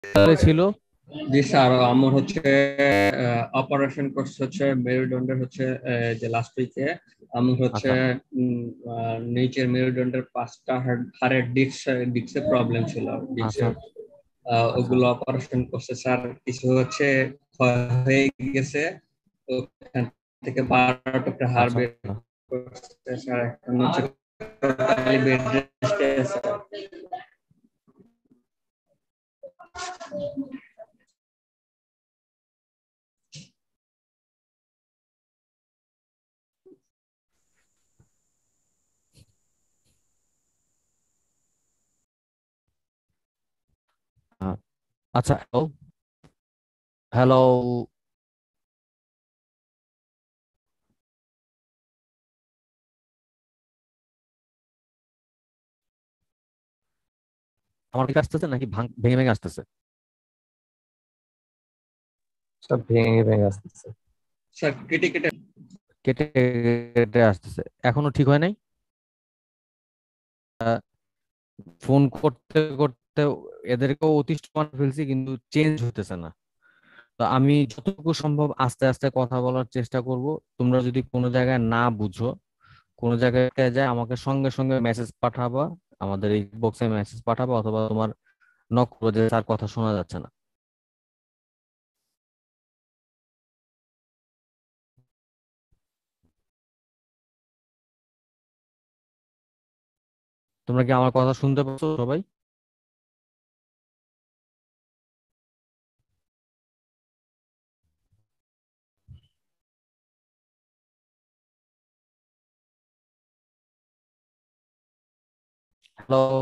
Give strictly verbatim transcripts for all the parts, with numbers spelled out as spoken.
ছিল। জি স্যার, আমার হচ্ছে অপারেশন করছে হচ্ছে মেরুদণ্ডের হচ্ছে আহ, যে লাস্ট উইকে আমার হচ্ছে আচ্ছা উম, আহ, নিচের মেরুদণ্ডের পাঁচটা হাড়- হাড়ের ডিস্ক ডিস্কের প্রবলেম ছিল আচ্ছা ডিস্কের। আহ, আচ্ছা ওগুলো অপারেশন করছে স্যার, কিছু হচ্ছে ক্ষয় হয়ে গেছে, ওখান থেকে বারো টুকরা হাড় আচ্ছা। বের করছে স্যার, এখন হচ্ছে টোটালি বেড রেস্টে স্যার। আ- আচ্ছা হ্যালো হ্যালো। আমার কি আসতেছে নাকি ভাঙ- ভেঙে ভেঙে আসতেছে? সব ভেঙে ভেঙে আসতেছে। স্যার কেটে কেটে কেটে কেটে আসতেছে, এখনো ঠিক হয় নাই। ফোন করতে করতে এদেরকেও অতিষ্ঠ করে ফেলছি, কিন্তু চেঞ্জ হতেছে না। তো আমি যতটুকু সম্ভব আস্তে আস্তে কথা বলার চেষ্টা করব। তোমরা যদি কোনো জায়গায় না বুঝো, কোনো জায়গায় যায় আমাকে সঙ্গে সঙ্গে মেসেজ পাঠাবা, আমাদের এই বক্সে মেসেজ পাঠাবা, অথবা তোমার নক করবো যে তার কথা শোনা যাচ্ছে না। তোমরা কি আমার কথা শুনতে পাচ্ছ সবাই? হ্যালো।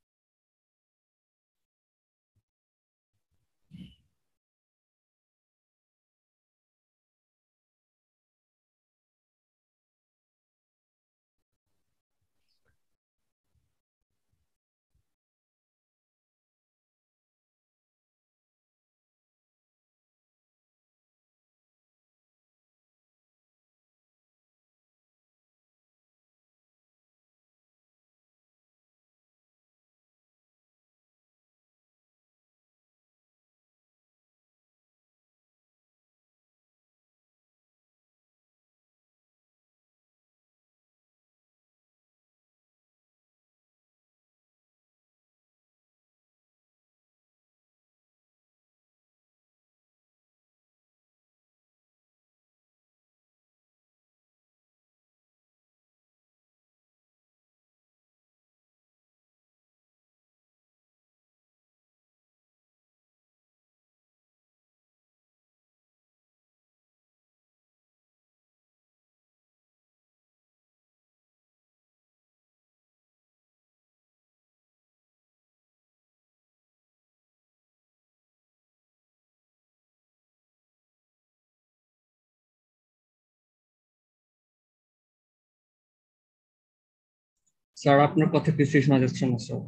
স্যার, আপনার কথা কিছুই শোনা যাচ্ছে না স্যার।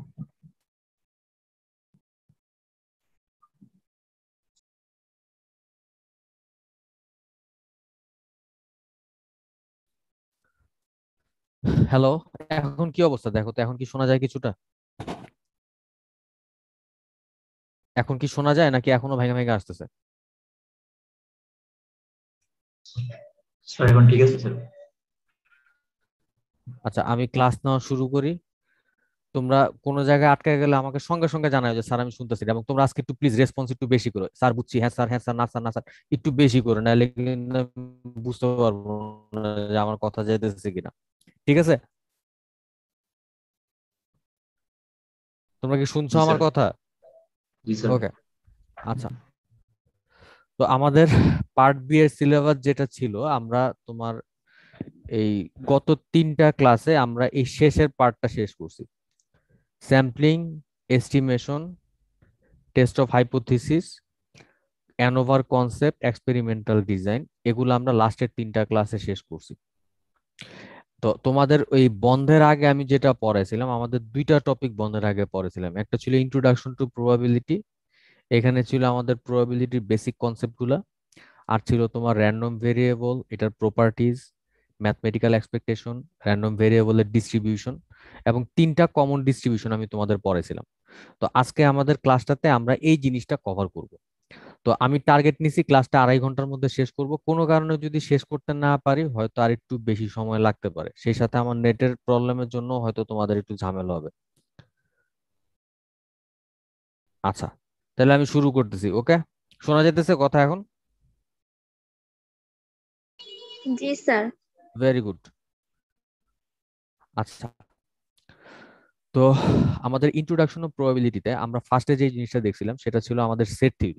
হ্যালো। এখন কি অবস্থা দেখো তো, এখন কি শোনা যায় কিছুটা? এখন কি শোনা যায় নাকি এখনো ভেঙে ভেঙে আসতেছে? স্যার এখন ঠিক আছে স্যার। আচ্ছা, আমি ক্লাস নেওয়া শুরু করি। তোমরা কোনো জায়গায় আটকে গেলে আমাকে সঙ্গে সঙ্গে জানাও যে স্যার আমি শুনতেছি না। এবং তোমরা আজকে একটু প্লিজ রেসপন্স একটু বেশি করো, স্যার বুঝছি, হ্যাঁ স্যার, হ্যাঁ স্যার, না স্যার, না স্যার, একটু বেশি করো, নাহলে কিন্তু আমি বুঝতে পারবো না যে আমার কথা যাইতেছে কিনা। ঠিক আছে? তোমরা কি শুনছো জি আমার স্যার। কথা? জি স্যার। ওকে। আচ্ছা, তো আমাদের পার্ট বি এর সিলেবাস যেটা ছিল, আমরা তোমার এই গত তিনটা ক্লাসে আমরা এই শেষের পার্টটা শেষ করছি। Sampling, estimation, test of hypothesis, অ্যানোভার কনসেপ্ট, এক্সপেরিমেন্টাল ডিজাইন, এগুলো আমরা লাস্টের তিনটা ক্লাসে শেষ করছি। তো তোমাদের ওই বন্ধের আগে আমি যেটা পড়াইছিলাম, আমাদের দুইটা টপিক বন্ধের আগে পড়েছিলাম। একটা ছিল ইন্ট্রোডাকশন টু প্রবাবিলিটি, এখানে ছিল আমাদের প্রবাবিলিটির বেসিক কনসেপ্টগুলো। আর ছিল তোমার র্যান্ডম ভেরিয়েবল, এটার প্রপার্টিজ, ম্যাথমেটিক্যাল এক্সপেকটেশন, র্যান্ডম ভেরিয়েবলের ডিস্ট্রিবিউশন, এবং তিনটা কমন ডিস্ট্রিবিউশন আমি তোমাদের পড়েছিলাম। তো আজকে আমাদের ক্লাসটাতে আমরা এই জিনিসটা কভার করব। তো আমি টার্গেট নিছি ক্লাসটা আড়াই ঘন্টার মধ্যে শেষ করব। কোনো কারণে যদি শেষ করতে না পারি হয়তো আর একটু বেশি সময় লাগতে পারে, সেই সাথে আমার নেটের প্রবলেমের জন্য হয়তো তোমাদের একটু ঝামেলা হবে। আচ্ছা, তাহলে আমি শুরু করতেছি। ওকে, শোনা যেতেছে কথা এখন? জি স্যার। Very good. আচ্ছা, তো আমাদের ইন্ট্রোডাকশন অফ প্রবাবিলিটিতে আমরা ফার্স্টে যে জিনিসটা দেখছিলাম সেটা ছিল আমাদের সেট থিওরি।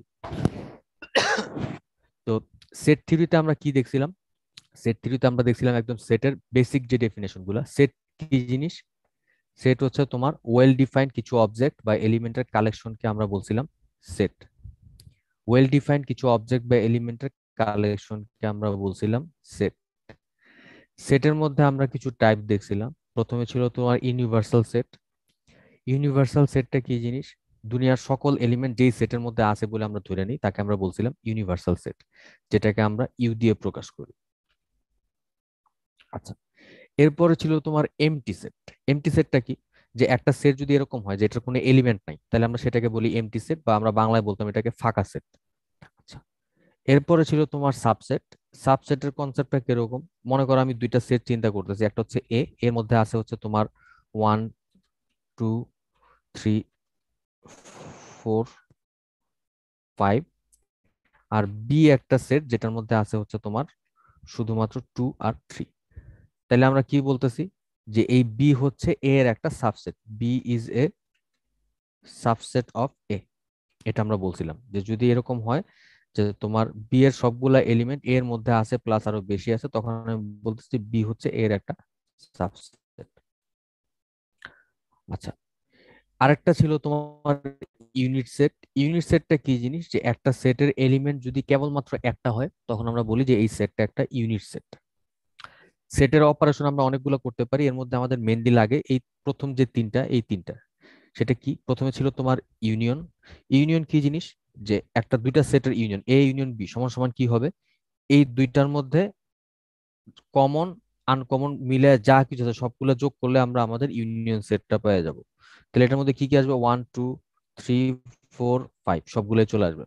তো সেট থিওরিতে আমরা কি দেখছিলাম? সেট থিওরিতে আমরা দেখছিলাম একদম সেটের বেসিক যে ডেফিনেশন গুলা। সেট কি জিনিস? সেট হচ্ছে তোমার ওয়েল ডিফাইন্ড কিছু অবজেক্ট বা এলিমেন্টের কালেকশনকে আমরা বলছিলাম সেট। ওয়েল ডিফাইন্ড কিছু অবজেক্ট বা এলিমেন্টের কালেকশনকে আমরা বলছিলাম সেট। সেটের মধ্যে আমরা কিছু টাইপ দেখছিলাম। প্রথমে ছিল তোমার ইউনিভার্সাল সেট। ইউনিভার্সাল সেটটা কি জিনিস? দুনিয়ার সকল এলিমেন্ট যেই সেটের মধ্যে আছে বলে আমরা ধরে নিই তাকে আমরা বলছিলাম ইউনিভার্সাল সেট, যেটাকে আমরা ইউ দিয়ে প্রকাশ করি। আচ্ছা, এরপরে ছিল তোমার এমটি সেট। এমটি সেটটা কি? যে একটা সেট যদি এরকম হয় যে এটার কোনো এলিমেন্ট নাই, তাহলে আমরা সেটাকে বলি এমটি সেট, বা আমরা বাংলায় বলতাম এটাকে ফাঁকা সেট। আচ্ছা, এরপরে ছিল তোমার সাবসেট। সাবসেটের কনসেপ্টটা কিরকম? মনে করো আমি দুইটা সেট চিন্তা করতেছি, একটা হচ্ছে এ, এর মধ্যে আছে হচ্ছে তোমার one, two, three, four, five, আর বি একটা সেট যেটার মধ্যে আছে হচ্ছে তোমার শুধুমাত্র টু আর থ্রি। তাহলে আমরা কি বলতেছি? যে এই বি হচ্ছে এ এর একটা subset, B is A subset of A. এটা আমরা বলছিলাম যে যদি এরকম হয় যে তোমার বি এর সবগুলা এলিমেন্ট এর মধ্যে আছে প্লাস আরো বেশি আছে, তখন আমি বলতেছি বি হচ্ছে এর একটা সাবসেট। আচ্ছা, আরেকটা ছিল তোমার ইউনিট সেট। ইউনিট সেটটা কি জিনিস? যে একটা সেটের এলিমেন্ট যদি কেবলমাত্র একটা হয় তখন আমরা বলি যে এই সেটটা একটা ইউনিট সেট। সেটের অপারেশন আমরা অনেকগুলো করতে পারি, এর মধ্যে আমাদের মেনলি লাগে এই প্রথম যে তিনটা, এই তিনটা। সেটা কি? প্রথমে ছিল তোমার ইউনিয়ন। ইউনিয়ন কি জিনিস? যে একটা দুইটা সেটের ইউনিয়ন, এ ইউনিয়ন বি সমান সমান কি হবে? এই দুইটার মধ্যে কমন আনকমন মিলে যা কিছু আছে সবগুলো যোগ করলে আমরা আমাদের ইউনিয়ন সেটটা পেয়ে যাব। তাহলে এটার মধ্যে কি কি আসবে? One, two, three, four, five সবগুলোই চলে আসবে।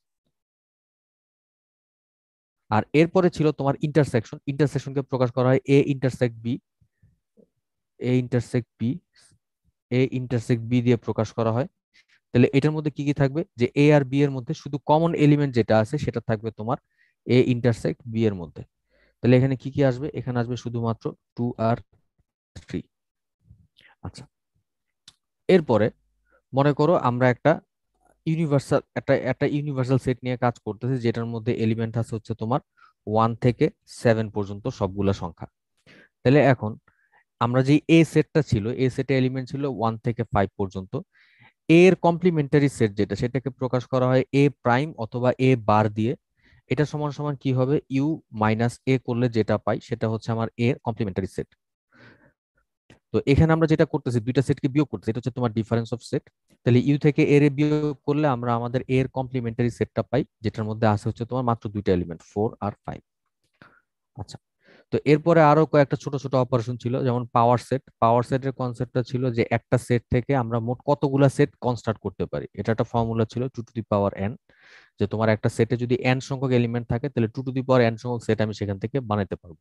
আর এরপরে ছিল তোমার ইন্টারসেকশন। ইন্টারসেকশনকে প্রকাশ করা হয় A intersect B, A intersect B, A intersect B দিয়ে প্রকাশ করা হয়। তাহলে এটার মধ্যে কি কি থাকবে? যে এ আর বি এর মধ্যে শুধু কমন এলিমেন্ট যেটা আছে সেটা থাকবে তোমার এ ইন্টারসেক্ট বি এর মধ্যে। তাহলে এখানে কি কি আসবে? এখানে আসবে শুধুমাত্র টু আর থ্রি। আচ্ছা, এরপরে মনে করো আমরা একটা ইউনিভার্সাল একটা একটা ইউনিভার্সাল সেট নিয়ে কাজ করতেছি, যেটার মধ্যে এলিমেন্ট আছে হচ্ছে তোমার ওয়ান থেকে সেভেন পর্যন্ত সবগুলা সংখ্যা। তাহলে এখন আমরা যে এ সেটটা ছিল, এ সেটে এলিমেন্ট ছিল ওয়ান থেকে ফাইভ পর্যন্ত। এর কমপ্লিমেন্টারি সেট যেটা, সেটাকে প্রকাশ করা হয় এ প্রাইম অথবা এ বার দিয়ে। এটা সমান সমান কি হবে? ইউ মাইনাস এ করলে যেটা পাই সেটা হচ্ছে আমার এ কমপ্লিমেন্টারি সেট। তো এখানে আমরা যেটা করতেছি দুইটা সেটকে বিয়োগ করতেছি, এটা হচ্ছে তোমার ডিফারেন্স অফ সেট। তাহলে ইউ থেকে এর এ বিয়োগ করলে আমরা আমাদের এর কমপ্লিমেন্টারি সেটটা পাই, যেটার মধ্যে আছে হচ্ছে তোমার মাত্র দুইটা এলিমেন্ট ফোর আর ফাইভ। আচ্ছা, তো এরপরে আরো কয়েকটা ছোট ছোট অপারেশন ছিল, যেমন পাওয়ার সেট। পাওয়ার সেটের কনসেপ্টটা ছিল যে একটা সেট থেকে আমরা মোট কতগুলা সেট কনস্ট্রাক্ট করতে পারি। এটা একটা ফর্মুলা ছিল two to the power n, যে তোমার একটা সেটে যদি এন সংখ্যক এলিমেন্ট থাকে তাহলে two to the power n সংখ্যক সেট আমি সেখান থেকে বানাইতে পারবো।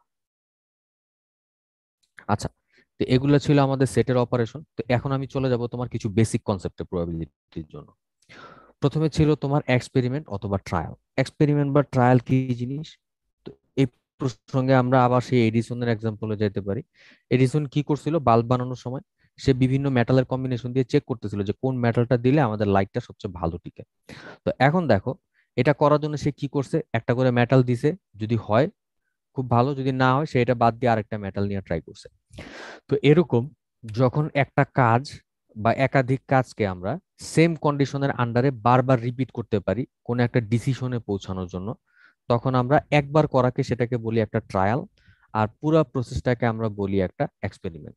আচ্ছা, তো এগুলো ছিল আমাদের সেটের অপারেশন। তো এখন আমি চলে যাব তোমার কিছু বেসিক কনসেপ্টে প্রবাবিলিটির জন্য। প্রথমে ছিল তোমার এক্সপেরিমেন্ট অথবা ট্রায়াল। এক্সপেরিমেন্ট বা ট্রায়াল কি জিনিস? তো এই প্রসঙ্গে আমরা আবার সেই এডিসনের এক্সাম্পলে যেতে পারি। এডিসন কি করছিল? বাল্ব বানানোর সময় সে বিভিন্ন মেটালের কম্বিনেশন দিয়ে চেক করতেছিল যে কোন মেটালটা দিলে আমাদের লাইটটা সবচেয়ে ভালো টিকে। তো এখন দেখো, এটা করার জন্য সে কি করছে? একটা করে মেটাল দিছে, যদি হয় খুব ভালো, যদি না হয় সে এটা বাদ দিয়ে আরেকটা মেটাল নিয়ে ট্রাই করছে। তো এরকম যখন একটা কাজ বা একাধিক কাজকে আমরা সেম কন্ডিশনের আন্ডারে বারবার রিপিট করতে পারি কোন একটা ডিসিশনে পৌঁছানোর জন্য, তখন আমরা একবার করাকে সেটাকে বলি একটা ট্রায়াল, আর পুরো প্রসেসটাকে আমরা বলি একটা এক্সপেরিমেন্ট।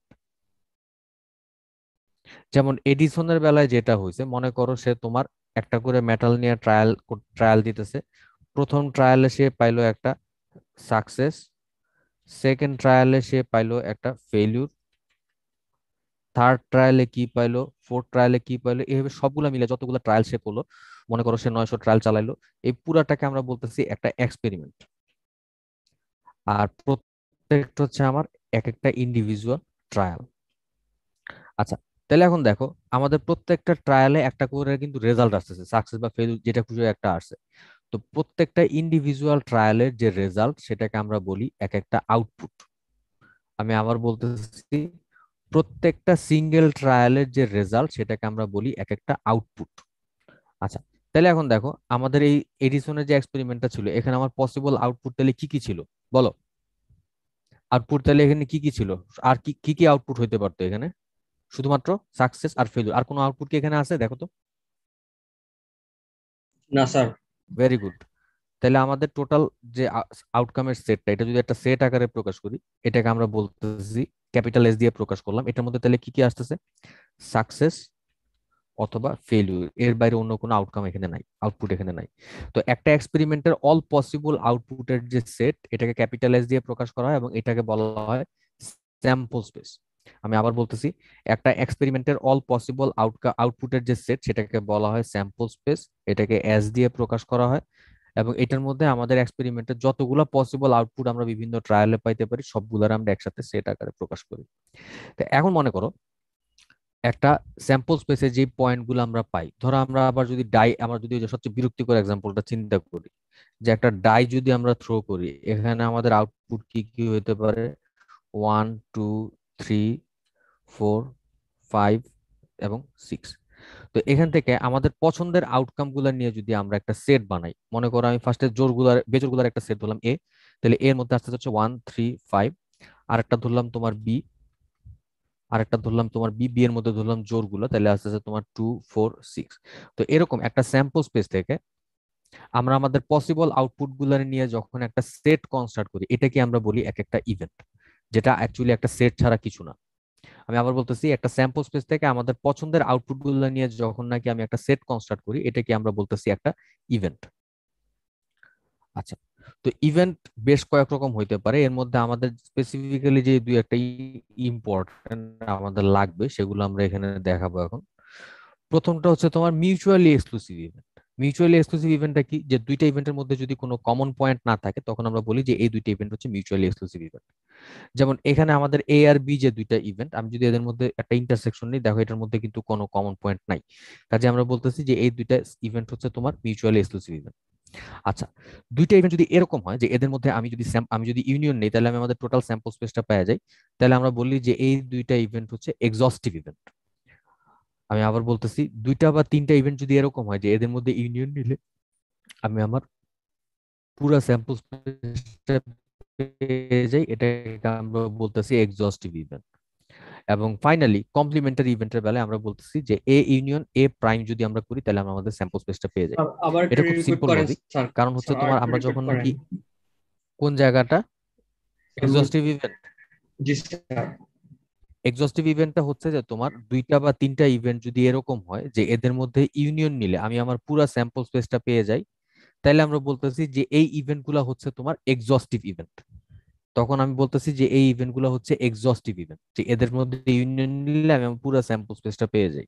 যেমন এডিসনের বেলায় যেটা হয়েছে, মনে করো সে তোমার একটা করে মেটাল নিয়ে ট্রায়াল ট্রায়াল দিতেছে। প্রথম ট্রায়ালে সে পাইলো একটা সাকসেস, সেকেন্ড ট্রায়ালে সে পাইলো একটা ফেলিউর, থার্ড ট্রায়ালে কি পাইলো, ফোর্থ ট্রায়ালে কি পাইলো, এইভাবে সবগুলা মিলে যতগুলো ট্রায়াল সে করলো, মনে করো সে নয়শো ট্রায়াল চালাইলো, এই পুরাটাকে আমরা বলতেছি একটা এক্সপেরিমেন্ট। আর প্রত্যেকটা হচ্ছে আমার এক একটা ইন্ডিভিজুয়াল ট্রায়াল। আচ্ছা, তাহলে এখন দেখো আমাদের প্রত্যেকটা ট্রায়ালে একটা করে কিন্তু রেজাল্ট আসতেছে, সাকসেস বা ফেল যেটা খুশি একটা আসছে। তো প্রত্যেকটা ইন্ডিভিজুয়াল ট্রায়ালের যে রেজাল্ট সেটাকে আমরা বলি এক একটা আউটপুট। আমি আবার বলতেছি, প্রত্যেকটা সিঙ্গেল ট্রায়ালের যে রেজাল্ট সেটাকে আমরা বলি এক একটা আউটপুট। আচ্ছা, তাহলে এখন দেখো আমাদের এই এডিসনের যে এক্সপেরিমেন্টটা ছিল, এখানে আমার পসিবল আউটপুট তাহলে কি কি ছিল বলো? আউটপুট তাহলে এখানে কি কি ছিল? আর কি কি কি আউটপুট হইতে পারতো এখানে? শুধুমাত্র সাকসেস আর ফেলিউর, আর কোনো আউটপুট কি এখানে আছে দেখো তো? না স্যার। Very good. তাহলে আমাদের টোটাল যে আউটকামের সেটটা, এটা যদি একটা সেট আকারে প্রকাশ করি, এটাকে আমরা বলতেছি ক্যাপিটাল এস দিয়ে প্রকাশ করলাম। এটার মধ্যে তাহলে কি কি আসতেছে? সাকসেস অথবা ফেলিউর, এর বাইরে অন্য কোনো আউটকাম এখানে নাই, আউটপুট এখানে নাই। তো একটা এক্সপেরিমেন্টের অল পসিবল আউটপুটের যে সেট, এটাকে ক্যাপিটাল এস দিয়ে প্রকাশ করা হয় এবং এটাকে বলা হয় স্যাম্পল স্পেস। আমি আবার বলতেছি, একটা এক্সপেরিমেন্টের অল পসিবল আউটকা আউটপুটের যে সেট সেটাকে বলা হয় স্যাম্পল স্পেস, এটাকে এস দিয়ে প্রকাশ করা হয়। এবং এটার মধ্যে আমাদের এক্সপেরিমেন্টের যতগুলো পসিবল আউটপুট আমরা বিভিন্ন ট্রায়ালে পাইতে পারি সবগুলোর আমরা একসাথে সেট আকারে প্রকাশ করি। তো এখন মনে করো একটা স্যাম্পল স্পেসে যে পয়েন্টগুলো আমরা পাই, ধরো আমরা আবার যদি ডাই, আমরা যদি ওই যে সবচেয়ে বিরক্তিকর এক্সাম্পলটা চিন্তা করি, যে একটা ডাই যদি আমরা থ্রো করি, এখানে আমাদের আউটপুট কি কি হতে পারে? One, two, three, four, five এবং সিক্স। তো এখান থেকে আমাদের পছন্দের আউটকাম গুলা নিয়ে যদি আমরা একটা সেট বানাই, মনে করো আমি ফার্স্টে জোরগুলার বেজোরগুলার একটা সেট ধরলাম এ, তাহলে এর মধ্যে আসতে হচ্ছে ওয়ান, থ্রি, ফাইভ। আর একটা ধরলাম তোমার বি, আরেকটা ধরলাম তোমার বি, বি এর মধ্যে ধরলাম জোরগুলো, তাহলে আস্তে আস্তে তোমার টু, ফোর, সিক্স। তো এরকম একটা স্যাম্পল স্পেস থেকে আমরা আমাদের পসিবল আউটপুট গুলো নিয়ে যখন একটা সেট কনস্ট্রাক্ট করি, এটাকে আমরা বলি এক একটা ইভেন্ট, যেটা অ্যাকচুয়ালি একটা সেট ছাড়া কিছু না। আমি আবার বলতেছি, একটা স্যাম্পল স্পেস থেকে আমাদের পছন্দের আউটপুট গুলো নিয়ে যখন নাকি আমি একটা সেট কনস্ট্রাক্ট করি, এটাকে আমরা বলতেছি একটা ইভেন্ট। আচ্ছা, তো ইভেন্ট বেশ কয়েক রকম হইতে পারে, এর মধ্যে আমাদের স্পেসিফিক্যালি যে দুই একটা ইম্পর্টেন্ট আমাদের লাগবে সেগুলো আমরা এখানে দেখাবো এখন। প্রথমটা হচ্ছে তোমার mutually exclusive event. Mutually exclusive ইভেন্টটা কি? যে দুইটা ইভেন্টের মধ্যে যদি কোনো কমন পয়েন্ট না থাকে, তখন আমরা বলি যে এই দুইটা ইভেন্ট হচ্ছে মিউচুয়ালি এক্সক্লুসিভ ইভেন্ট। যেমন এখানে আমাদের এ আর বি যে দুইটা ইভেন্ট, আমি যদি এদের মধ্যে একটা ইন্টারসেকশন নিই, দেখো এটার মধ্যে কিন্তু কোনো কমন পয়েন্ট নাই, কাজে আমরা বলতেছি যে এই দুইটা ইভেন্ট হচ্ছে তোমার মিউচুয়ালি এক্সক্লুসিভ ইভেন্ট। আচ্ছা, দুইটা ইভেন্ট যদি এরকম হয় যে এদের মধ্যে আমি যদি স্যাম- আমি যদি ইউনিয়ন নেই, তাহলে আমি আমাদের টোটাল স্যাম্পল স্পেসটা পাওয়া যাই, তাহলে আমরা বলি যে এই দুইটা ইভেন্ট হচ্ছে এক্সস্টিভ ইভেন্ট। আমি আবার বলতেছি, দুইটা বা তিনটা ইভেন্ট যদি এরকম হয় যে এদের মধ্যে ইউনিয়ন নিলে আমি আমার পুরো স্যাম্পল স্পেসটা পেয়ে যাই, এটাকে আমরা বলতেছি এক্সস্টিভ ইভেন্ট। এবং ফাইনালি কমপ্লিমেন্টারি ইভেন্টের বেলায় আমরা বলতেছি যে এ ইউনিয়ন এ প্রাইম যদি আমরা করি, তাহলে আমরা আমাদের স্যাম্পল স্পেসটা পেয়ে যাই। আ- আবার একটু এটা খুব রিপিট সিম্পল করেন লজিক। স্যার। কারণ হচ্ছে স্যার আর তোমার একটু আমরা রিপিট যখন করেন। নাকি কোন জায়গাটা আমি এক্সস্টিভ ইভেন্ট, জি স্যার। এক্সস্টিভ ইভেন্টটা হচ্ছে যে তোমার দুইটা বা তিনটা ইভেন্ট যদি এরকম হয় যে এদের মধ্যে ইউনিয়ন নিলে আমি আমার পুরো স্যাম্পল স্পেসটা পেয়ে যাই, তাহলে আমরা বলতেছি যে এই ইভেন্টগুলো হচ্ছে তোমার এক্সস্টিভ ইভেন্ট। তখন আমি বলতেছি যে এই ইভেন্টগুলো হচ্ছে এক্সস্টিভ ইভেন্ট, যে এদের মধ্যে ইউনিয়ন নিলে আমি আমার পুরো স্যাম্পল স্পেসটা পেয়ে যাই।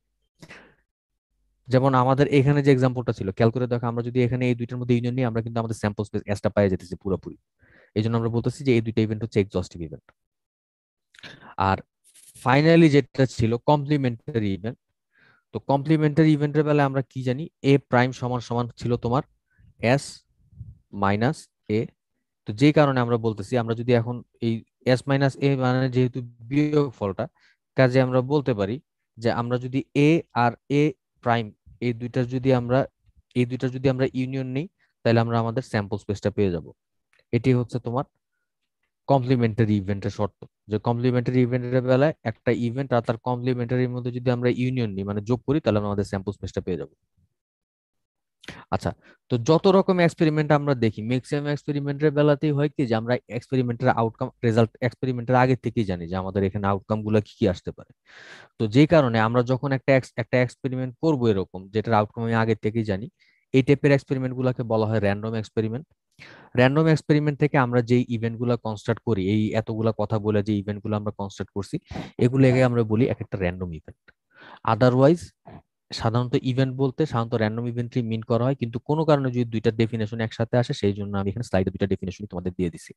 যেমন আমাদের এখানে যে এক্সাম্পলটা ছিল, খেয়াল করে দেখো, আমরা যদি এখানে এই দুইটার মধ্যে ইউনিয়ন নিই, আমরা কিন্তু আমাদের স্যাম্পল স্পেস এসটা পেয়ে যেতেছি পুরোপুরি। এই জন্য আমরা বলতেছি যে এই দুইটা ইভেন্ট হচ্ছে এক্সস্টিভ ইভেন্ট। আর ফাইনালি যেটা ছিল কমপ্লিমেন্টারি ইভেন্ট। তো কমপ্লিমেন্টারি ইভেন্টের বেলায় আমরা কি জানি? এ প্রাইম সমান সমান ছিল তোমার এস মাইনাস এ। তো যে কারণে আমরা বলতেছি, আমরা যদি এখন এই এস মাইনাস এ মানে যেহেতু বিয়োগ ফলটা, কাজে আমরা বলতে পারি যে আমরা যদি এ আর এ প্রাইম এই দুইটার যদি আমরা এই দুইটার যদি আমরা ইউনিয়ন নেই, তাহলে আমরা আমাদের স্যাম্পল স্পেসটা পেয়ে যাব। এটি হচ্ছে তোমার কমপ্লিমেন্টারি ইভেন্টের শর্ত, যে কমপ্লিমেন্টারি ইভেন্টের বেলায় একটা ইভেন্ট আর তার কমপ্লিমেন্টারির মধ্যে যদি আমরা ইউনিয়ন নিই মানে যোগ করি, তাহলে আমরা আমাদের স্যাম্পল স্পেসটা পেয়ে যাব। আচ্ছা, তো যত রকম এক্সপেরিমেন্ট আমরা দেখি, ম্যাক্সিমাম এক্সপেরিমেন্টের বেলাতেই হয় কি যে আমরা এক্সপেরিমেন্টের আউটকাম রেজাল্ট এক্সপেরিমেন্টের আগে থেকেই জানি যে আমাদের এখানে আউটকাম গুলো কি কি আসতে পারে। তো যেই কারণে আমরা যখন একটা ex- একটা এক্সপেরিমেন্ট করবো এরকম যেটার আউটকাম আমি আগে থেকেই জানি, এই টাইপের এক্সপেরিমেন্ট গুলাকে বলা হয় র্যান্ডম এক্সপেরিমেন্ট। র্যান্ডম এক্সপেরিমেন্ট থেকে আমরা যে ইভেন্ট গুলা কনস্ট্রাক্ট করি, এই এতগুলা কথা বলে যে ইভেন্ট গুলো আমরা কনস্ট্রাক্ট করছি, এগুলোকে আমরা বলি এক একটা র্যান্ডম ইভেন্ট। আদারওয়াইজ সাধারণত ইভেন্ট বলতে সাধারণত র্যান্ডম ইভেন্টই মিন করা হয়, কিন্তু কোনো কারণে যদি দুইটা ডেফিনেশন একসাথে আসে সেই জন্য আমি এখানে স্লাইডে দুইটা ডেফিনেশনই তোমাদের দিয়ে দিছি।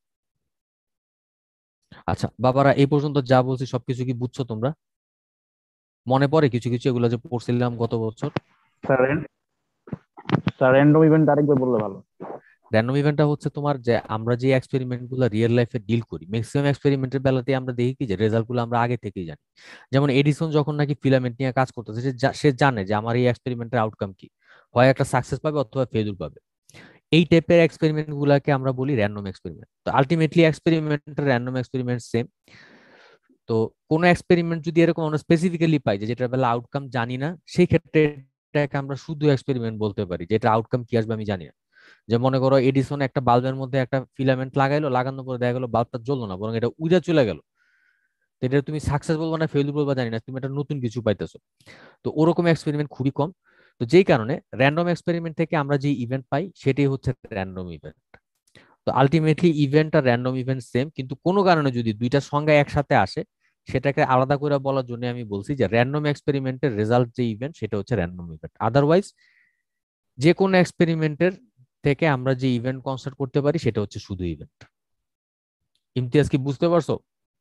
আচ্ছা বাবারা, এই পর্যন্ত যা বলছি সবকিছু কি বুঝছো তোমরা? মনে পড়ে কিছু কিছু এগুলো যে পড়ছিলাম গত বছর? স্যার স্যার র্যান্ডম ইভেন্ট আরেকবার বললে ভালো। র্যান্ডম ইভেন্টটা হচ্ছে তোমার যে আমরা যে এক্সপেরিমেন্ট গুলো রিয়েল লাইফে ডিল করি, ম্যাক্সিমাম এক্সপেরিমেন্টের বেলাতে আমরা দেখি কি যে রেজাল্ট গুলো আমরা আগে থেকেই জানি। যেমন এডিসন যখন নাকি ফিলামেন্ট নিয়ে কাজ করতেছে, সে জা- সে জানে যে আমার এই এক্সপেরিমেন্টের আউটকাম কি, হয় একটা সাকসেস পাবে অথবা ফেলিউর পাবে। এই টাইপের এক্সপেরিমেন্ট গুলাকে আমরা বলি র্যান্ডম এক্সপেরিমেন্ট। তো ultimately experiment random experiment same. তো কোনো এক্সপেরিমেন্ট যদি এরকম আমরা স্পেসিফিক্যালি পাই যে যেটার বেলা আউটকাম জানি না, সেই ক্ষেত্রে এটাকে আমরা শুধু এক্সপেরিমেন্ট বলতে পারি, যেটা আউটকাম কি আসবে আমি জানি না। যে মনে করো এডিসন একটা বাল্বের মধ্যে একটা ফিলামেন্ট লাগাইলো, লাগানোর পরে দেখা গেলো বাল্বটা জ্বললো না, বরং এটা উড়ে চলে গেল। তো এটা তুমি সাকসেস বলবা না ফেইল বলবা জানি না, তুমি একটা নতুন কিছু পাইতেছো। তো ওরকম এক্সপেরিমেন্ট খুবই কম। তো যেই কারণে র্যান্ডম এক্সপেরিমেন্ট থেকে আমরা যে ইভেন্ট পাই সেটাই হচ্ছে র্যান্ডম ইভেন্ট। তো আলটিমেটলি ইভেন্ট আর র্যান্ডম ইভেন্ট সেম, কিন্তু কোনো কারণে যদি দুইটা সংজ্ঞা একসাথে আসে সেটাকে আলাদা করে বলার জন্য আমি বলছি যে র্যান্ডম এক্সপেরিমেন্টের রেজাল্ট যে ইভেন্ট সেটা হচ্ছে র্যান্ডম ইভেন্ট। আদারওয়াইজ যে কোনো এক্সপেরিমেন্টের থেকে আমরা যে ইভেন্ট কনস্ট্রাক্ট করতে পারি সেটা হচ্ছে শুধু ইভেন্ট। ইমতিয়াজ কি বুঝতে পারছো?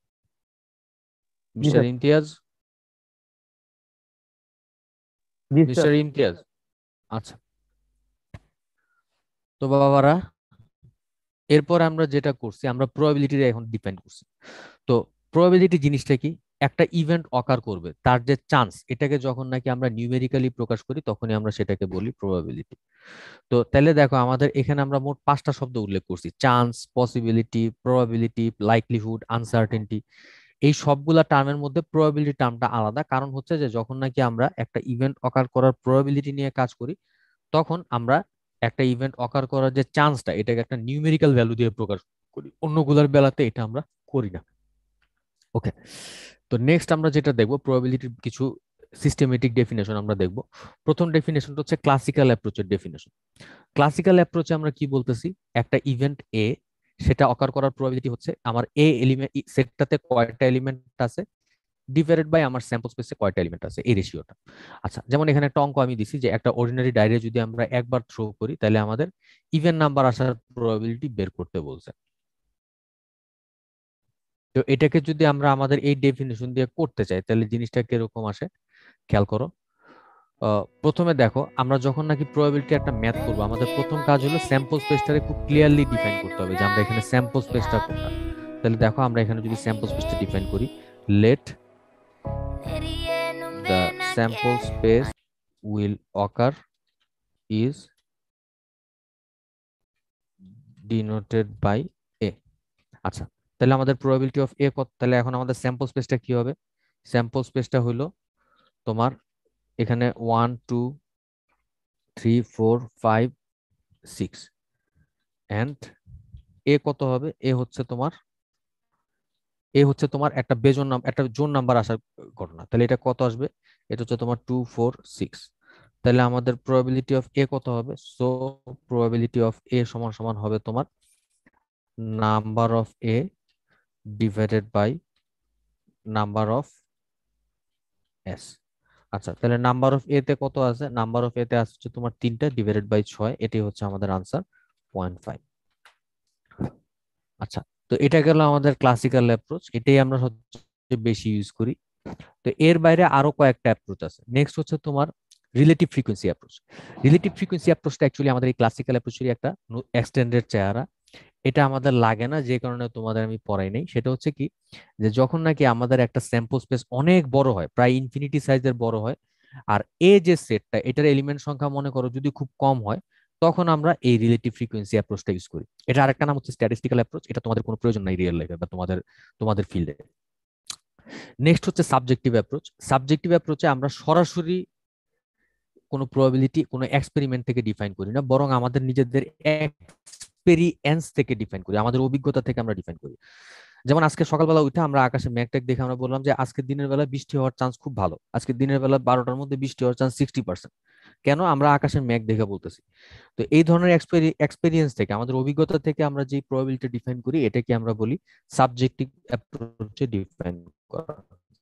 জি মিস্টার স্যার। ইমতিয়াজ, জি মিস্টার স্যার। ইমতিয়াজ। আচ্ছা তো বাবারা, এরপর আমরা যেটা করছি আমরা প্রবাবিলিটি এখন ডিফাইন করছি। তো প্রবাবিলিটি জিনিসটা কি? একটা ইভেন্ট অকার করবে তার যে চান্স, এটাকে যখন নাকি আমরা নিউমেরিক্যালি প্রকাশ করি তখনই আমরা সেটাকে বলি প্রবাবিলিটি। তো তাহলে দেখো আমাদের এখানে আমরা মোট পাঁচটা শব্দ উল্লেখ করছি: chance, possibility, probability, likelihood, uncertainty. এই সবগুলা টার্মের মধ্যে প্রবাবিলিটি টার্মটা আলাদা, কারণ হচ্ছে যে যখন নাকি আমরা একটা ইভেন্ট অকার করার প্রবাবিলিটি নিয়ে কাজ করি তখন আমরা একটা ইভেন্ট অকার করার যে চান্সটা এটাকে একটা নিউমেরিক্যাল ভ্যালু দিয়ে প্রকাশ করি, অন্যগুলোর বেলাতে এটা আমরা করি না। ওকে, তো নেক্সট আমরা যেটা দেখবো প্রবাবিলিটির কিছু সিস্টেমেটিক ডেফিনেশন আমরা দেখব। প্রথম ডেফিনেশনটা হচ্ছে ক্লাসিক্যাল অ্যাপ্রোচের ডেফিনেশন। ক্লাসিক্যাল অ্যাপ্রোচে আমরা কি বলতেছি, একটা ইভেন্ট এ সেটা অকার করার প্রবাবিলিটি হচ্ছে আমার এ এলিমেন্ট সেটটাতে কয়টা এলিমেন্ট আছে ডিভাইডেড বাই আমার স্যাম্পল স্পেসে কয়টা এলিমেন্ট আছে, এই রেশিওটা। আচ্ছা যেমন এখানে একটা অঙ্ক আমি দিছি যে একটা অর্ডিনারি ডায়রি যদি আমরা একবার থ্রো করি তাহলে আমাদের ইভেন নাম্বার আসার প্রবাবিলিটি বের করতে বলছে। তো এটাকে যদি আমরা আমাদের এই ডেফিনেশন দিয়ে করতে চাই তাহলে জিনিসটা কিরকম আসে খেয়াল করো। আহ, প্রথমে দেখো আমরা যখন নাকি প্রবাবিলিটি একটা ম্যাথ করবো আমাদের প্রথম কাজ হলো স্যাম্পল স্পেসটাকে খুব ক্লিয়ারলি ডিফাইন করতে হবে যে আমরা এখানে স্যাম্পল স্পেসটা কোনটা। তাহলে দেখো আমরা এখানে যদি স্যাম্পল স্পেসটা ডিফাইন করি, let the sample space will occur is denoted by a। আচ্ছা তাহলে আমাদের probability of a কত? তাহলে এখন আমাদের স্যাম্পল স্পেসটা কি হবে? স্যাম্পল স্পেসটা হলো তোমার এখানে one two three four five six and A কত হবে? এ হচ্ছে তোমার এ হচ্ছে তোমার একটা বেজন নাম একটা জোন নাম্বার আসার ঘটনা। তাহলে এটা কত আসবে? এটা হচ্ছে তোমার টু ফোর সিক্স। তাহলে আমাদের প্রবাবিলিটি অফ এ কত হবে? সো প্রবাবিলিটি অফ এ সমান সমান হবে তোমার number of A divided by number of S. আচ্ছা তাহলে নাম্বার অফ এ তে কত আছে? নাম্বার অফ এ তে আসছে তোমার তিনটা ডিভাইডেড বাই ছয়, এটাই হচ্ছে আমাদের আনসার পয়েন্ট ফাইভ। আচ্ছা তো এটা গেল আমাদের ক্লাসিক্যাল অ্যাপ্রোচ, এটাই আমরা সবচেয়ে বেশি ইউজ করি। তো এর বাইরে আরো কয়েকটা অ্যাপ্রোচ আছে। নেক্সট হচ্ছে তোমার relative frequency approach. Relative frequency অ্যাপ্রোচটা অ্যাকচুয়ালি আমাদের এই ক্লাসিক্যাল অ্যাপ্রোচেরই একটা এক্সটেন্ডেড চেহারা। এটা আমাদের লাগে না যে কারণে তোমাদের আমি পড়াই নাই। সেটা হচ্ছে কি যে যখন নাকি আমাদের একটা স্যাম্পল স্পেস অনেক বড় হয়, প্রায় ইনফিনিটি সাইজের বড় হয়, আর এ যে সেটটা এটার এলিমেন্ট সংখ্যা মনে করো যদি খুব কম হয়, তখন আমরা এই রিলেটিভ ফ্রিকোয়েন্সি অ্যাপ্রোচটা ইউজ করি। এটা আরেকটা নাম হচ্ছে স্ট্যাটিস্টিক্যাল অ্যাপ্রোচ। এটা তোমাদের কোনো প্রয়োজন নাই রিয়েল লাইফে বা তোমাদের তোমাদের ফিল্ডে। নেক্সট হচ্ছে সাবজেক্টিভ অ্যাপ্রোচ। সাবজেক্টিভ অ্যাপ্রোচে আমরা সরাসরি কোনো প্রবাবিলিটি কোনো এক্সপেরিমেন্ট থেকে ডিফাইন করি না, বরং আমাদের নিজেদের এক্সপেরিয়েন্স থেকে ডিফাইন করি, আমাদের অভিজ্ঞতা থেকে আমরা ডিফাইন করি। যেমন আজকে সকালবেলা উঠে আমরা আকাশে মেঘ টেক দেখে আমরা বললাম যে আজকের দিনের বেলা বৃষ্টি হওয়ার চান্স খুব ভালো, আজকের দিনের বেলা বারোটার মধ্যে বৃষ্টি হওয়ার চান্স সিক্সটি পার্সেন্ট। কেন? আমরা আকাশের মেঘ দেখে বলতেছি। তো এই ধরনের এক্সপেরিয়েন্স থেকে, আমাদের অভিজ্ঞতা থেকে আমরা যে প্রবাবিলিটি ডিফাইন করি, এটাকে আমরা বলি সাবজেক্টিভ অ্যাপ্রোচে ডিফাইন করা।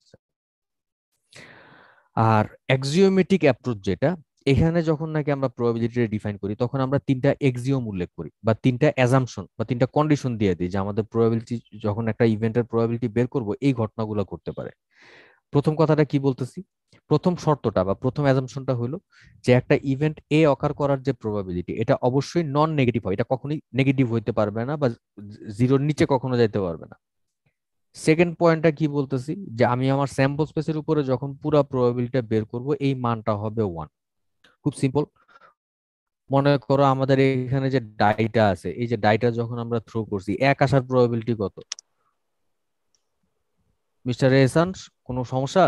আর অ্যাক্সিওমেটিক অ্যাপ্রোচ যেটা, এখানে যখন নাকি আমরা প্রবাবিলিটি ডিফাইন করি, তখন আমরা তিনটা এক্সিওম উল্লেখ করি বা তিনটা অ্যাজাম্পশন বা তিনটা কন্ডিশন দিয়ে দিই যে আমাদের প্রবাবিলিটি, যখন একটা ইভেন্টের প্রবাবিলিটি বের করব, এই ঘটনাগুলো ঘটতে পারে। প্রথম কথাটা কি বলতেছি, প্রথম শর্তটা বা প্রথম অ্যাজাম্পশনটা হলো যে একটা ইভেন্ট এ অকার করার যে প্রবাবিলিটি, এটা অবশ্যই নন নেগেটিভ হয়, এটা কখনোই নেগেটিভ হইতে পারবে না বা জিরোর নিচে কখনো যাইতে পারবে না। সেকেন্ড পয়েন্টটা কি বলতেছি, যে আমি আমার স্যাম্পল স্পেসের উপরে যখন পুরো প্রবাবিলিটিটা বের করব, এই মানটা হবে ওয়ান। খুব সিম্পল। মনে করো আমাদের এখানে যে ডাইটা আছে, এই যে ডাইটা যখন আমরা থ্রো করছি, এক আসার প্রবাবিলিটি কত? মিস্টার এহসান, কোনো সমস্যা?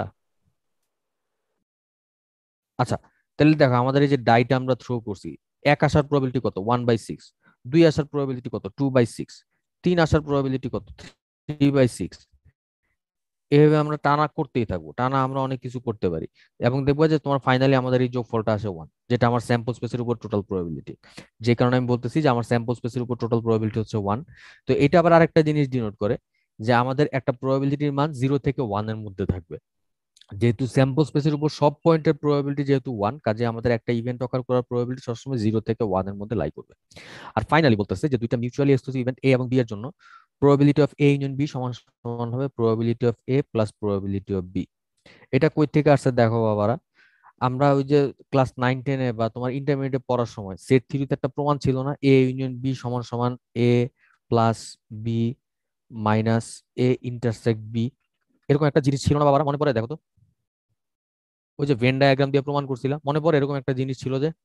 আচ্ছা, তাহলে দেখো আমাদের এই যে ডাইটা আমরা থ্রো করছি, এক আসার প্রবাবিলিটি কত? One by six. দুই আসার প্রবাবিলিটি কত? Two by six. তিন আসার প্রবাবিলিটি কত? Three by six. এভাবে আমরা টানা করতেই থাকবো, টানা আমরা অনেক কিছু করতে পারি, এবং দেখবো যে তোমার ফাইনালি আমাদের এই যোগফলটা আসে ওয়ান, যেটা আমার স্যাম্পল স্পেসের উপর টোটাল প্রবাবিলিটি। যে কারণে আমি বলতেছি যে আমার স্যাম্পল স্পেসের উপর টোটাল প্রবাবিলিটি হচ্ছে ওয়ান। তো এটা আবার আরেকটা জিনিস ডিনোট করে যে আমাদের একটা প্রবাবিলিটির মান জিরো থেকে ওয়ান এর মধ্যে থাকবে। যেহেতু স্যাম্পল স্পেসের উপর সব পয়েন্টের প্রবাবিলিটি যেহেতু ওয়ান, কাজে আমাদের একটা ইভেন্ট অকার করার প্রবাবিলিটি সবসময় জিরো থেকে ওয়ান এর মধ্যে লাই করবে। আর ফাইনালি বলতেছে যে দুইটা মিউচুয়ালি এক্সক্লুসিভ ইভেন্ট এ এবং বি এর জন্য probability of A union B সমান সমান হবে probability of A plus probability of B. এটা কই থেকে আসছে দেখো বাবারা, আমরা ওই যে ক্লাস নাইন টেনে বা তোমার ইন্টারমিডিয়েটে পড়ার সময় সেট থিওরিতে একটা প্রমাণ ছিল না, এ ইউনিয়ন বি সমান সমান A plus B minus A intersect B. এরকম একটা জিনিস ছিল না বাবারা? মনে পড়ে? দেখো তো, ওই যে ভেন ডায়াগ্রাম দিয়ে প্রমাণ করছিলাম, মনে পড়ে? এরকম একটা জিনিস ছিল যে,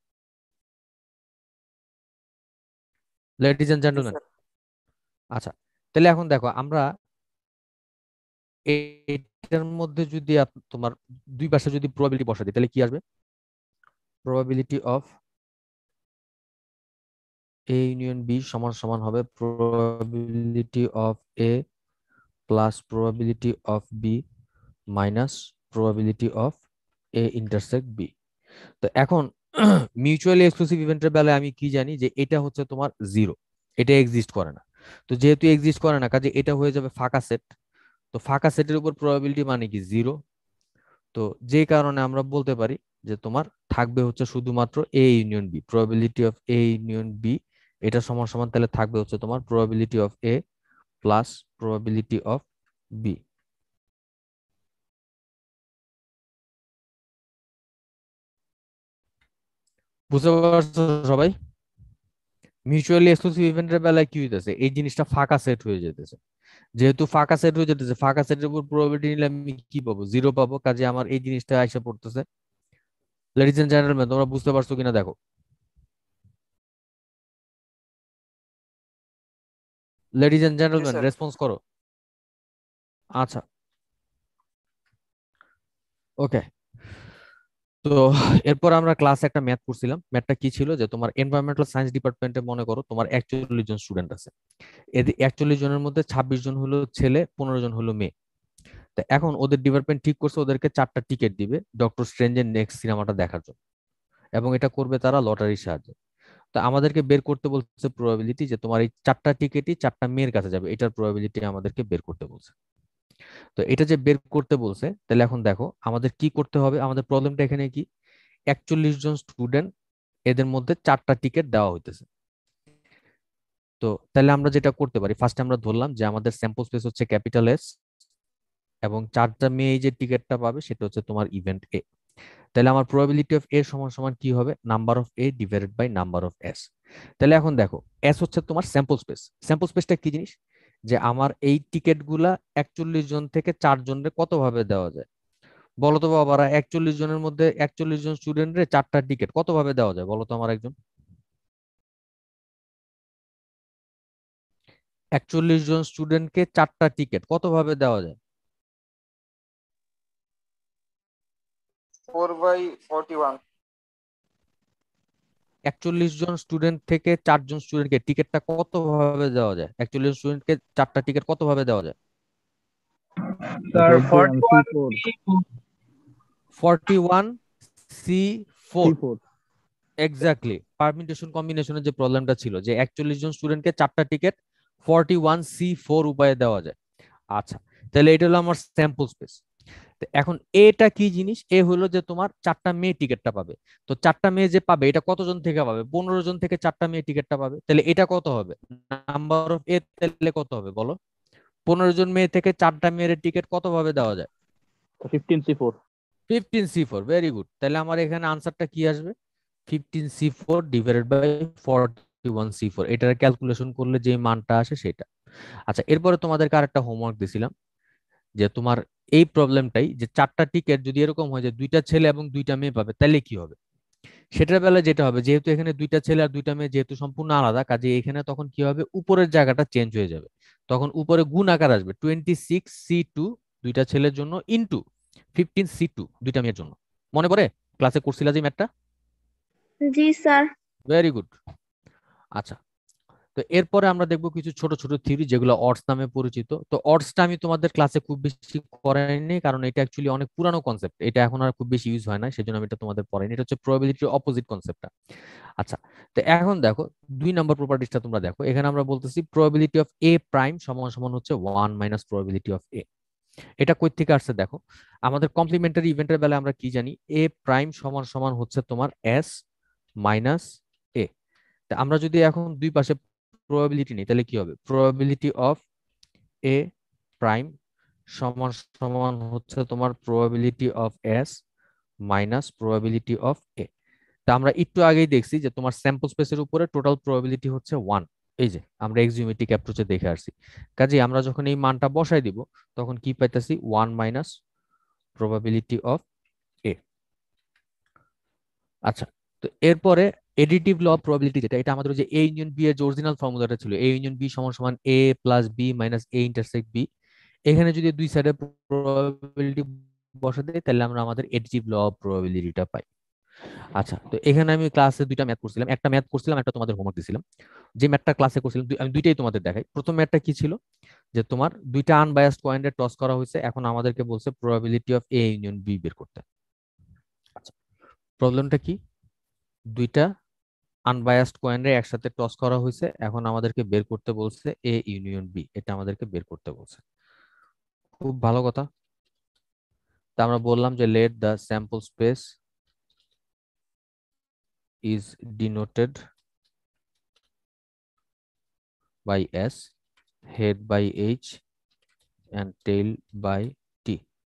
লেডিজ এন্ড জেন্টলম্যান। আচ্ছা, তাহলে এখন দেখো আমরা এটার মধ্যে যদি আপ- তোমার দুই পাশে যদি প্রবাবিলিটি বসা দিই, তাহলে কি আসবে? Probability of A union B সমান সমান হবে probability of A plus probability of B minus probability of A intersect B. তো এখন মিউচুয়ালি এক্সক্লুসিভ ইভেন্টের বেলায় আমি কি জানি, যে এটা হচ্ছে তোমার জিরো, এটা এক্সিস্ট করে না। তো যেহেতু এক্সিস্ট করে না, কাজে এটা হয়ে যাবে ফাঁকা সেট। তো ফাঁকা সেটের উপর প্রবাবিলিটি মানে কি? জিরো। তো যে কারণে আমরা বলতে পারি যে তোমার থাকবে হচ্ছে শুধুমাত্র A union B, probability of A union B, এটা সমান সমান তাহলে থাকবে হচ্ছে তোমার probability of A plus probability of B. বুঝতে পারছো সবাই? মিউচুয়ালি এক্সক্লুসিভ ইভেন্টের বেলায় কি হইতেছে, এই জিনিসটা ফাঁকা সেট হয়ে যেতেছে। যেহেতু ফাঁকা সেট হয়ে যেতেছে, ফাঁকা সেটের উপর প্রবাবিলিটি নিলে আমি কি পাবো? জিরো পাবো। কাজে আমার এই জিনিসটা আইসা পড়তেছে। লেডিজ এন্ড জেন্টলম্যান, তোমরা বুঝতে পারছো কিনা দেখো। লেডিজ এন্ড জেন্টলম্যান, রেসপন্স করো। আচ্ছা, ওকে। তো এরপর আমরা ক্লাসে একটা ম্যাথ করছিলাম। ম্যাথটা কি ছিল, যে তোমার এনভায়রনমেন্টাল সায়েন্স ডিপার্টমেন্টে মনে করো তোমার একচল্লিশ জন স্টুডেন্ট আছে। এদের একচল্লিশ জনের মধ্যে ছাব্বিশ জন হলো ছেলে, পনেরো জন হলো মেয়ে। তো এখন ওদের ডিপার্টমেন্ট ঠিক করছে ওদেরকে চারটা টিকিট দিবে ডক্টর স্ট্রেঞ্জের নেক্সট সিনেমাটা দেখার জন্য, এবং এটা করবে তারা লটারির সাহায্যে। তো আমাদেরকে বের করতে বলছে প্রবাবিলিটি, যে তোমার এই চারটা টিকিটই চারটা মেয়ের কাছে যাবে, এটার প্রবাবিলিটি আমাদেরকে বের করতে বলছে। তো এটা যে বের করতে বলছে, তাহলে এখন দেখো আমাদের কি করতে হবে। আমাদের প্রবলেমটা এখানে কি, একচল্লিশ জন স্টুডেন্ট, এদের মধ্যে চারটা টিকিট দেওয়া হইতেছে। তো তাহলে আমরা যেটা করতে পারি, ফার্স্টে আমরা ধরলাম যে আমাদের স্যাম্পল স্পেস হচ্ছে ক্যাপিটাল এস, এবং চারটা মেয়ে এই যে টিকিটটা পাবে সেটা হচ্ছে তোমার ইভেন্ট এ। তাহলে আমার প্রবাবিলিটি অফ এ সমান সমান কি হবে? Number of A divided by number of S. তাহলে এখন দেখো, এস হচ্ছে তোমার স্যাম্পল স্পেস। স্যাম্পল স্পেসটা কি জিনিস, যে আমার এই টিকিট গুলা একচল্লিশ জন থেকে চার জনের কত ভাবে দেওয়া যায়? বলো তো বাবারা, একচল্লিশ জনের মধ্যে একচল্লিশ জন স্টুডেন্টের চারটা টিকিট কত ভাবে দেওয়া যায় বলো তো আমার একজন? একচল্লিশ জন স্টুডেন্টকে চারটা টিকিট কত ভাবে দেওয়া যায়? four by forty-one. একচল্লিশ জন স্টুডেন্ট থেকে চারজন স্টুডেন্টকে টিকিটটা কত ভাবে দেওয়া যায়? একচল্লিশ স্টুডেন্টকে চারটা টিকিট কত ভাবে দেওয়া যায়? Sir, forty-one C four. Forty one C four. C four. Exactly, permutation কম্বিনেশনের যে প্রবলেমটা ছিল যে একচল্লিশ জন স্টুডেন্টকে চারটা ticket forty one C four উপায়ে দেওয়া যায়। আচ্ছা, তাহলে এটা হলো আমার স্যাম্পল স্পেস। এখন এটা কি জিনিস, এ হলো যে তোমার চারটা মেয়ে টিকিটটা পাবে। তো চারটা মেয়ে যে পাবে এটা কতজন থেকে পাবে? পনেরো জন থেকে চারটা মেয়ে টিকিটটা পাবে, তাহলে এটা কত হবে? নাম্বার অফ এ তাহলে কত হবে বলো? পনেরো জন মেয়ে থেকে চারটা মেয়ের টিকিট কত ভাবে দেওয়া যায়? Fifteen C four. Fifteen C four, very good. তাহলে আমার এখানে আনসারটা কি আসবে? Fifteen C four divided by forty one C four, এটার ক্যালকুলেশন করলে যে মানটা আসে সেটা। আচ্ছা, এরপরে তোমাদেরকে আরেকটা হোমওয়ার্ক দিছিলাম যে তোমার এই প্রবলেমটাই, যে চারটা টিকেট যদি এরকম হয় যে দুইটা ছেলে এবং দুইটা মেয়ে পাবে তাহলে কি হবে। সেটার বেলায় যেটা হবে, যেহেতু এখানে দুইটা ছেলে আর দুইটা মেয়ে যেহেতু সম্পূর্ণ আলাদা, কাজে এখানে তখন কি হবে, উপরের জায়গাটা চেঞ্জ হয়ে যাবে। তখন উপরে গুণ আকার আসবে টোয়েন্টি সিক্স সি টু দুইটা ছেলের জন্য ইন্টু ফিফটিন সি টু দুইটা মেয়ের জন্য। মনে পড়ে ক্লাসে করছিলা যে ম্যাথটা? জি স্যার। Very good. আচ্ছা, তো এরপরে আমরা দেখবো কিছু ছোট ছোট থিওরি যেগুলো অডস নামে পরিচিত। তো অডসটা আমি তোমাদের ক্লাসে খুব বেশি করাইনি, কারণ এটা অ্যাকচুয়ালি অনেক পুরানো কনসেপ্ট, এটা এখন আর খুব বেশি ইউজ হয় না, সেজন্য আমি এটা তোমাদের পড়াইনি। এটা হচ্ছে প্রবাবিলিটির অপোজিট কনসেপ্টটা। আচ্ছা, তো এখন দেখো দুই নম্বর প্রপার্টিসটা তোমরা দেখো, এখানে আমরা বলতেছি প্রবাবিলিটি অফ এ প্রাইম সমান সমান হচ্ছে one minus probability of A. এটা কই থেকে আসছে দেখো, আমাদের কমপ্লিমেন্টারি ইভেন্টের বেলায় আমরা কি জানি, এ প্রাইম সমান সমান হচ্ছে তোমার এস মাইনাস এ। আমরা যদি এখন দুই পাশে প্রবাবিলিটি নিই তাহলে কি হবে, প্রবাবিলিটি অফ এ প্রাইম সমান সমান হচ্ছে তোমার probability of S minus probability of A. তা আমরা একটু আগেই দেখছি যে তোমার স্যাম্পল স্পেসের উপরে টোটাল প্রবাবিলিটি হচ্ছে ওয়ান। এই যে আমরা এক্সিওমেট্রিক অ্যাপ্রোচে দেখে আসছি। কাজে আমরা যখন এই মানটা বসাই দিব তখন কি পাইতেছি, one minus probability of A. আচ্ছা, তো এরপরে এডিটিভ ল অফ প্রবাবিলিটি যেটা, এটা আমাদের যে এ ইউনিয়ন বি এর যে অরিজিনাল ফর্মুলাটা ছিল, এ ইউনিয়ন বি সমান সমান A plus B minus A intersect B. এখানে যদি দুই সাইডে প্রবাবিলিটি বসা দেয় তাহলে আমরা আমাদের এডিটিভ ল অফ প্রবাবিলিটিটা পাই। আচ্ছা, তো এখানে আমি ক্লাসে দুইটা ম্যাথ করছিলাম, একটা ম্যাথ করছিলাম, একটা তোমাদের হোমওয়ার্ক দিছিলাম। যে ম্যাথটা ক্লাসে করছিলাম দুই- আমি দুইটাই তোমাদের দেখাই। প্রথম ম্যাথটা কি ছিল, যে তোমার দুইটা আনবায়াসড কয়েনের টস করা হয়েছে, এখন আমাদেরকে বলছে probability of A union B বের করতে। আচ্ছা, প্রবলেমটা কি, দুইটা আনবায়াসড কয়েনরে একসাথে টস করা হয়েছে, এখন আমাদেরকে বের করতে বলছে এ ইউনিয়ন বি, এটা আমাদেরকে বের করতে বলছে। খুব ভালো কথা। তা আমরা বললাম যে let the sample space is denoted by S, head by H and tail by t.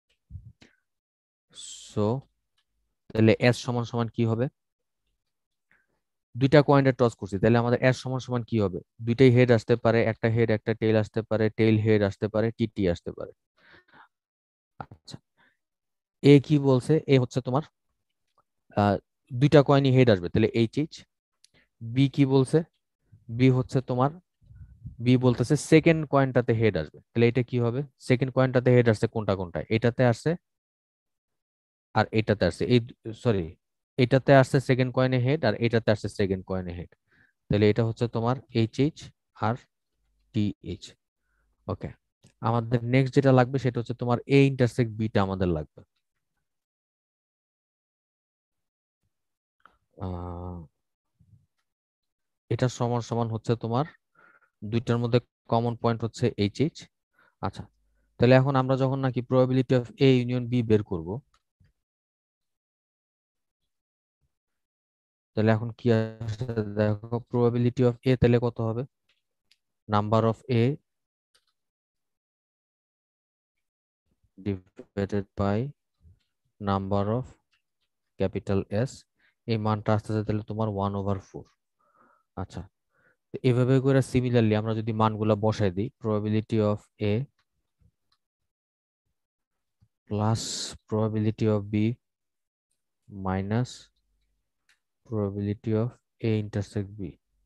So তাহলে s সমান সমান কি হবে, দুইটা কয়েনের টস করছি তাহলে আমাদের s সমান সমান কি হবে, দুইটাই হেড আসতে পারে, একটা হেড একটা টেল আসতে পারে, টেল হেড আসতে পারে, টি টি আসতে পারে। আচ্ছা, এ কি বলছে, এ হচ্ছে তোমার আহ, দুইটা কয়েনই হেড আসবে তাহলে এইচ এইচ। বি কি বলছে, বি হচ্ছে তোমার, বি বলতেছে সেকেন্ড কয়েনটাতে হেড আসবে, তাহলে এটা কি হবে, সেকেন্ড কয়েনটাতে হেড আসছে কোনটা কোনটা, এটাতে আসছে আর এটাতে আসছে, এই সরি, এটাতে আসছে সেকেন্ড কয়েনে হেড আর এটাতে আসছে সেকেন্ড কয়েনে হেড, তাহলে এটা হচ্ছে তোমার এইচ এইচ আর টি এইচ। ওকে, আমাদের নেক্সট যেটা লাগবে সেটা হচ্ছে তোমার এ ইন্টারসেক্ট বিটা আমাদের লাগবে। আহ, এটা সমান সমান হচ্ছে তোমার দুইটার মধ্যে কমন পয়েন্ট হচ্ছে এইচ এইচ। আচ্ছা, তাহলে এখন আমরা যখন নাকি probability of A union B বের করব, তাহলে এখন কি আসে দেখো, প্রবাবিলিটি অফ এ তাহলে কত হবে, number of A divided by number of capital S, এই মানটা আসতেছে তাহলে তোমার ওয়ান ওভার ফোর। আচ্ছা, তো এভাবে করে সিমিলারলি আমরা যদি মানগুলা বসাই দিই, probability of A plus probability of B minus probability of A intersect B.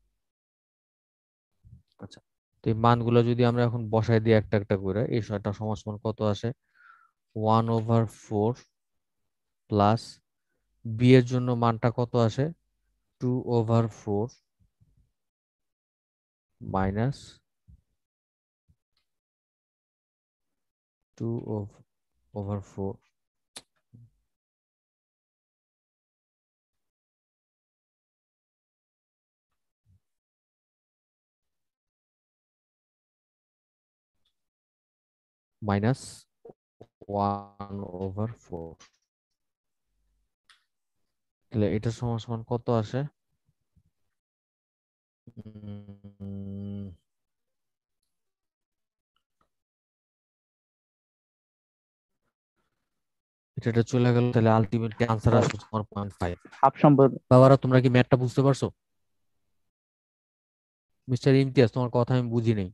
আচ্ছা, তো এই মানগুলো যদি আমরা এখন বসাই দিই একটা একটা করে, এই একটা সমান সমান কত আসে, one over four plus B এর জন্য মানটা কত আসে, two over four minus two over four minus one over four. তাহলে এটা সমান সমান কত আসে? উম, এটা এটা চলে গেল, তাহলে আলটিমেটলি আনসার আসলো তোমার পয়েন্ট ফাইভ। হাফ সম্পদ বাবারা তোমরা কি ম্যাথটা বুঝতে পারছো? মিস্টার ইমতিয়াজ, তোমার কথা আমি বুঝি নাই।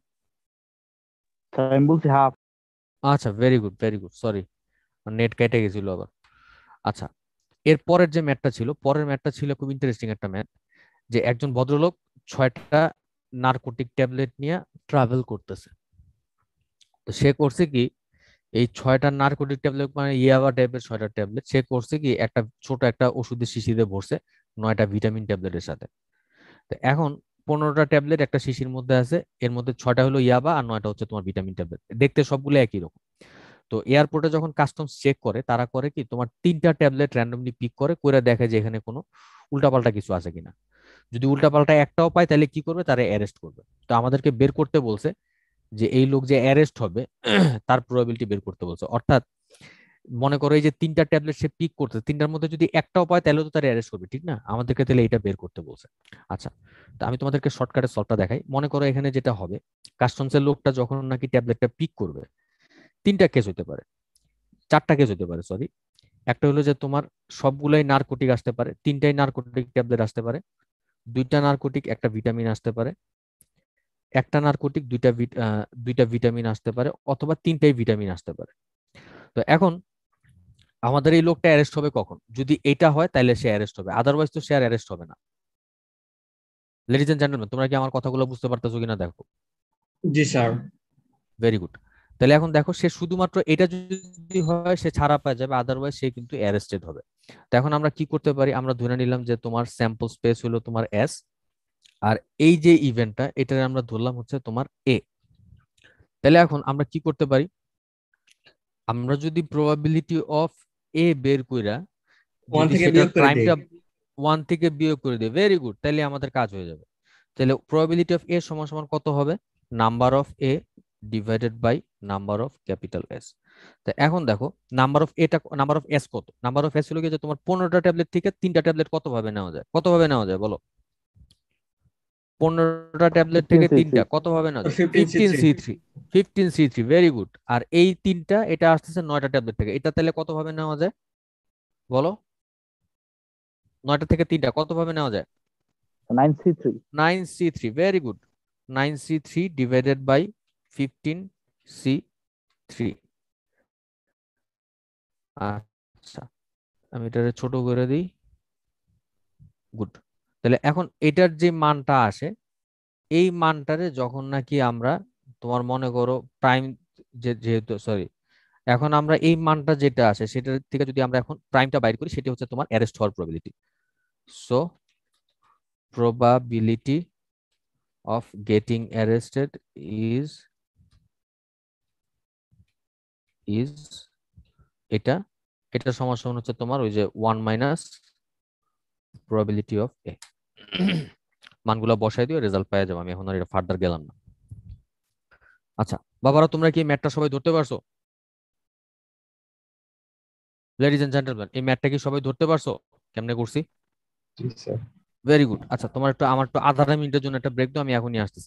স্যার আমি বলছি হাফ। আচ্ছা, very good very good, sorry, net কেটে গেছিল আবার। আচ্ছা, এর পরের যে ম্যাথটা ছিল, পরের ম্যাথটা ছিল খুব ইন্টারেস্টিং একটা ম্যাথ, যে একজন ভদ্রলোক ছয়টা নারকোটিক ট্যাবলেট নিয়ে ট্রাভেল করতেছে। তো সে করছে কি, এই ছয়টা নারকোটিক ট্যাবলেট মানে ইয়াবা টাইপের ছয়টা ট্যাবলেট সে করছে কি একটা ছোট একটা ওষুধের শিশিতে ভরছে নয়টা ভিটামিন ট্যাবলেটের সাথে। তো এখন পনেরোটা ট্যাবলেট একটা শিশির মধ্যে আছে, এর মধ্যে ছয়টা হলো ইয়াবা আর নয়টা হচ্ছে তোমার ভিটামিন ট্যাবলেট, দেখতে সবগুলো একই রকম। তো এয়ারপোর্টে যখন কাস্টমস চেক করে, তারা করে কি তোমার তিনটা ট্যাবলেট র্যান্ডমলি পিক করে করে দেখে যে এখানে কোনো উল্টাপাল্টা কিছু আছে কিনা। যদি উল্টাপাল্টা একটাও পায় তাহলে কি করবে, তারা অ্যারেস্ট করবে। তো আমাদেরকে বের করতে বলছে যে এই লোক যে অ্যারেস্ট হবে তার প্রবাবিলিটি বের করতে বলছে। অর্থাৎ মনে করো এই যে তিনটা ট্যাবলেট সে পিক করতে, তিনটার মধ্যে যদি একটাও পায় তাহলে তো তার অ্যারেস্ট করবে, ঠিক না? আমাদেরকে তাহলে এটা বের করতে বলছে। আচ্ছা, তো আমি তোমাদেরকে শর্টকাটে সলভটা দেখাই। মনে করো এখানে যেটা হবে, কাস্টমসের লোকটা যখন নাকি ট্যাবলেটটা পিক করবে, তিনটা কেস হতে পারে, চারটা কেস হতে পারে, সরি। একটা হলো যে তোমার সবগুলাই নারকোটিক আসতে পারে, তিনটাই নারকোটিক ট্যাবলেট আসতে পারে, দুইটা নারকোটিক একটা ভিটামিন আসতে পারে, একটা নারকোটিক দুইটা ভিট- আহ, দুইটা ভিটামিন আসতে পারে, অথবা তিনটাই ভিটামিন আসতে পারে। তো এখন আমাদের এই লোকটা অ্যারেস্ট হবে কখন? যদি এটা হয় তাহলে সে অ্যারেস্ট হবে, আদারওয়াইজ তো সে আর অ্যারেস্ট হবে না। লেডিজ এন্ড জেন্টলম্যান, তোমরা কি আমার কথাগুলো বুঝতে পারতেছো কিনা দেখো। জি স্যার। Very good. তাহলে এখন দেখো, সে শুধুমাত্র এটা যদি হয় সে ছাড়া পাওয়া যাবে, আদারওয়াইজ সে কিন্তু অ্যারেস্টেড হবে। তো এখন আমরা কি করতে পারি, আমরা ধরে নিলাম যে তোমার স্যাম্পল স্পেস হলো তোমার এস, আর এই যে ইভেন্টটা এটা আমরা ধরলাম হচ্ছে তোমার এ। তাহলে এখন আমরা কি করতে পারি, আমরা যদি প্রবাবিলিটি অফ এ বের কইরা ওয়ান যদি থেকে সেটার বিয়োগ করে দেই। প্রাইমটা ওয়ান থেকে বিয়োগ করে দিই, ভেরি গুড, তাহলে আমাদের কাজ হয়ে যাবে। তাহলে প্রবাবিলিটি অফ এ সমান সমান কত হবে? Number of A divided by number of capital S. তো এখন দেখো, নাম্বার অফ এটা, নাম্বার অফ এস কত? নাম্বার অফ এস হলো কি যে তোমার পনেরোটা ট্যাবলেট থেকে তিনটা ট্যাবলেট কত ভাবে নেওয়া যায়, কত ভাবে নেওয়া যায় বলো? পনেরোটা ট্যাবলেট ফিফটিন থেকে সি থ্রি। তিনটা কত ভাবে নেওয়া যায়? Fifteen C fifteen three. C three fifteen C three very good. আর এই তিনটা এটা আসতেছে নয়টা ট্যাবলেট থেকে, এটা তাহলে কত ভাবে নেওয়া যায় বলো? নয়টা থেকে তিনটা কত ভাবে নেওয়া যায়? Nine C three. Nine C three very good. Nine C three divided by fifteen C three. আচ্ছা, আমি এটা ছোট করে দিই। গুড। তাহলে এখন এটার যে মানটা আসে, এই মানটারে যখন নাকি আমরা তোমার মনে করো প্রাইম, যে যেহেতু সরি, এখন আমরা এই মানটা যেটা আসে সেটার থেকে যদি আমরা এখন প্রাইমটা বাইর করি, সেটা হচ্ছে তোমার অ্যারেস্ট হওয়ার probability. So probability of getting arrested is is এটা, এটা সমান সমান হচ্ছে তোমার ওই যে one minus probability of A. মানগুলো বসাই দিও, রেজাল্ট পাওয়া যাবে। আমি এখন আর এটা ফার্দার গেলাম না। আচ্ছা বাবারা, তোমরা কি ম্যাথটা সবাই ধরতে পারছো? লেডিজ এন্ড জেন্টলম্যান, এই ম্যাথটা কি সবাই ধরতে পারছো কেমনে করছি? জি স্যার। Very good. আচ্ছা, তোমার একটু আমার একটু আধা মিনিটের জন্য একটা ব্রেক দাও, আমি এখনই আসতেছি।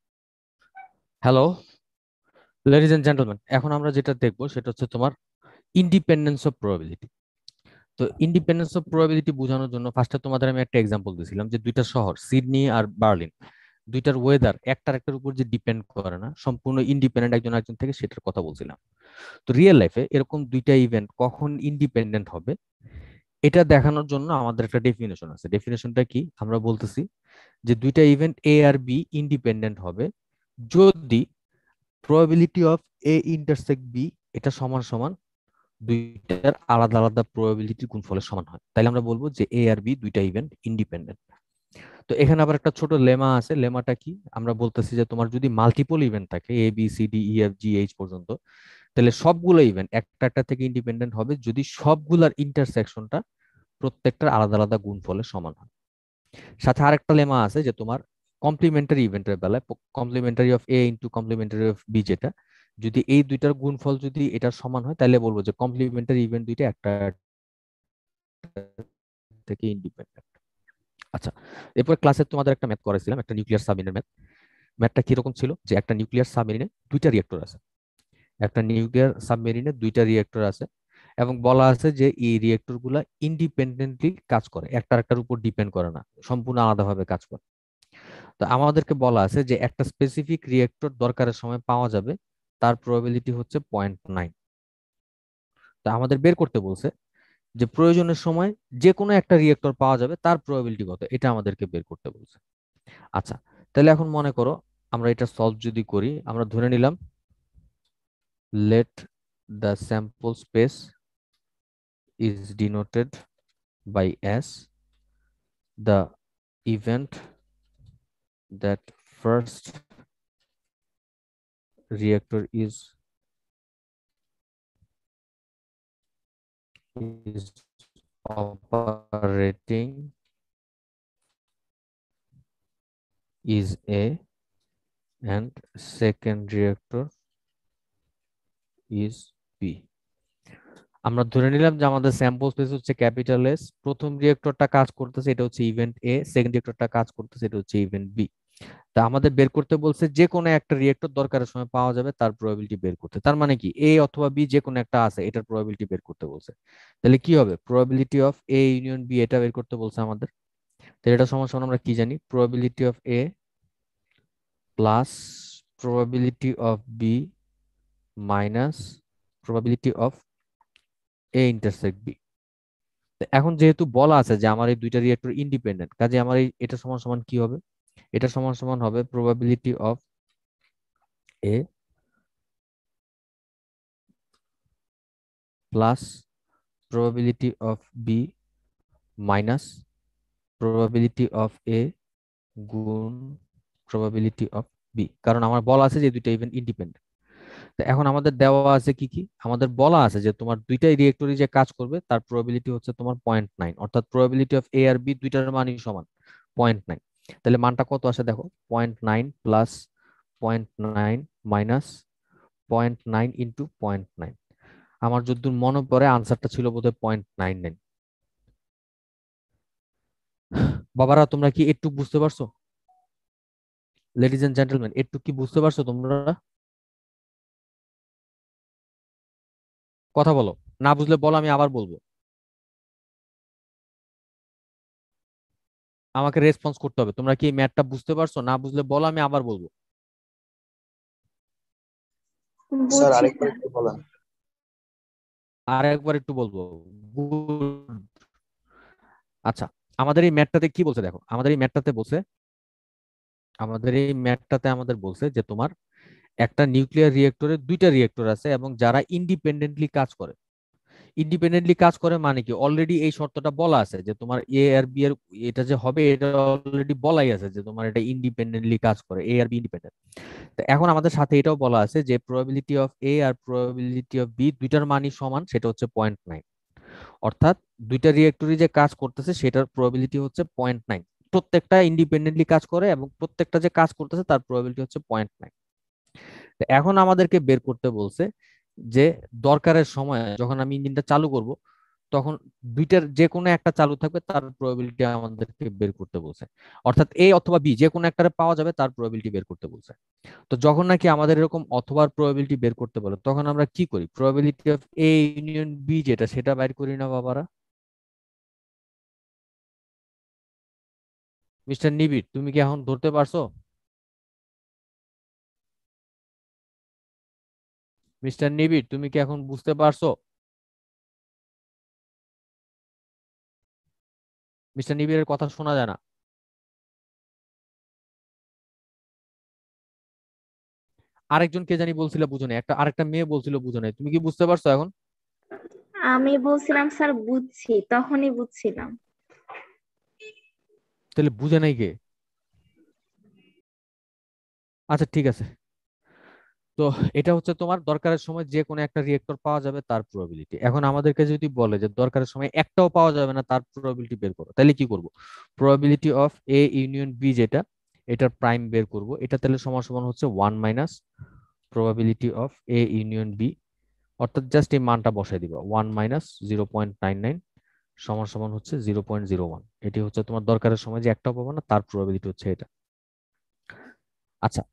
হ্যালো লেডিজ এন্ড জেন্টলম্যান, এখন আমরা যেটা দেখবো সেটা হচ্ছে তোমার ইন্ডিপেন্ডেন্স অফ প্রবাবিলিটি। তো ইন্ডিপেন্ডেন্স অফ প্রবাবিলিটি বোঝানোর জন্য ফার্স্টে তোমাদের আমি একটা এক্সাম্পল দিয়েছিলাম যে দুইটা শহর সিডনি আর বার্লিন, দুইটার ওয়েদার একটার একটার উপর যে ডিপেন্ড করে না, সম্পূর্ণ ইন্ডিপেন্ডেন্ট একজন একজন থেকে, সেটার কথা বলছিলাম। তো রিয়েল লাইফে এরকম দুইটা ইভেন্ট কখন ইন্ডিপেন্ডেন্ট হবে এটা দেখানোর জন্য আমাদের একটা ডেফিনেশন আছে। ডেফিনেশনটা কি? আমরা বলতেছি যে দুইটা ইভেন্ট এ আর বি ইন্ডিপেন্ডেন্ট হবে যদি probability of A intersect B এটা সমান সমান দুইটার আলাদা আলাদা প্রবাবিলিটি গুণফলের সমান হয়, তাইলে আমরা বলবো যে এ আর বি দুইটা ইভেন্ট ইন্ডিপেন্ডেন্ট। তো এখানে আবার একটা ছোট লেমা আছে। লেমাটা কি? আমরা বলতেছি যে তোমার যদি মাল্টিপল ইভেন্ট থাকে B B C D E F G এইচ পর্যন্ত, তাহলে সবগুলো ইভেন্ট একটা একটা থেকে ইন্ডিপেন্ডেন্ট হবে যদি সবগুলার ইন্টারসেকশনটা প্রত্যেকটার আলাদা আলাদা গুণফলের সমান হয়। সাথে আরেকটা লেমা আছে যে তোমার কমপ্লিমেন্টারি ইভেন্টের বেলায় complementary of A into complementary of B, যেটা যদি এই দুইটার গুণফল যদি এটার সমান হয় তাহলে বলবো যে কমপ্লিমেন্টারি ইভেন্ট দুইটা একটা থেকে ইন্ডিপেন্ডেন্ট। আচ্ছা, এরপর ক্লাসে তোমাদের একটা ম্যাথ করেছিলাম, একটা নিউক্লিয়ার সাবমেরিনের ম্যাথ। ম্যাথটা কিরকম ছিল? যে একটা নিউক্লিয়ার সাবমেরিনে দুইটা রিয়েক্টর আছে, একটা নিউক্লিয়ার সাবমেরিনে দুইটা রিয়েক্টর আছে এবং বলা আছে যে এই রিয়েক্টর গুলা ইন্ডিপেন্ডেন্টলি কাজ করে, একটা একটার উপর ডিপেন্ড করে না, সম্পূর্ণ আলাদাভাবে কাজ করে। তো আমাদেরকে বলা আছে যে একটা স্পেসিফিক রিয়েক্টর দরকারের সময় পাওয়া যাবে, তার প্রবাবিলিটি হচ্ছে পয়েন্ট নাইন। তো আমাদের বের করতে বলছে যে প্রয়োজনের সময় যে কোনো একটা রিয়েক্টর পাওয়া যাবে, তার প্রবাবিলিটি কত, এটা আমাদেরকে বের করতে বলছে। আচ্ছা, তাহলে এখন মনে করো আমরা এটা সলভ যদি করি, আমরা ধরে নিলাম let the sample space is denoted by S, the event that first reactor is is operating is A and second reactor is B। আমরা ধরে নিলাম যে আমাদের স্যাম্পল স্পেস হচ্ছে ক্যাপিটাল এস, প্রথম রিয়েক্টরটা কাজ করতেছে এটা হচ্ছে ইভেন্ট এ, সেকেন্ড রিয়েক্টরটা কাজ করতেছে এটা হচ্ছে ইভেন্ট বি। তা আমাদের বের করতে বলছে যে কোনো একটা রিয়েক্টর দরকারের সময় পাওয়া যাবে তার প্রবাবিলিটি বের করতে। তার মানে কি এ অথবা বি যে কোনো একটা আছে, এটার প্রবাবিলিটি বের করতে বলছে। তাহলে কি হবে? Probability of A union B এটা বের করতে বলছে আমাদের। তাহলে এটা সমান সমান আমরা কি জানি? Probability of A plus probability of B minus probability of A intersect B. এখন যেহেতু বলা আছে যে আমার এই দুইটা রিয়েক্টর ইন্ডিপেন্ডেন্ট, কাজে আমার এই এটা সমান সমান কি হবে? এটা সমান সমান হবে probability of A plus probability of B minus probability of A গুণ probability of B, কারণ আমার বলা আছে যে দুইটা ইভেন্ট ইন্ডিপেন্ডেন্ট। তো এখন আমাদের দেওয়া আছে কি কি? আমাদের বলা আছে যে তোমার দুইটাই রিয়েক্টরই যে কাজ করবে তার প্রবাবিলিটি হচ্ছে তোমার পয়েন্ট নাইন, অর্থাৎ প্রবাবিলিটি অফ এ আর বি দুইটার মানই সমান পয়েন্ট নাইন। তাহলে মানটা কত আসে দেখো, point nine plus point nine minus point nine into point nine. আমার যতদূর মনে পড়ে আনসারটা ছিল বোধহয় পয়েন্ট নাইন নাইন। বাবারা তোমরা কি একটু বুঝতে পারছো? লেডিজ এন্ড জেন্টলম্যান একটু কি বুঝতে পারছো তোমরা? কথা বলো, না বুঝলে বলো আমি আবার বলবো। আমাকে রেসপন্স করতে হবে। তোমরা কি ম্যাথটা বুঝতে পারছো? না বুঝলে বলো আমি আবার বলবো। স্যার আরেকবার একটু বলেন। আর একবার একটু বলবো। Good. আচ্ছা, আমাদের এই ম্যাথটাতে কি বলছে দেখো, আমাদের এই ম্যাথটাতে বলছে আমাদের এই ম্যাথটাতে আমাদের বলছে যে তোমার একটা নিউক্লিয়ার রিয়েক্টরে দুইটা রিয়েক্টর আছে এবং যারা ইন্ডিপেন্ডেন্টলি কাজ করে। ইন্ডিপেন্ডেন্টলি কাজ করে মানে কি? অলরেডি এই শর্তটা বলা আছে যে তোমার এ আর বি এর এটা যে হবে এটা অলরেডি বলাই আছে যে তোমার এটা ইন্ডিপেন্ডেন্টলি কাজ করে, এ আর বি ইন্ডিপেন্ডেন্ট। তো এখন আমাদের সাথে এটাও বলা আছে যে প্রবাবিলিটি অফ এ আর প্রবাবিলিটি অফ বি দুইটার মানই সমান, সেটা হচ্ছে পয়েন্ট নাইন। অর্থাৎ দুইটা রিয়েক্টরই যে কাজ করতেছে সেটার প্রবাবিলিটি হচ্ছে পয়েন্ট নাইন। প্রত্যেকটা ইন্ডিপেন্ডেন্টলি কাজ করে এবং প্রত্যেকটা যে কাজ করতেছে তার প্রবাবিলিটি হচ্ছে পয়েন্ট নাইন। এখন আমাদেরকে বের করতে বলছে যে দরকারের সময় যখন আমি ইঞ্জিনটা চালু করব তখন দুইটার যে কোনো একটা চালু থাকবে, তার প্রবাবিলিটি আমাদেরকে বের করতে বলছে। অর্থাৎ এ অথবা বি যে কোনো একটারে পাওয়া যাবে, তার প্রবাবিলিটি বের করতে বলছে। তো যখন নাকি আমাদের এরকম অথবার প্রবাবিলিটি বের করতে বলে, তখন আমরা কি করি? Probability of A union B যেটা, সেটা বাইর করি না বাবারা? মিস্টার নিবিড়, তুমি কি এখন ধরতে পারছো? মিস্টার নিবিড়, তুমি কি এখন বুঝতে পারছো? মিস্টার নিবিড়ের কথা শোনা যায় না। আরেকজন কে জানি বলছিল বুঝো নাই, একটা আরেকটা মেয়ে বলছিল বুঝো নাই, তুমি কি বুঝতে পারছো এখন? আমি বলছিলাম স্যার বুঝছি, তখনই বুঝছিলাম। তাহলে বুঝে নাই কে? আচ্ছা ঠিক আছে। তো এটা হচ্ছে তোমার দরকারের সময় যে কোনো একটা রিয়েক্টর পাওয়া যাবে, তার প্রবাবিলিটি। এখন আমাদেরকে যদি বলে যে দরকারের সময় একটাও পাওয়া যাবে না, তার প্রবাবিলিটি বের করো, তাহলে কি করব? Probability of A union B যেটা, এটার প্রাইম বের করব। এটা তাহলে সমান সমান হচ্ছে one minus probability of A union B, অর্থাৎ জাস্ট এই মানটা বসাই দিবা, one minus zero point nine nine সমান সমান হচ্ছে জিরো পয়েন্ট জিরো ওয়ান। এটি হচ্ছে তোমার দরকারের সময় যে একটাও পাবো না, তার প্রবাবিলিটি হচ্ছে এটা। আচ্ছা,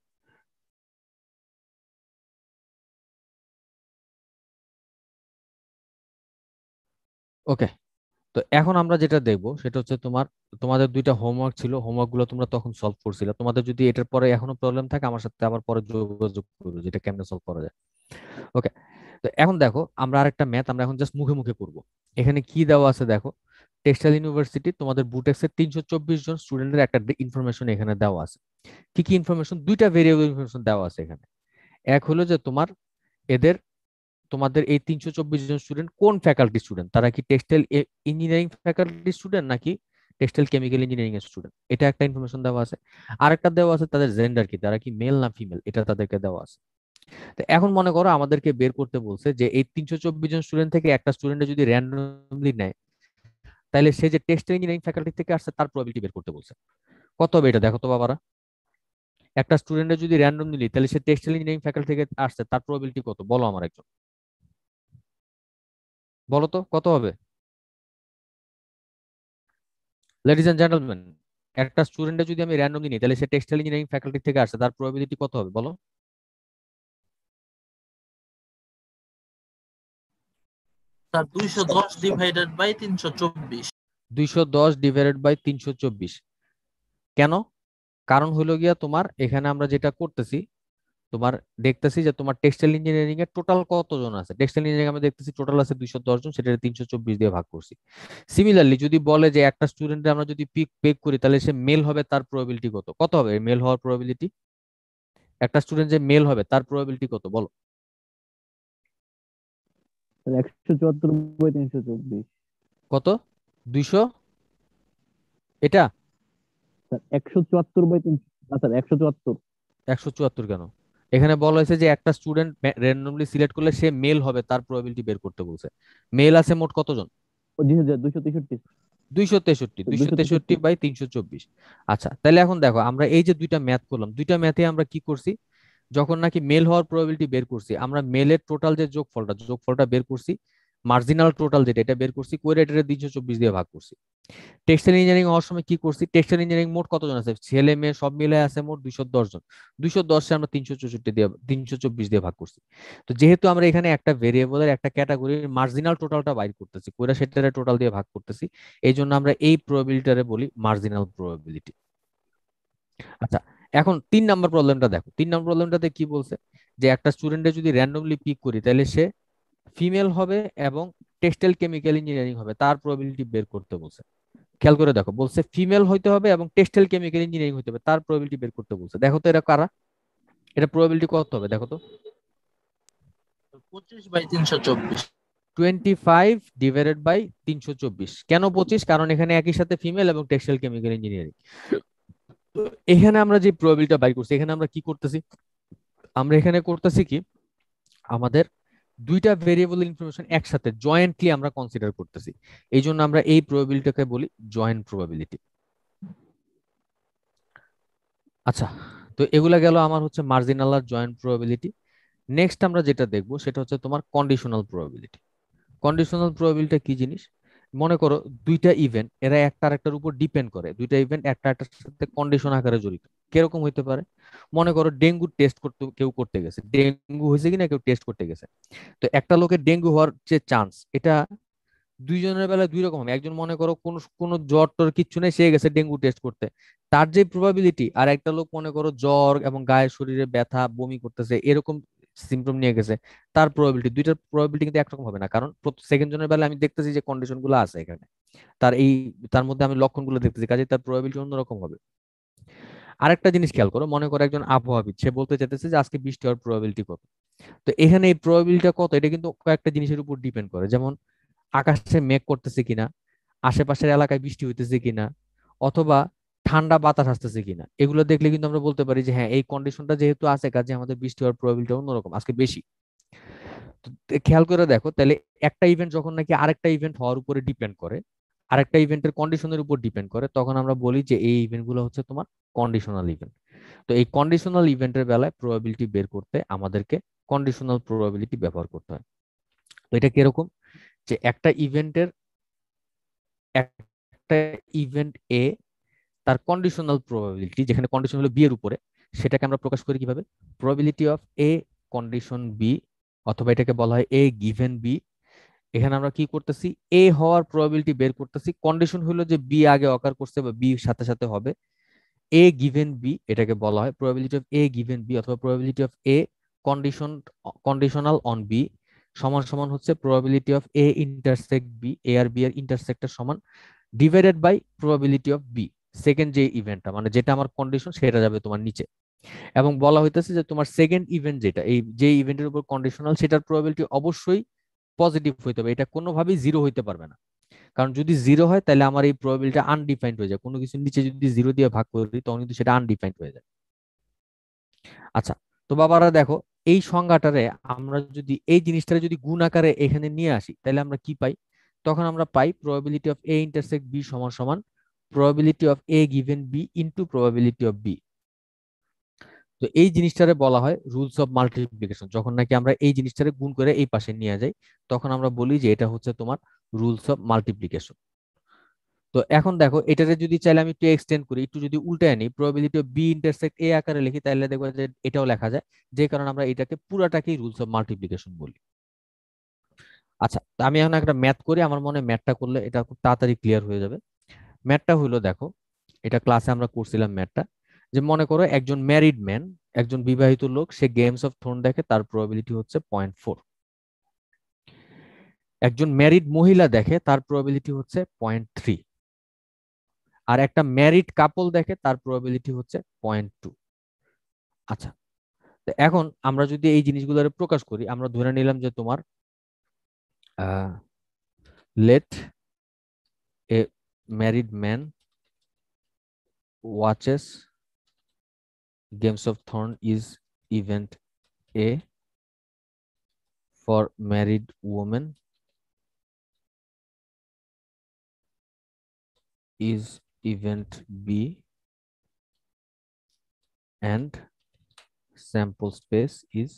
ওকে। তো এখন আমরা যেটা দেখব সেটা হচ্ছে তোমার, তোমাদের দুইটা হোমওয়ার্ক ছিল, হোমওয়ার্ক গুলো তোমরা তখন সলভ করছিলে। তোমাদের যদি এটার পরে এখনো প্রবলেম থাকে, আমার সাথে আবার পরে যোগাযোগ করবে, যেটা কেমনে সলভ করা যায়। ওকে। তো এখন দেখো, আমরা আরেকটা ম্যাথ আমরা এখন জাস্ট মুখে মুখে করব। এখানে কি দেওয়া আছে দেখো, টেক্সটাইল ইউনিভার্সিটি তোমাদের বুটেক্স এর তিনশো চব্বিশ জন স্টুডেন্টের একটা ইনফরমেশন এখানে দেওয়া আছে। কি কি ইনফরমেশন? দুইটা ভেরিয়েবল ইনফরমেশন দেওয়া আছে এখানে। এক হলো যে তোমার এদের, তোমাদের এই তিনশো চব্বিশ জন স্টুডেন্ট কোন ফ্যাকাল্টি স্টুডেন্ট, তারা কি টেক্সটাইল ইঞ্জিনিয়ারিং ফ্যাকাল্টি স্টুডেন্ট নাকি টেক্সটাইল কেমিক্যাল ইঞ্জিনিয়ারিং এর স্টুডেন্ট, এটা একটা ইনফরমেশন দেওয়া আছে। আরেকটা দেওয়া আছে তাদের জেন্ডার কি, তারা কি মেল না ফিমেল, এটা তাদেরকে দেওয়া আছে। তো এখন মনে করো আমাদেরকে বের করতে বলছে যে এই তিনশো চব্বিশ জন স্টুডেন্ট থেকে একটা স্টুডেন্ট যদি র্যান্ডমলি নেয়, তাহলে সে যে টেক্সটাইল ইঞ্জিনিয়ারিং ফ্যাকাল্টি থেকে আসছে, তার প্রবাবিলিটি বের করতে বলছে। কত হবে এটা দেখো তো বাবারা? একটা স্টুডেন্টের যদি র্যান্ডম নিলি, তাহলে সে টেক্সটাইল ইঞ্জিনিয়ারিং ফ্যাকাল্টি থেকে আসছে, তার প্রবাবিলিটি কত বলো আমার একজন, বলো তো কত হবে? লেডিজ এন্ড জেন্টলম্যান, একটা স্টুডেন্টে যদি আমি র্যান্ডমলি নিই, তাহলে সে টেক্সটাইল ইঞ্জিনিয়ারিং ফ্যাকাল্টি থেকে আসছে, তার প্রবাবিলিটি কত হবে বলো? স্যার দুইশো দশ ডিভাইডেড বাই তিনশো চব্বিশ। দুইশো দশ ডিভাইডেড বাই তিনশো চব্বিশ। কেন? কারণ হলো গিয়া তোমার এখানে আমরা যেটা করতেছি, তোমার দেখতেছি যে তোমার টেক্সটাইল ইঞ্জিনিয়ারিং এর টোটাল কতজন আছে। টেক্সটাইল ইঞ্জিনিয়ারিং আমরা দেখতেছি টোটাল আছে দুইশো দশ জন, সেটা তিনশো চব্বিশ দিয়ে ভাগ করছি। সিমিলারলি যদি বলে যে একটা স্টুডেন্টে আমরা যদি পিক পেক করি, তাহলে সে মেল হবে, তার প্রবাবিলিটি কত? কত হবে মেল হওয়ার প্রবাবিলিটি? একটা স্টুডেন্ট যে মেল হবে, তার প্রবাবিলিটি কত বলো? একশো চুয়াত্তর বাই তিনশো চব্বিশ। কত? দুইশো? এটা স্যার একশো চুয়াত্তর বাই তিনশো, না স্যার একশো চুয়াত্তর। একশো চুয়াত্তর কেন? এখানে বলা হয়েছে যে একটা স্টুডেন্ট র্যান্ডমলি সিলেক্ট করলে সে মেল হবে, তার প্রবাবিলিটি বের করতে বলছে। মেল আছে মোট কতজন? ও জি হাজার দুইশো তেষট্টি। দুইশো তেষট্টি। দুইশো দুইশো তেষট্টি তেষট্টি। বাই তিনশো চব্বিশ। আচ্ছা, তাহলে এখন দেখো আমরা এই যে দুইটা ম্যাথ করলাম, দুইটা ম্যাথে আমরা কি করছি? যখন নাকি মেল হওয়ার প্রবাবিলিটি বের করছি, আমরা মেলের টোটাল যে যোগফলটা যোগফলটা বের করছি, মার্জিনাল টোটাল যেটা, এটা বের করছি, করে এটা তিনশো চব্বিশ দিয়ে ভাগ করছি। টেক্সটাইল ইঞ্জিনিয়ারিং হওয়ার সময় কি করছি? টেক্সটাইল ইঞ্জিনিয়ারিং মোট কতজন আছে, ছেলে মেয়ে সব মিলে আছে মোট দুইশো দশ জন। দুইশো দশে আমরা তিনশো চৌষট্টি দিয়ে তিনশো চব্বিশ দিয়ে ভাগ করছি। তো যেহেতু আমরা এখানে একটা ভেরিয়েবলের একটা ক্যাটাগরির মার্জিনাল টোটালটা বাইর করতেছি, কইরা সেটারে টোটাল দিয়ে ভাগ করতেছি, এই জন্য আমরা এই প্রবাবিলিটিটারে বলি মার্জিনাল প্রবাবিলিটি। আচ্ছা, এখন তিন নাম্বার প্রবলেমটা দেখো। তিন নাম্বার প্রবলেমটাতে কি বলছে? যে একটা স্টুডেন্টে যদি র্যান্ডমলি পিক করি, তাহলে সে ফিমেল হবে এবং টেক্সটাইল কেমিক্যাল ইঞ্জিনিয়ারিং হবে, তার প্রবাবিলিটি বের করতে বলছে। খেয়াল করে দেখো, বলছে ফিমেল হইতে হবে এবং টেক্সটাইল কেমিক্যাল ইঞ্জিনিয়ারিং হইতে হবে, তার প্রবাবিলিটি বের করতে বলছে। দেখো তো এরা কারা, এটা প্রবাবিলিটি কত হবে দেখো তো? পঁচিশ বাই তিনশো চব্বিশ। টোয়েন্টি ফাইভ ডিভাইডেড বাই তিনশো চব্বিশ। কেন পঁচিশ? কারণ এখানে একই সাথে ফিমেল এবং টেক্সটাইল কেমিক্যাল ইঞ্জিনিয়ারিং। এখানে আমরা যে প্রবাবিলিটিটা বাই করছি, এখানে আমরা কি করতেছি? আমরা এখানে করতেছি কি, আমাদের দুইটা ভেরিয়েবল ইনফরমেশন একসাথে জয়েন্টলি আমরা কনসিডার করতেছি, এই জন্য আমরা এই প্রবাবিলিটিকে বলি জয়েন্ট প্রবাবিলিটি। আচ্ছা, তো এগুলা গেল আমার হচ্ছে মার্জিনাল আর জয়েন্ট প্রবাবিলিটি। নেক্সট আমরা যেটা দেখবো সেটা হচ্ছে তোমার কন্ডিশনাল প্রবাবিলিটি। কন্ডিশনাল প্রবাবিলিটি কি জিনিস? মনে করো দুইটা ইভেন্ট, এরা একটা আরেকটার উপর ডিপেন্ড করে, দুইটা ইভেন্ট একটা একটার সাথে কন্ডিশন আকারে জড়িত। কিরকম হইতে পারে? মনে করো ডেঙ্গু টেস্ট করতে কেউ করতে গেছে, ডেঙ্গু হয়েছে কিনা কেউ টেস্ট করতে গেছে। তো একটা লোকের ডেঙ্গু হওয়ার যে চান্স, এটা দুইজনের বেলায় দুই রকম হবে। একজন মনে করো কোন কোন জ্বর টর কিচ্ছু নেই, সে গেছে ডেঙ্গু টেস্ট করতে, তার যে প্রবাবিলিটি, আর একটা লোক মনে করো জ্বর এবং গায়ের শরীরে ব্যথা বমি করতেছে এরকম সিমটম নিয়ে গেছে, তার প্রবাবিলিটি, দুইটার প্রবাবিলিটি কিন্তু একরকম হবে না। কারণ সেকেন্ড জনের বেলায় আমি দেখতেছি যে কন্ডিশন গুলো আছে এখানে, তার এই তার মধ্যে আমি লক্ষণগুলো দেখতেছি, কাজে তার প্রবাবিলিটি অন্যরকম হবে। আরেকটা জিনিস খেয়াল করো, মনে করো একজন আবহাওয়াবিদ, সে বলতে চাইতেছে যে আজকে বৃষ্টি হওয়ার প্রবাবিলিটি কত। তো এখানে এই প্রবাবিলিটিটা কত, এটা কিন্তু কয়েকটা জিনিসের উপর ডিপেন্ড করে, যেমন আকাশে মেঘ করতেছে কিনা, আশেপাশের এলাকায় বৃষ্টি হইতেছে কিনা, অথবা ঠান্ডা বাতাস আসতেছে কিনা। এগুলো দেখলে কিন্তু আমরা বলতে পারি যে হ্যাঁ, এই কন্ডিশনটা যেহেতু আছে, কাজে আমাদের বৃষ্টি হওয়ার প্রবাবিলিটি অন্যরকম, আজকে বেশি। তো খেয়াল করে দেখো তাহলে, একটা ইভেন্ট যখন নাকি আরেকটা ইভেন্ট হওয়ার উপরে ডিপেন্ড করে, আরেকটা ইভেন্টের কন্ডিশনের উপর ডিপেন্ড করে, তখন আমরা বলি যে এই ইভেন্ট গুলো হচ্ছে তোমার কন্ডিশনাল ইভেন্ট। তো এই কন্ডিশনাল ইভেন্টের বেলায় প্রবাবিলিটি বের করতে আমাদেরকে কন্ডিশনাল প্রবাবিলিটি ব্যবহার করতে হয়। তো এটা কিরকম, যে একটা ইভেন্টের একটা ইভেন্ট এ, তার কন্ডিশনাল প্রবাবিলিটি, যেখানে কন্ডিশন হলো বি এর উপরে, সেটাকে আমরা প্রকাশ করি কিভাবে? Probability of A condition B, অথবা এটাকে বলা হয় এ গিভেন বি। এখানে আমরা কি করতেছি, এ হওয়ার প্রবাবিলিটি বের করতেছি, কন্ডিশন হলো যে বি আগে অকার করছে বা বি সাথে সাথে হবে। এ গিভেন বি এটাকে বলা হয় probability of A given B, অথবা probability of A condition conditional on B সমান সমান হচ্ছে probability of A intersect B, A আর বি এর ইন্টারসেক্টের সমান, divided by probability of B, second যে ইভেন্টটা মানে যেটা আমার কন্ডিশন, সেটা যাবে তোমার নিচে। এবং বলা হইতেছে যে তোমার সেকেন্ড ইভেন্ট যেটা, এই যে ইভেন্টের উপর কন্ডিশনাল, সেটার প্রবাবিলিটি অবশ্যই পজিটিভ হইতে হবে, এটা কোনোভাবেই জিরো হইতে পারবে না। কারণ যদি জিরো হয় তাহলে আমার এই প্রবাবিলিটি আনডিফাইন্ড হয়ে যায়, কোনো কিছুর নিচে যদি জিরো দিয়ে ভাগ করি তখন কিন্তু সেটা আনডিফাইন্ড হয়ে যায়। আচ্ছা, তো বাবারা দেখো, এই সংজ্ঞাটারে আমরা যদি এই জিনিসটারে যদি গুণ আকারে এখানে নিয়ে আসি, তাহলে আমরা কি পাই? তখন আমরা পাই probability of A intersect B সমান সমান probability of A given B into probability of B. তো এই জিনিসটারে বলা হয় রুলস অফ মাল্টিপ্লিকেশন। যখন নাকি আমরা এই জিনিসটারে গুণ করে এই পাশে নিয়ে যাই, তখন আমরা বলি যে এটা হচ্ছে তোমার রুলস অফ মাল্টিপ্লিকেশন। তো এখন দেখো, এটারে যদি চাইলে আমি একটু এক্সটেন্ড করি, একটু যদি উল্টায় নিই, probability of B intersect A আকারে লিখি, তাহলে দেখবো যে এটাও লেখা যায়, যে কারণে আমরা এটাকে পুরাটাকেই রুলস অফ মাল্টিপ্লিকেশন বলি। আচ্ছা, তো আমি এখন একটা ম্যাথ করি, আমার মনে ম্যাথটা করলে এটা খুব তাড়াতাড়ি ক্লিয়ার হয়ে যাবে। ম্যাথটা হইলো, দেখো এটা ক্লাসে আমরা করছিলাম ম্যাথটা, যে মনে করো একজন ম্যারিড ম্যান, একজন বিবাহিত লোক, সে গেমস অফ থ্রোন দেখে, তার প্রবাবিলিটি হচ্ছে পয়েন্ট ফোর। একজন ম্যারিড মহিলা দেখে, তার প্রবাবিলিটি হচ্ছে পয়েন্ট থ্রি। আর একটা ম্যারিড কাপল দেখে, তার প্রবাবিলিটি হচ্ছে পয়েন্ট টু। আচ্ছা, তো এখন আমরা যদি এই জিনিসগুলো প্রকাশ করি, আমরা ধরে নিলাম যে তোমার let a married man watches games of throne is event A, for married woman is event B and sample space is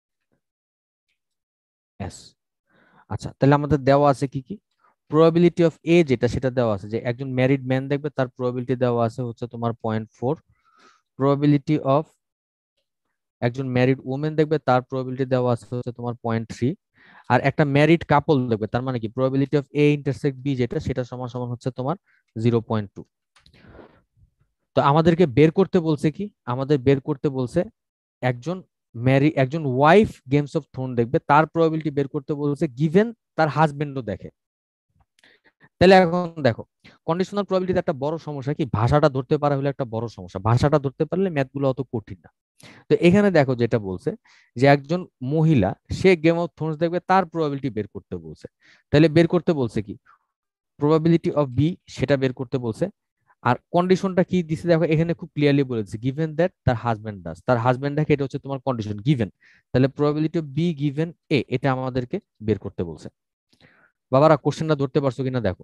S। আচ্ছা, তাহলে আমাদের দেওয়া আছে কি কি? প্রবাবিলিটি অফ এ যেটা, সেটা দেওয়া আছে যে একজন ম্যারিড ম্যান দেখবে, তার প্রবাবিলিটি দেওয়া আছে হচ্ছে তোমার পয়েন্ট ফোর। প্রবাবিলিটি অফ একজন ম্যারিড ওমেন দেখবে, তার প্রবাবিলিটি দেওয়া আছে হচ্ছে তোমার পয়েন্ট থ্রি। আর একটা ম্যারিড কাপল দেখবে, তার মানে কি probability of A intersect B যেটা, সেটা সমান সমান হচ্ছে তোমার জিরো পয়েন্ট টু। তো আমাদেরকে বের করতে বলছে কি? আমাদের বের করতে বলছে একজন ম্যারি একজন ওয়াইফ গেমস অফ থ্রোন দেখবে, তার প্রবাবিলিটি বের করতে বলছে গিভেন তার হাজবেন্ডও দেখে। তাহলে এখন দেখো, কন্ডিশনাল প্রবাবিলিটিতে একটা বড় সমস্যা কি, ভাষাটা ধরতে পারা হলে একটা বড় সমস্যা, ভাষাটা ধরতে পারলে ম্যাথগুলো অত কঠিন না। তো এখানে দেখো যেটা বলছে, যে একজন মহিলা সে গেম অফ থ্রোনস দেখবে, তার প্রবাবিলিটি বের করতে বলছে। তাহলে বের করতে বলছে কি, প্রবাবিলিটি অফ বি, সেটা বের করতে বলছে। আর কন্ডিশনটা কি দিছে দেখো, এখানে খুব ক্লিয়ারলি বলেছে গিভেন দ্যাট তার হাজবেন্ড ডাস, তার হাজবেন্ড দেখে, এটা হচ্ছে তোমার কন্ডিশন গিভেন। তাহলে probability of B given A, এটা আমাদেরকে বের করতে বলছে। বাবারা কোশ্চেনটা ধরতে পারছো কিনা দেখো,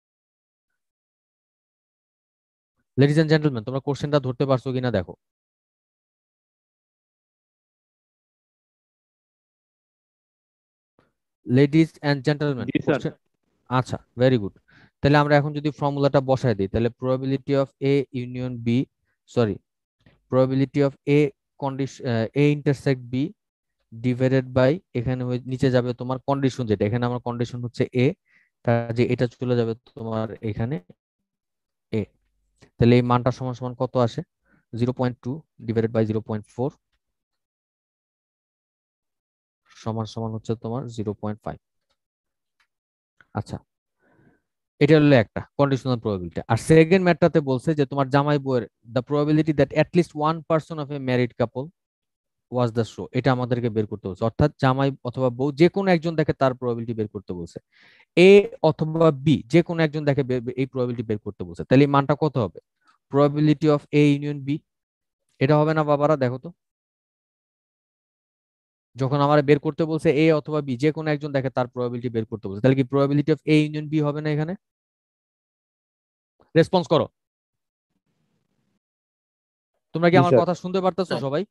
লেডিজ এন্ড জেন্টলম্যান, তোমরা কোশ্চেনটা ধরতে পারছো কিনা দেখো। লেডিজ এন্ড জেন্টলম্যান, জি স্যার। আচ্ছা ভেরি গুড। তাহলে আমরা এখন যদি ফর্মুলাটা বসাই দিই, তাহলে probability of A union B, sorry probability of A condition A intersect B divided by, এখানে হয়ে- নিচে যাবে তোমার কন্ডিশন, যেটা এখানে আমার কন্ডিশন হচ্ছে এ, কাজে এটা চলে যাবে তোমার এখানে এ। তাহলে এই মানটা সমান সমান কত আসে? Zero point two divided by zero point four সমান সমান হচ্ছে তোমার জিরো পয়েন্ট ফাইভ। আচ্ছা, এটা হলো একটা কন্ডিশনাল প্রবাবিলিটি। আর সেকেন্ড ম্যাটারতে বলছে যে তোমার জামাই বউয়ের the probability that at least one person of a married couple was the show, এটা আমাদেরকে বের করতে বলছে। অর্থাৎ জামাই অথবা বউ যে কোনো একজন দেখে তার প্রবাবিলিটি বের করতে বলছে। এ অথবা বি যে কোনো একজন দেখে বে- এই প্রবাবিলিটি বের করতে বলছে। তাহলে এই মানটা কত হবে? Probability of A union B, এটা হবে না বাবারা? দেখো তো, যখন আমার বের করতে বলছে এ অথবা বি যে কোনো একজন দেখে তার প্রবাবিলিটি বের করতে বলছে, তাহলে কি probability of A union B হবে না এখানে? রেসপন্স করো। তোমরা কি জি আমার স্যার। কথা শুনতে পারতেছো সবাই?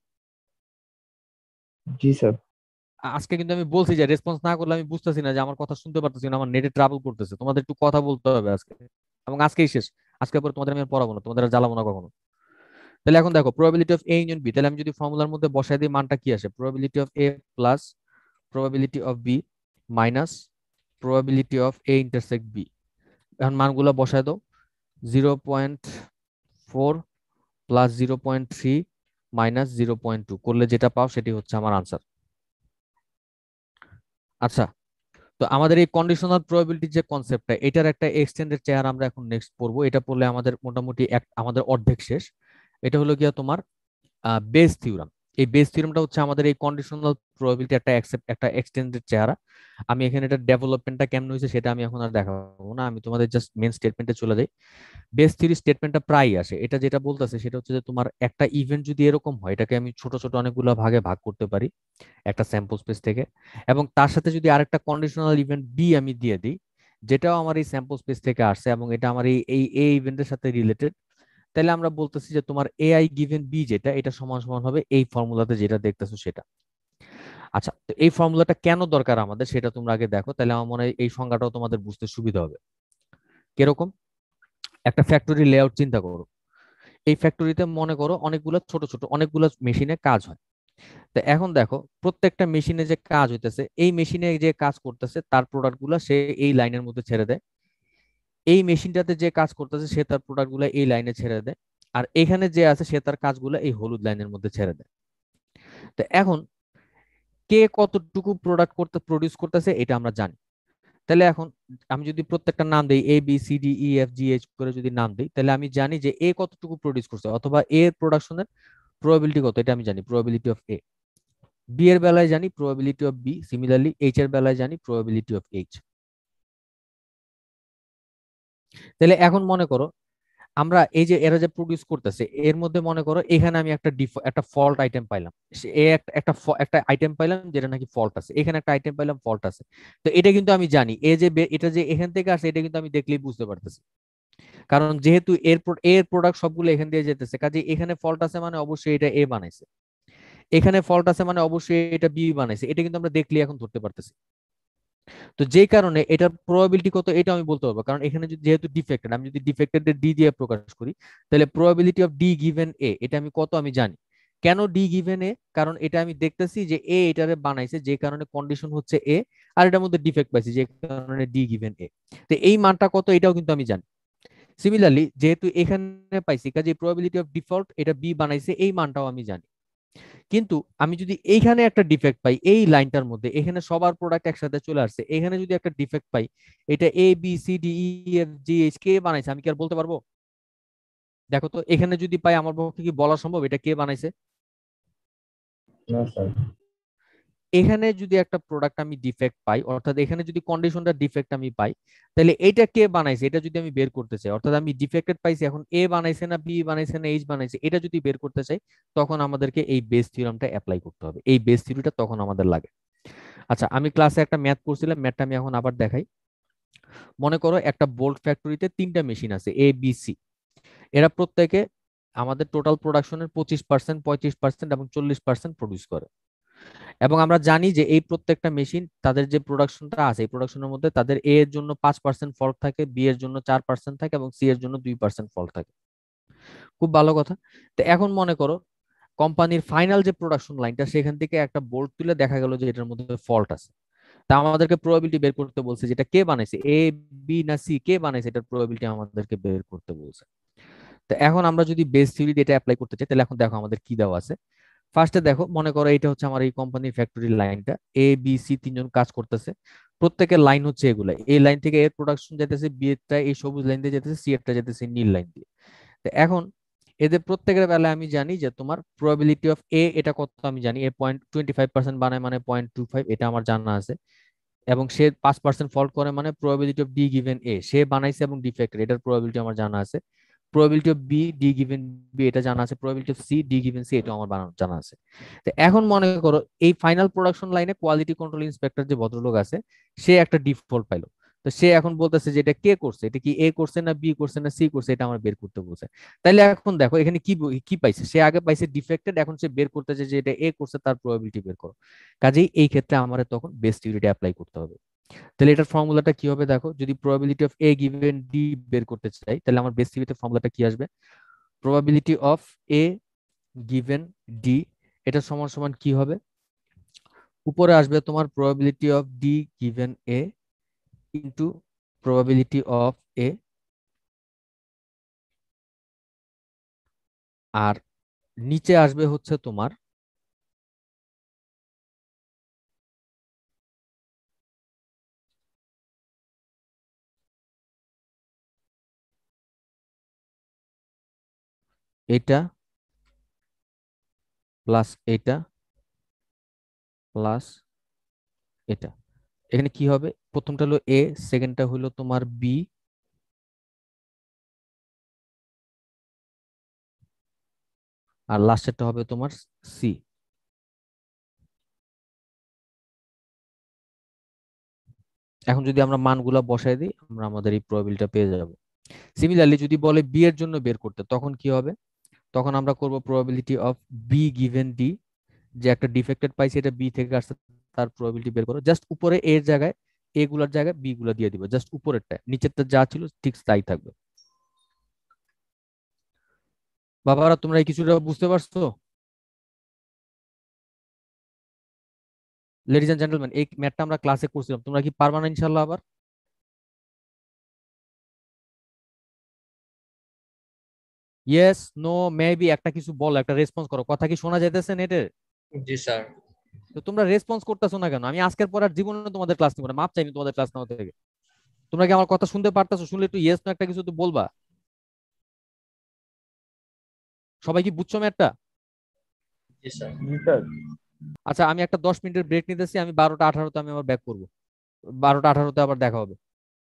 জি স্যার। আ- আজকে কিন্তু আমি বলছি যে রেসপন্স না করলে আমি বুঝতেছি না যে আমার কথা শুনতে পারতেছি না, আমার নেটে ট্রাভেল করতেছে। তোমাদের একটু কথা বলতে হবে আজকে, এবং আজকেই শেষ। আজকে পরে তোমাদের আমি আর পড়াবো না, তোমাদের আর জ্বালাবো না কখনো। তাহলে এখন দেখো probability of A union B, তাহলে আমি যদি ফর্মুলার মধ্যে বসাই দিই মানটা কি আসে? Probability of A plus probability of B minus probability of A intersect B. এখন মানগুলো বসায় দাও, zero point four plus zero point three minus zero point two করলে যেটা পাও সেটি হচ্ছে আমার আনসার। আচ্ছা, তো আমাদের এই কন্ডিশনাল প্রবাবিলিটি যে কনসেপ্টটা, এটার একটা এক্সটেন্ডেড চেয়ার আমরা এখন নেক্সট পড়বো। এটা পড়লে আমাদের মোটামুটি এক আমাদের অর্ধেক শেষ। এটা হলো গিয়া তোমার বেস থিওরাম। এই বেস থিওরামটা হচ্ছে আমাদের এই কন্ডিশনাল প্রবাবিলিটি একটা accept- একটা এক্সটেন্ডেড চেহারা। আমি এখানে এটা ডেভেলপমেন্টটা কেমন হয়েছে সেটা আমি এখন আর দেখাবো না, আমি তোমাদের জাস্ট মেন স্টেটমেন্টে চলে যাই। বেস থিওরি স্টেটমেন্টটা প্রায় আসে, এটা যেটা বলতেছে সেটা হচ্ছে যে তোমার একটা ইভেন্ট যদি এরকম হয়, এটাকে আমি ছোট ছোট অনেকগুলো ভাগে ভাগ করতে পারি একটা স্যাম্পল স্পেস থেকে, এবং তার সাথে যদি আরেকটা কন্ডিশনাল ইভেন্ট বি আমি দিয়ে দিই, যেটাও আমার এই স্যাম্পল স্পেস থেকে আসছে এবং এটা আমার এই এই এই ইভেন্টের সাথে রিলেটেড, তাহলে আমরা বলতেছি যে তোমার এআই গিভেন বি যেটা, এটা সমান সমান হবে এই ফর্মুলাতে যেটা দেখতেছো সেটা। আচ্ছা, তো এই ফর্মুলাটা কেন দরকার আমাদের সেটা তোমরা আগে দেখো, তাহলে আমার মনে হয় এই সংজ্ঞাটাও তোমাদের বুঝতে সুবিধা হবে। কিরকম? একটা ফ্যাক্টরি লেআউট চিন্তা করো। এই ফ্যাক্টরিতে মনে করো অনেকগুলো ছোট ছোট অনেকগুলো মেশিনে কাজ হয়। তো এখন দেখো প্রত্যেকটা মেশিনে যে কাজ হইতেছে, এই মেশিনে যে কাজ করতেছে তার প্রোডাক্ট গুলা সে এই লাইনের মধ্যে ছেড়ে দেয়, এই মেশিনটাতে যে কাজ করতেছে সে তার প্রোডাক্ট গুলা এই লাইনে ছেড়ে দেয়, আর এখানে যে আছে সে তার কাজগুলো এই হলুদ লাইনের মধ্যে ছেড়ে দেয়। তো এখন কে কতটুকু প্রোডাক্ট করতে প্রডিউস করতেছে এটা আমরা জানি। তাহলে এখন আমি যদি প্রত্যেকটা নাম দেই A B C D E F G H করে যদি নাম দিই, তাহলে আমি জানি যে এ কতটুকু প্রডিউস করছে অথবা এ এর প্রোডাকশনের প্রবাবিলিটি কত, এটা আমি জানি, প্রবাবিলিটি অফ এ। বি এর বেলায় জানি probability of B, similarly H এর বেলায় জানি প্রবাবিলিটি অফ এইচ। তাহলে এখন মনে করো আমরা এই যে এরা যে প্রডিউস করতেছে এর মধ্যে মনে করো এখানে আমি একটা ডিফ- একটা ফল্ট আইটেম পাইলাম, সে- এ একটা একটা ফ- একটা আইটেম পাইলাম যেটা নাকি ফল্ট আছে, এখানে একটা আইটেম পাইলাম ফল্ট আছে। তো এটা কিন্তু আমি জানি, এ যে বে- এটা যে এখান থেকে আসে এটা কিন্তু আমি দেখলেই বুঝতে পারতেছি, কারণ যেহেতু এর প্রো- এর প্রোডাক্ট সবগুলো এখান দিয়ে যেতেছে, কাজে এখানে ফল্ট আছে মানে অবশ্যই এটা এ বানাইছে, এখানে ফল্ট আছে মানে অবশ্যই এটা বি বানাইছে, এটা কিন্তু আমরা দেখলে এখন ধরতে পারতেছি। তো যেই কারণে এটার প্রবাবিলিটি কত এটা আমি বলতে পারবো, কারণ এখানে যদি যেহেতু ডিফেক্টেড, আমি যদি ডিফেক্টেড ডি দিয়ে প্রকাশ করি, তাহলে probability of D given A এটা আমি কত আমি জানি। কেন ডি গিভেন এ? কারণ এটা আমি দেখতেছি যে এ এটারে বানাইছে যে কারণে কন্ডিশন হচ্ছে এ, আর এটার মধ্যে ডিফেক্ট পাইছি যে কারণে ডি গিভেন এ। তো এই মানটা কত এটাও কিন্তু আমি জানি। সিমিলারলি যেহেতু এখানে পাইছি কাজে প্রবাবিলিটি অফ ডিফল্ট এটা বি বানাইছে এই মানটাও আমি জানি। কিন্তু আমি যদি এইখানে একটা ডিফেক্ট পাই এই লাইনটার মধ্যে, এখানে সবার প্রোডাক্ট একসাথে চলে আসছে, এখানে যদি একটা ডিফেক্ট পাই, এটা A B C D E F G H কে বানাইছে আমি কি আর বলতে পারবো? দেখো তো এখানে যদি পাই আমার পক্ষে কি বলা সম্ভব এটা কে বানাইছে? না স্যার। এখানে যদি একটা প্রোডাক্ট আমি ডিফেক্ট পাই, অর্থাৎ এখানে যদি কন্ডিশনটা ডিফেক্ট আমি পাই, তাহলে এটা কে বানাইছে এটা যদি আমি বের করতে চাই, অর্থাৎ আমি ডিফেক্টেড পাইছি, এখন এ বানাইছে না বি বানাইছে না এইচ বানাইছে এটা যদি বের করতে চাই, তখন আমাদেরকে এই বেস থিওরামটা অ্যাপ্লাই করতে হবে, এই বেস থিওরিটা তখন আমাদের লাগে। আচ্ছা, আমি ক্লাসে একটা ম্যাথ করছিলাম, ম্যাথটা আমি এখন আবার দেখাই। মনে করো একটা বোল্ট ফ্যাক্টরিতে তিনটা মেশিন আছে এ বি সি, এরা প্রত্যেকে আমাদের টোটাল প্রোডাকশনের পঁচিশ পার্সেন্ট, পঁয়ত্রিশ পার্সেন্ট এবং চল্লিশ পার্সেন্ট প্রডিউস করে। এবং আমরা জানি যে এই প্রত্যেকটা মেশিন তাদের যে প্রোডাকশনটা আছে এই প্রোডাকশনের মধ্যে তাদের এ এর জন্য পাঁচ পার্সেন্ট ফল্ট থাকে, বি এর জন্য চার পার্সেন্ট থাকে এবং সি এর জন্য দুই পার্সেন্ট ফল্ট থাকে। খুব ভালো কথা। তো এখন মনে করো কোম্পানির ফাইনাল যে প্রোডাকশন লাইনটা সেখান থেকে একটা বোর্ড তুলে দেখা গেল যে এটার মধ্যে ফল্ট আছে। তা আমাদেরকে প্রবাবিলিটি বের করতে বলছে যেটা কে বানাইছে, এ বি না সি, কে বানাইছে এটার প্রবাবিলিটি আমাদেরকে বের করতে বলছে। তো এখন আমরা যদি বেস থিওরি এটা অ্যাপ্লাই করতে চাই তাহলে এখন দেখো আমাদের কি দেওয়া আছে। ফার্স্টে দেখো, মনে করো এটা হচ্ছে আমার এই কোম্পানির ফ্যাক্টরি লাইনটা, এ বি সি তিনজন কাজ করতেছে, প্রত্যেকের লাইন হচ্ছে এগুলা, এই লাইন থেকে এর প্রোডাকশন যেতেছে, বি এরটা এই সবুজ লাইন দিয়ে যেতেছে, সি এরটা যেতেছে নীল লাইন দিয়ে। তো এখন এদের প্রত্যেকের বেলায় আমি জানি যে তোমার প্রবাবিলিটি অফ এ এটা কত আমি জানি, A point twenty five percent বানায় মানে পয়েন্ট টু ফাইভ, এটা আমার জানা আছে। এবং সে পাঁচ পার্সেন্ট ফল্ট করে মানে probability of D given A, সে বানাইছে এবং ডিফেক্টেড, এটার প্রবাবিলিটি আমার জানা আছে। Probability of B D given B এটা জানা আছে, probability of C D given C এটা আমার বানানো জানা আছে। তো এখন মনে করো এই ফাইনাল প্রোডাকশন লাইনে কোয়ালিটি কন্ট্রোল ইন্সপেক্টর যে ভদ্রলোক আছে সে একটা ডিফল্ট পাইলো। তো সে এখন বলতেছে যে এটা কে করছে, এটা কি এ করছে না বি করছে না সি করছে, এটা আমার বের করতে বলছে। তাইলে এখন দেখো এখানে কি কি পাইছে, সে আগে পাইছে ডিফেক্টেড, এখন সে বের করতেছে যে এটা এ করছে, তার প্রবাবিলিটি বের করো। কাজেই এই ক্ষেত্রে আমার তখন বেস থিওরিটা অ্যাপ্লাই করতে হবে। তাহলে এটার ফর্মুলাটা কি হবে দেখো, যদি probability of A given D বের করতে চাই তাহলে আমার বেস থিওরিতে ফর্মুলাটা কি আসবে, probability of A given D এটা সমান সমান কি হবে, উপরে আসবে তোমার probability of D given A into probability of A, আর নিচে আসবে হচ্ছে তোমার এটা প্লাস এটা প্লাস এটা। এখানে কি হবে, প্রথমটা হলো এ, সেকেন্ডটা হলো তোমার বি, আর লাস্টেরটা হবে তোমার সি। এখন যদি আমরা মানগুলা বসাই দিই আমরা আমাদের এই প্রবাবিলিটিটা পেয়ে যাব। সিমিলারলি যদি বলে বি এর জন্য বের করতে তখন কি হবে, তখন আমরা করব probability of B given D, যে একটা ডিফেক্টেড পাইছি এটা বি থেকে আসছে তার প্রবাবিলিটি বের করো, জাস্ট উপরে এর জায়গায় এ গুলার জায়গায় বি গুলা দিয়ে দিব, জাস্ট উপরেরটা, নিচেরটা যা ছিল ঠিক তাই থাকবে। বাবারা তোমরা এই কিছুটা বুঝতে পারছো? লেডিজ এন্ড জেন্টলম্যান, এই ম্যাথটা আমরা ক্লাসে করছিলাম, তোমরা কি পারবা না ইনশাআল্লাহ? আবার ইয়েস নো মেবি একটা কিছু বলো, একটা রেসপন্স করো, কথা কি শোনা যাইতেছে নেটে? জি স্যার। তো তোমরা রেসপন্স করতেছো না কেন? আমি আজকের পর আর জীবনে তোমাদের ক্লাস নিব না, মাপ চাইনি তোমাদের ক্লাস নেওয়া থেকে। তোমরা কি আমার কথা শুনতে পারতেছো? শুনলে একটু ইয়েস নো একটা কিছু তো বলবা। সবাই কি বুঝছো ম্যাথটা? জি স্যার। জি স্যার। আচ্ছা আমি একটা দশ মিনিটের ব্রেক নিতেছি, আমি বারোটা আঠারোতে আমি আবার ব্যাক করবো, বারোটা আঠারোতে আবার দেখা হবে।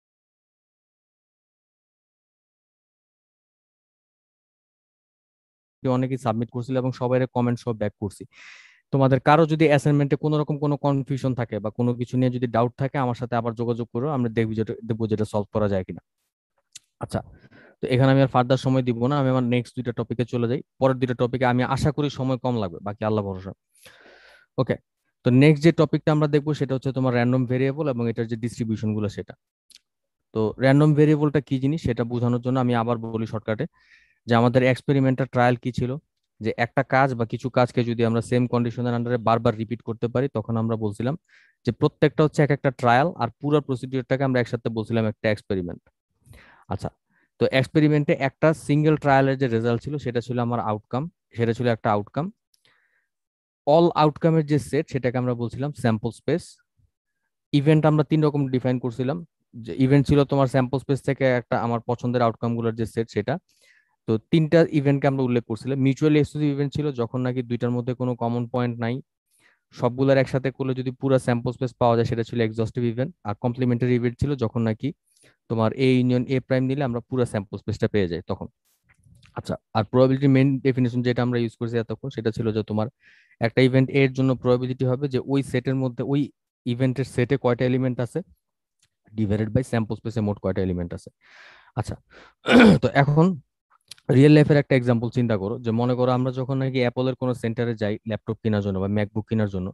অনেকেই সাবমিট করছিল এবং সবাই কমেন্ট সব ব্যাক করছি। তোমাদের কারো যদি অ্যাসাইনমেন্টে কোনো রকম কোনো কনফিউশন থাকে বা কোনো কিছু নিয়ে যদি ডাউট থাকে আমার সাথে আবার যোগাযোগ করো, আমরা দেখবো যেটা দেখবো যেটা সলভ করা যায় কিনা। আচ্ছা, তো এখানে আমি আর ফার্দার সময় দিব না, আমি আমার নেক্সট দুইটা টপিকে চলে যাই। পরের দুইটা টপিকে আমি আশা করি সময় কম লাগবে, বাকি আল্লাহ ভরসা। ওকে, তো নেক্সট যে টপিকটা আমরা দেখবো সেটা হচ্ছে তোমার র্যান্ডম ভেরিয়েবল এবং এটার যে ডিস্ট্রিবিউশন গুলো সেটা। তো র্যান্ডম ভেরিয়েবলটা কি জিনিস সেটা বোঝানোর জন্য আমি আবার বলি শর্টকাটে, যে আমাদের এক্সপেরিমেন্টাল ট্রায়াল কি ছিল, যে একটা কাজ বা কিছু কাজকে যদি আমরা সেম কন্ডিশনের আন্ডারে বারবার রিপিট করতে পারি তখন আমরা বলছিলাম যে প্রত্যেকটা হচ্ছে এক একটা ট্রায়াল, আর পুরো প্রসিডিউরটাকে আমরা একসাথে বলছিলাম একটা এক্সপেরিমেন্ট। আচ্ছা, তো এক্সপেরিমেন্টে একটা সিঙ্গেল ট্রায়ালের যে রেজাল্ট ছিল সেটা ছিল আমার আউটকাম, সেটা ছিল একটা আউটকাম। অল আউটকামের যে সেট সেটাকে আমরা বলছিলাম স্যাম্পল স্পেস। ইভেন্ট আমরা তিন রকম ডিফাইন করছিলাম, যে ইভেন্ট ছিল তোমার স্যাম্পল স্পেস থেকে একটা আমার পছন্দের আউটকাম গুলোর যে সেট সেটা। তো তিনটা ইভেন্টকে আমরা উল্লেখ করছিলাম। মিউচুয়ালি এক্সক্লুসিভ ইভেন্ট ছিল যখন নাকি দুইটার মধ্যে কোনো কমন পয়েন্ট নাই, সবগুলোর একসাথে করলে যদি পুরো স্যাম্পল স্পেস পাওয়া যায় সেটা ছিল এক্সস্টিভ ইভেন্ট। আর কমপ্লিমেন্টারি ইভেন্ট ছিল যখন নাকি তোমার এ ইউনিয়ন এ প্রাইম নিলে আমরা পুরো স্যাম্পল স্পেসটা পেয়ে যাই তখন। আচ্ছা, আর প্রবাবিলিটি মেইন ডেফিনেশন যেটা আমরা ইউজ করছি এতক্ষণ সেটা ছিল যে তোমার একটা ইভেন্ট এর জন্য প্রবাবিলিটি হবে যে ওই সেটের মধ্যে ওই ইভেন্টের সেটে কয়টা এলিমেন্ট আছে ডিভাইডেড বাই স্যাম্পল স্পেসে মোট কয়টা এলিমেন্ট আছে। আচ্ছা, তো এখন রিয়েল লাইফের একটা এক্সাম্পল চিন্তা করো, যে মনে করো আমরা যখন নাকি অ্যাপলের কোনো সেন্টারে যাই ল্যাপটপ কেনার জন্য বা ম্যাকবুক কেনার জন্য,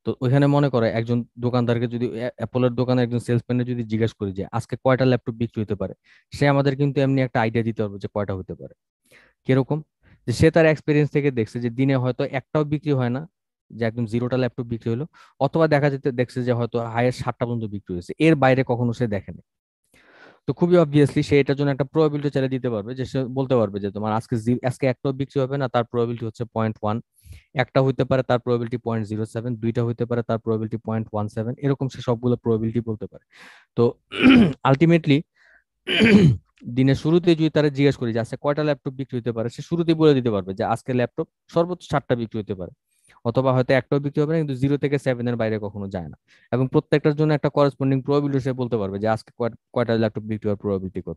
তো ওইখানে মনে করো একজন দোকানদারকে যদি অ্যাপলের দোকানে একজন সেলসম্যানের যদি জিজ্ঞেস করি যে আজকে কয়টা ল্যাপটপ বিক্রি হতে পারে, সে আমাদের কিন্তু এমনি একটা আইডিয়া দিতে পারবে যে কয়টা হতে পারে। কিরকম? যে সে তার এক্সপিরিয়েন্স থেকে দেখছে যে দিনে হয়তো একটাও বিক্রি হয় না, যে একদম জিরোটা ল্যাপটপ বিক্রি হলো, অথবা দেখা যেতে দেখছে যে হয়তো হায়েস্ট সাতটা পর্যন্ত বিক্রি হয়েছে, এর বাইরে কখনো সে দেখেনি। তো খুবই অবভিয়াসলি সে এটার জন্য একটা প্রবাবিলিটি চাইলে দিতে পারবে, যে সে বলতে পারবে যে তোমার আজকে জি- আজকে একটাও বিক্রি হবে না, তার প্রবাবিলিটি হচ্ছে পয়েন্ট ওয়ান। একটা হইতে পারে তার প্রবাবিলিটি পয়েন্ট জিরো সেভেন, দুইটা হইতে পারে তার প্রবাবিলিটি পয়েন্ট ওয়ান সেভেন, এরকম সে সবগুলো প্রবাবিলিটি বলতে পারে। তো আলটিমেটলি দিনের শুরুতে যদি তারা জিজ্ঞেস করি যে আজকে কয়টা ল্যাপটপ বিক্রি হতে পারে, সে শুরুতেই বলে দিতে পারবে যে আজকে ল্যাপটপ সর্বোচ্চ সাতটা বিক্রি হতে পারে, অথবা হয়তো একটাও বিক্রি হবে না, কিন্তু জিরো থেকে সেভেন এর বাইরে কখনো যায় না। এবং প্রত্যেকটার জন্য একটা করেসপন্ডিং প্রবাবিলিটি সে বলতে পারবে যে আজকে কয়- কয়টা ল্যাপটপ বিক্রি হওয়ার প্রবাবিলিটি কত।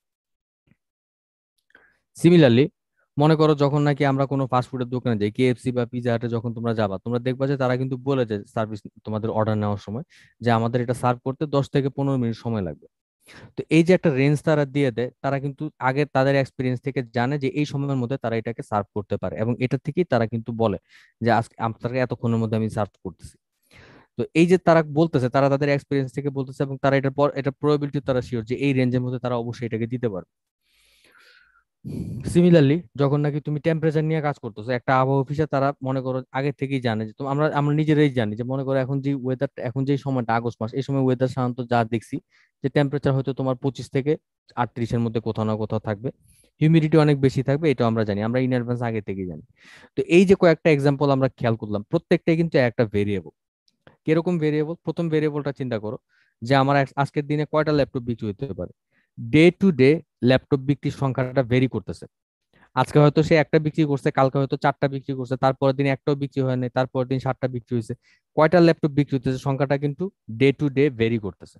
সিমিলারলি মনে করো যখন নাকি আমরা কোনো ফাস্টফুডের দোকানে যাই, কেএফসি বা পিজা হাটে যখন তোমরা যাবা, তোমরা দেখবা যে তারা কিন্তু বলে যে সার্ভিস তোমাদের অর্ডার নেওয়ার সময় যে আমাদের এটা সার্ভ করতে দশ থেকে পনেরো মিনিট সময় লাগবে। তো এই যে একটা রেঞ্জ তারা দিয়ে দেয়, তারা কিন্তু আগে তাদের এক্সপিরিয়েন্স থেকে জানে যে এই সময়ের মধ্যে তারা এটাকে সার্ভ করতে পারে, এবং এটা থেকেই তারা কিন্তু বলে যে আজকে আপনাকে এতক্ষণের মধ্যে আমি সার্ভ করতেছি। তো এই যে তারা বলতেছে, তারা তাদের এক্সপিরিয়েন্স থেকে বলতেছে, এবং তারা এটার পর এটা প্রবাবিলিটি তারা শিওর যে এই রেঞ্জের মধ্যে তারা অবশ্যই এটাকে দিতে পারবে। সিমিলারলি যখন নাকি তুমি টেম্পারেচার নিয়ে কাজ করতেছো একটা আবহাওয়া অফিসে, তারা মনে করো আগে থেকেই জানে যে তো আমরা আমরা নিজেরাই জানি যে মনে করো এখন যে ওয়েদার, এখন যে সময়টা আগস্ট মাস, এই সময় ওয়েদার সাধারণত যা দেখছি যে টেম্পারেচার হয়তো তোমার পঁচিশ থেকে আটত্রিশের মধ্যে কোথাও না কোথাও থাকবে, হিউমিডিটি অনেক বেশি থাকবে, এটা আমরা জানি, আমরা ইন অ্যাডভান্স আগে থেকেই জানি। তো এই যে কয়েকটা এক্সাম্পল আমরা খেয়াল করলাম, প্রত্যেকটাই কিন্তু একটা ভেরিয়েবল। কিরকম ভেরিয়েবল? প্রথম ভেরিয়েবলটা চিন্তা করো যে আমার আজ- আজকের দিনে কয়টা ল্যাপটপ বিক্রি হতে পারে। ডে টু ডে ল্যাপটপ বিক্রির সংখ্যাটা ভেরি করতেছে। আজকে হয়তো সে একটা বিক্রি করছে, কালকে হয়তো চারটা বিক্রি করছে, তারপরের দিন একটাও বিক্রি হয় নাই, তারপরের দিন সাতটা বিক্রি হয়েছে। কয়টা ল্যাপটপ বিক্রি হতেছে সংখ্যাটা কিন্তু ডে টু ডে ভেরি করতেছে।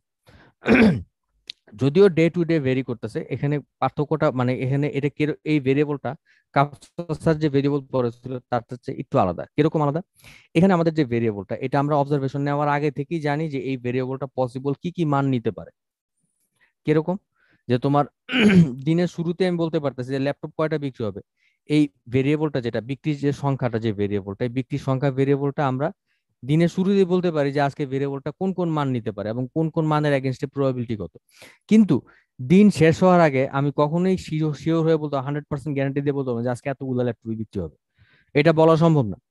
যদিও ডে টু ডে ভেরি করতেছে, এখানে পার্থক্যটা মানে এখানে এটা কির- এই ভেরিয়েবলটা কাপসার যে ভেরিয়েবল পড়েছিল তার চেয়ে একটু আলাদা। কিরকম আলাদা? এখানে আমাদের যে ভেরিয়েবলটা, এটা আমরা অবজারভেশন নেওয়ার আগে থেকেই জানি যে এই ভেরিয়েবলটা পসিবল কি কি মান নিতে পারে। কিরকম? যে তোমার দিনের শুরুতে আমি বলতে পারতেছি যে ল্যাপটপ কয়টা বিক্রি হবে, এই ভেরিয়েবলটা যেটা বিক্রির যে সংখ্যাটা, যে ভেরিয়েবলটা, এই বিক্রির সংখ্যা ভেরিয়েবলটা আমরা দিনের শুরুতেই বলতে পারি যে আজকে ভেরিয়েবলটা কোন কোন মান নিতে পারে এবং কোন কোন মানের এগেনস্টে প্রবাবিলিটি কত। কিন্তু দিন শেষ হওয়ার আগে আমি কখনোই শিওর হয়ে বলতে হান্ড্রেড পার্সেন্ট গ্যারান্টি দিয়ে বলতে পারবো যে আজকে এতগুলো ল্যাপটপ বিক্রি হবে, এটা বলা সম্ভব না।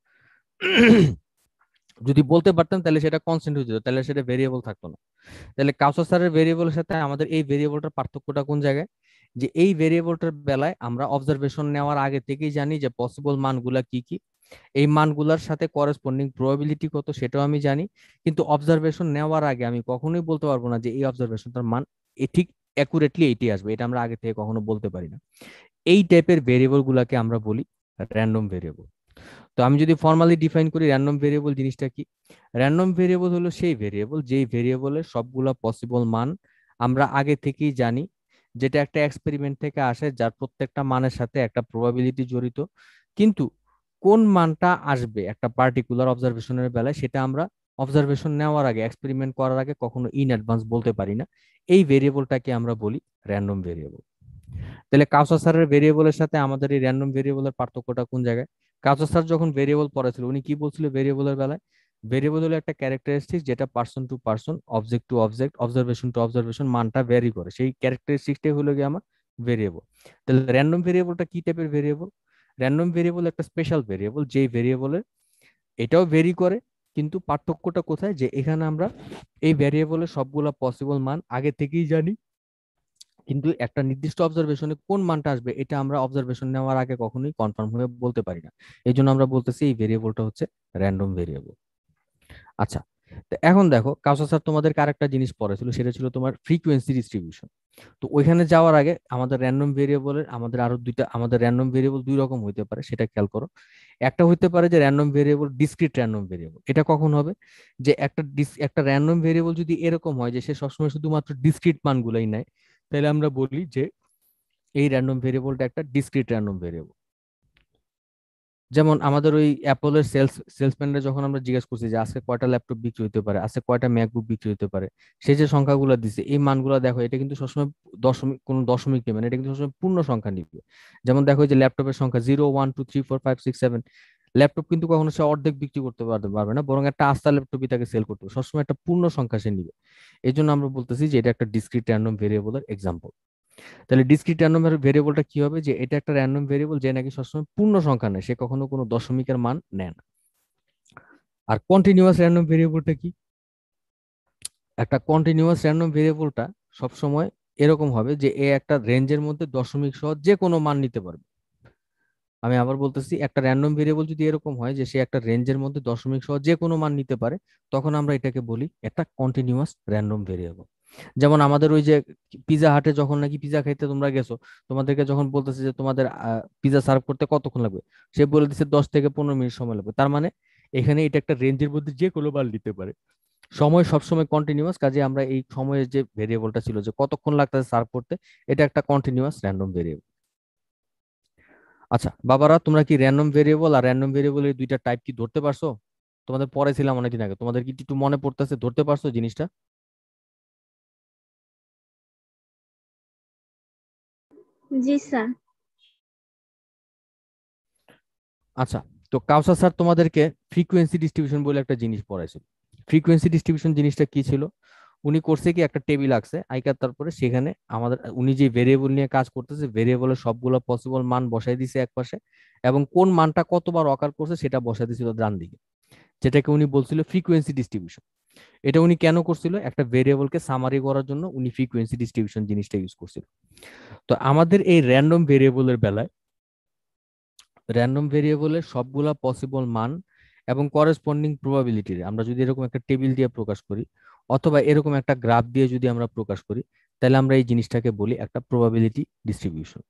যদি বলতে পারতাম তাহলে সেটা কনস্ট্যান্ট হয়ে যেত, তাহলে সেটা ভেরিয়েবল থাকতো না। তাহলে কাউসার স্যারের ভেরিয়েবলের সাথে আমাদের এই ভেরিয়েবলটার পার্থক্যটা কোন জায়গায়? যে এই ভেরিয়েবলটার বেলায় আমরা অবজারভেশন নেওয়ার আগে থেকেই জানি যে পসিবল মানগুলা কি কি, এই মানগুলার সাথে করেসপন্ডিং প্রবাবিলিটি কত সেটাও আমি জানি। কিন্তু অবজারভেশন নেওয়ার আগে আমি কখনোই বলতে পারবো না যে এই অবজারভেশনটার মান এ ঠিক অ্যাকুরেটলি এইটি আসবে, এটা আমরা আগে থেকে কখনো বলতে পারি না। এই টাইপের ভেরিয়েবল গুলাকে আমরা বলি র্যান্ডম ভেরিয়েবল। তো আমি যদি ফর্মালি ডিফাইন করি র্যান্ডম ভেরিয়েবল জিনিসটা কি, র্যান্ডম ভেরিয়েবল হলো সেই ভেরিয়েবল যেই ভেরিয়েবলের সবগুলা পসিবল মান আমরা আগে থেকেই জানি, যেটা একটা এক্সপেরিমেন্ট থেকে আসে, যার প্রত্যেকটা মানের সাথে একটা প্রবাবিলিটি জড়িত। কিন্তু কোন মানটা আসবে একটা পার্টিকুলার অবজারভেশনের বেলায় সেটা আমরা অবজারভেশন নেওয়ার আগে, এক্সপেরিমেন্ট করার আগে কখনো ইন অ্যাডভান্স বলতে পারি না। এই ভেরিয়েবলটাকে আমরা বলি র্যান্ডম ভেরিয়েবল। তাহলে কাউসার স্যারের ভেরিয়েবলের সাথে আমাদের এই র্যান্ডম ভেরিয়েবলের পার্থক্যটা কোন জায়গায়? কাউসার স্যার যখন ভেরিয়েবল পড়াছিল উনি কি বলছিল ভেরিয়েবলের বেলায়? ভেরিয়েবল হলো একটা ক্যারেক্টারিস্টিক যেটা person to person, object to object, observation to observation মানটা ভ্যারি করে, সেই ক্যারেক্টারিস্টিকটাই হলো গিয়ে আমার ভেরিয়েবল। তাহলে র্যান্ডম ভেরিয়েবলটা কি টাইপের ভেরিয়েবল? র্যান্ডম ভেরিয়েবল একটা স্পেশাল ভেরিয়েবল যেই ভেরিয়েবলের এটাও ভেরি করে, কিন্তু পার্থক্যটা কোথায়? যে এখানে আমরা এই ভেরিয়েবলের সবগুলা পসিবল মান আগে থেকেই জানি, কিন্তু একটা নির্দিষ্ট অবজারভেশনে কোন মানটা আসবে এটা আমরা অবজারভেশন নেওয়ার আগে কখনোই কনফার্ম হয়ে বলতে পারি না। এই জন্য আমরা বলতেছি এই ভেরিয়েবলটা হচ্ছে র্যান্ডম ভেরিয়েবল। আচ্ছা, তো এখন দেখো কাউসার স্যার তোমাদেরকে আরেকটা জিনিস পড়াছিল, সেটা ছিল তোমার ফ্রিকোয়েন্সি ডিস্ট্রিবিউশন। তো ওইখানে যাওয়ার আগে আমাদের র্যান্ডম ভেরিয়েবলের আমাদের আরো দুইটা, আমাদের র্যান্ডম ভেরিয়েবল দুই রকম হইতে পারে, সেটা খেয়াল করো। একটা হইতে পারে যে random variable discrete random variable. এটা কখন হবে? যে একটা dis- একটা র্যান্ডম ভেরিয়েবল যদি এরকম হয় যে সে সবসময় শুধুমাত্র ডিসক্রিট মানগুলাই নেয়, তাহলে আমরা বলি যে এই র্যান্ডম ভেরিয়েবলটা একটা ডিসক্রিট র্যান্ডম ভেরিয়েবল। যেমন আমাদের ওই অ্যাপলের সেলস সেলসম্যানরা যখন আমরা জিজ্ঞেস করছি যে আজকে কয়টা ল্যাপটপ বিক্রি হতে পারে, আজকে কয়টা ম্যাকবুক বিক্রি হতে পারে, সে যে সংখ্যাগুলো দিছে এই মানগুলো দেখো, এটা কিন্তু সবসময় দশমিক, কোনো দশমিক নেবে না, এটা কিন্তু সবসময় পূর্ণ সংখ্যা নিবে। যেমন দেখো এই যে ল্যাপটপের সংখ্যা zero one two three four five six seven, laptop কিন্তু কখনো সে অর্ধেক বিক্রি করতে পারতে পারবে না, বরং একটা আস্থা ল্যাপটপই তাকে সেল করতে হবে, সবসময় একটা পূর্ণ সংখ্যা সে নিবে। এই জন্য আমরা বলতেছি যে এটা একটা ডিসক্রিট র্যান্ডম ভেরিয়েবলের এক্সাম্পল। তাহলে ডিসক্রিট র্যান্ডম ভেরিয়েবলটা কি হবে, যে এটা একটা র্যান্ডম ভেরিয়েবল যে নাকি সবসময় পূর্ণ সংখ্যা নেয়, সে কখনো কোনো দশমিকের মান নেয় না। আর কন্টিনিউয়াস র্যান্ডম ভেরিয়েবলটা কি, একটা কন্টিনিউয়াস র্যান্ডম ভেরিয়েবলটা সবসময় এরকম হবে যে এ একটা রেঞ্জের মধ্যে দশমিক সহ যে কোনো মান নিতে পারবে। আমি আবার বলতেছি, একটা র্যান্ডম ভেরিয়েবল যদি এরকম হয় যে সে একটা রেঞ্জের মধ্যে দশমিক সহ যে কোনো মান নিতে পারে, তখন আমরা এটাকে বলি একটা কন্টিনিউয়াস র্যান্ডম ভেরিয়েবল। যেমন আমাদের ওই যে পিজা হাটে যখন নাকি পিজা খাইতে তোমরা গেছো, তোমাদেরকে যখন বলতেছে যে তোমাদের পিজা সার্ভ করতে কতক্ষণ লাগবে, সে বলে দিচ্ছে দশ থেকে পনেরো মিনিট সময় লাগবে। তার মানে এখানে এটা একটা রেঞ্জের মধ্যে যে কোনো মান নিতে পারে, সময় সবসময় কন্টিনিউয়াস, কাজে আমরা এই সময়ের যে ভেরিয়েবলটা ছিল যে কতক্ষণ লাগতেছে সার্ভ করতে, এটা একটা কন্টিনিউয়াস র্যান্ডম ভেরিয়েবল। আচ্ছা বাবারা, তোমরা কি র্যান্ডম ভেরিয়েবল আর র্যান্ডম ভেরিয়েবলের দুইটা টাইপ কি ধরতে পারছো? তোমাদের পড়াইছিলাম অনেকদিন আগে, তোমাদের কি একটু মনে পড়তেছে, ধরতে পারছো জিনিসটা? জি স্যার। আচ্ছা, তো কাউসার স্যার তোমাদেরকে ফ্রিকোয়েন্সি ডিস্ট্রিবিউশন বলে একটা জিনিস পড়াইছিল। ফ্রিকোয়েন্সি ডিস্ট্রিবিউশন জিনিসটা কি ছিল, উনি করছে কি একটা টেবিল আঁকছে, আইকার তারপরে সেখানে আমাদের উনি যে ভেরিয়েবল নিয়ে কাজ করতেছে, ভেরিয়েবলের সবগুলো পসিবল মান বসাই দিছে এক পাশে, এবং কোন মানটা কতবার অকার করছে সেটা বসাই দিছিল ডান দিকে, যেটাকে উনি বলছিল ফ্রিকোয়েন্সি ডিস্ট্রিবিউশন। এটা উনি কেন করছিল, একটা ভেরিয়েবলকে সামারি করার জন্য উনি ফ্রিকোয়েন্সি ডিস্ট্রিবিউশন জিনিসটা ইউজ করছিল। তো আমাদের এই র্যান্ডম ভেরিয়েবলের বেলায় র্যান্ডম ভেরিয়েবলের সবগুলা পসিবল মান এবং করেসপন্ডিং প্রবাবিলিটি আমরা যদি এরকম একটা টেবিল দিয়ে প্রকাশ করি, অথবা এরকম একটা গ্রাফ দিয়ে যদি আমরা প্রকাশ করি, তাহলে আমরা এই জিনিসটাকে বলি একটা প্রবাবিলিটি ডিস্ট্রিবিউশন।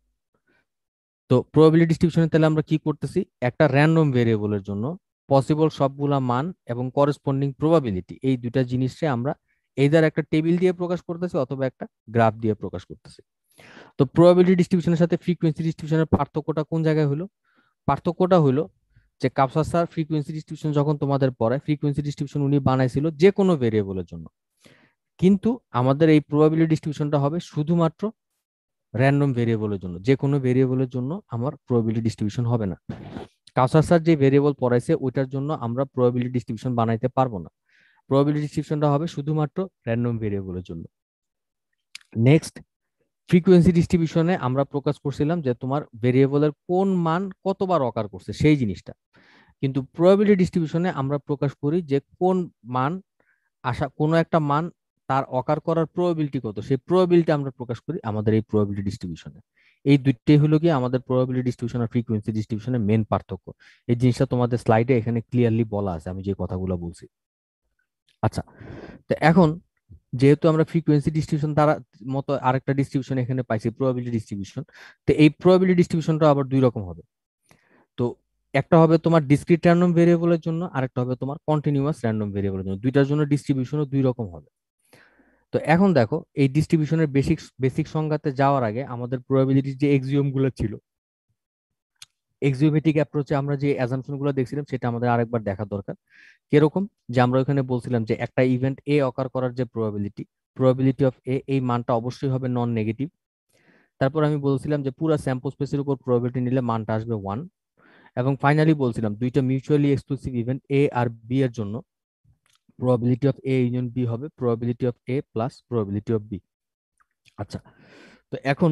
তো প্রবাবিলিটি ডিস্ট্রিবিউশনে তাহলে আমরা কি করতেছি, একটা র্যান্ডম ভেরিয়েবলের জন্য পসিবল সবগুলা মান এবং করেসপন্ডিং প্রবাবিলিটি, এই দুটা জিনিসকে আমরা এইদার একটা টেবিল দিয়ে প্রকাশ করতেছি অথবা একটা গ্রাফ দিয়ে প্রকাশ করতেছি। তো প্রবাবিলিটি ডিস্ট্রিবিউশনের সাথে ফ্রিকোয়েন্সি ডিস্ট্রিবিউশনের পার্থক্যটা কোন জায়গায় হলো? পার্থক্যটা হলো যে কাপসার স্যার ফ্রিকোয়েন্সি ডিস্ট্রিবিউশন যখন তোমাদের পড়ায়, ফ্রিকোয়েন্সি ডিস্ট্রিবিউশন উনি বানাইছিল যে কোনো ভেরিয়েবলের জন্য, কিন্তু আমাদের এই প্রবাবিলিটি ডিস্ট্রিবিউশনটা হবে শুধুমাত্র র্যান্ডম ভেরিয়েবলের জন্য, যে কোনো ভেরিয়েবলের জন্য আমার প্রবাবিলিটি ডিস্ট্রিবিউশন হবে না। কাউসার স্যার যে ভেরিয়েবল পড়াইছে ওইটার জন্য আমরা প্রবাবিলিটি ডিস্ট্রিবিউশন বানাইতে পারবো না, প্রবাবিলিটি ডিস্ট্রিবিউশনটা হবে শুধুমাত্র র্যান্ডম ভেরিয়েবলের জন্য। নেক্সট, ফ্রিকোয়েন্সি ডিস্ট্রিবিউশনে আমরা প্রকাশ করছিলাম যে তোমার ভেরিয়েবলের কোন মান কতবার অকার করছে সেই জিনিসটা, কিন্তু প্রবাবিলিটি ডিস্ট্রিবিউশনে আমরা প্রকাশ করি যে কোন মান আশা, কোনো একটা মান তার অকার করার প্রবাবিলিটি কত, সেই প্রবাবিলিটি আমরা প্রকাশ করি আমাদের এই প্রবাবিলিটি ডিস্ট্রিবিউশনে। এই দুইটাই হলো কি আমাদের প্রবাবিলিটি ডিস্ট্রিবিউশন আর ফ্রিকোয়েন্সি ডিস্ট্রিবিউশনের মেন পার্থক্য। এই জিনিসটা তোমাদের স্লাইডে এখানে ক্লিয়ারলি বলা আছে, আমি যে কথাগুলো বলছি। আচ্ছা, তো এখন যেহেতু আমরা ফ্রিকোয়েন্সি ডিস্ট্রিবিউশন দ্বারা মতো আরেকটা ডিস্ট্রিবিউশন এখানে পাইছি প্রবাবিলিটি ডিস্ট্রিবিউশন, তো এই প্রবাবিলিটি ডিস্ট্রিবিউশনটা আবার দুই রকম হবে। তো একটা হবে তোমার ডিসক্রিট র্যান্ডম ভেরিয়েবলের জন্য, আরেকটা হবে তোমার কন্টিনিউয়াস র্যান্ডম ভেরিয়েবলের জন্য, দুইটার জন্য ডিস্ট্রিবিউশনও দুই রকম হবে। তো এখন দেখো এই ডিস্ট্রিবিউশনের বেসিক বেসিক সংজ্ঞাতে যাওয়ার আগে আমাদের প্রবাবিলিটির যে এক্সিওম গুলো ছিল, এক্সিওমেটিক অ্যাপ্রোচে আমরা যে অ্যাজাম্পশন গুলো দেখছিলাম সেটা আমাদের আরেকবার দেখা দরকার। কিরকম, যে আমরা ওখানে বলছিলাম যে একটা ইভেন্ট এ অকার করার যে প্রবাবিলিটি, প্রবাবিলিটি অফ এ, এই মানটা অবশ্যই হবে নন নেগেটিভ। তারপর আমি বলছিলাম যে পুরো স্যাম্পল স্পেসের উপর প্রবাবিলিটি নিলে মানটা আসবে ওয়ান। এবং ফাইনালি বলছিলাম দুইটা মিউচুয়ালি এক্সক্লুসিভ ইভেন্ট এ আর বি এর জন্য probability of A union B হবে probability of A plus probability of B. আচ্ছা, তো এখন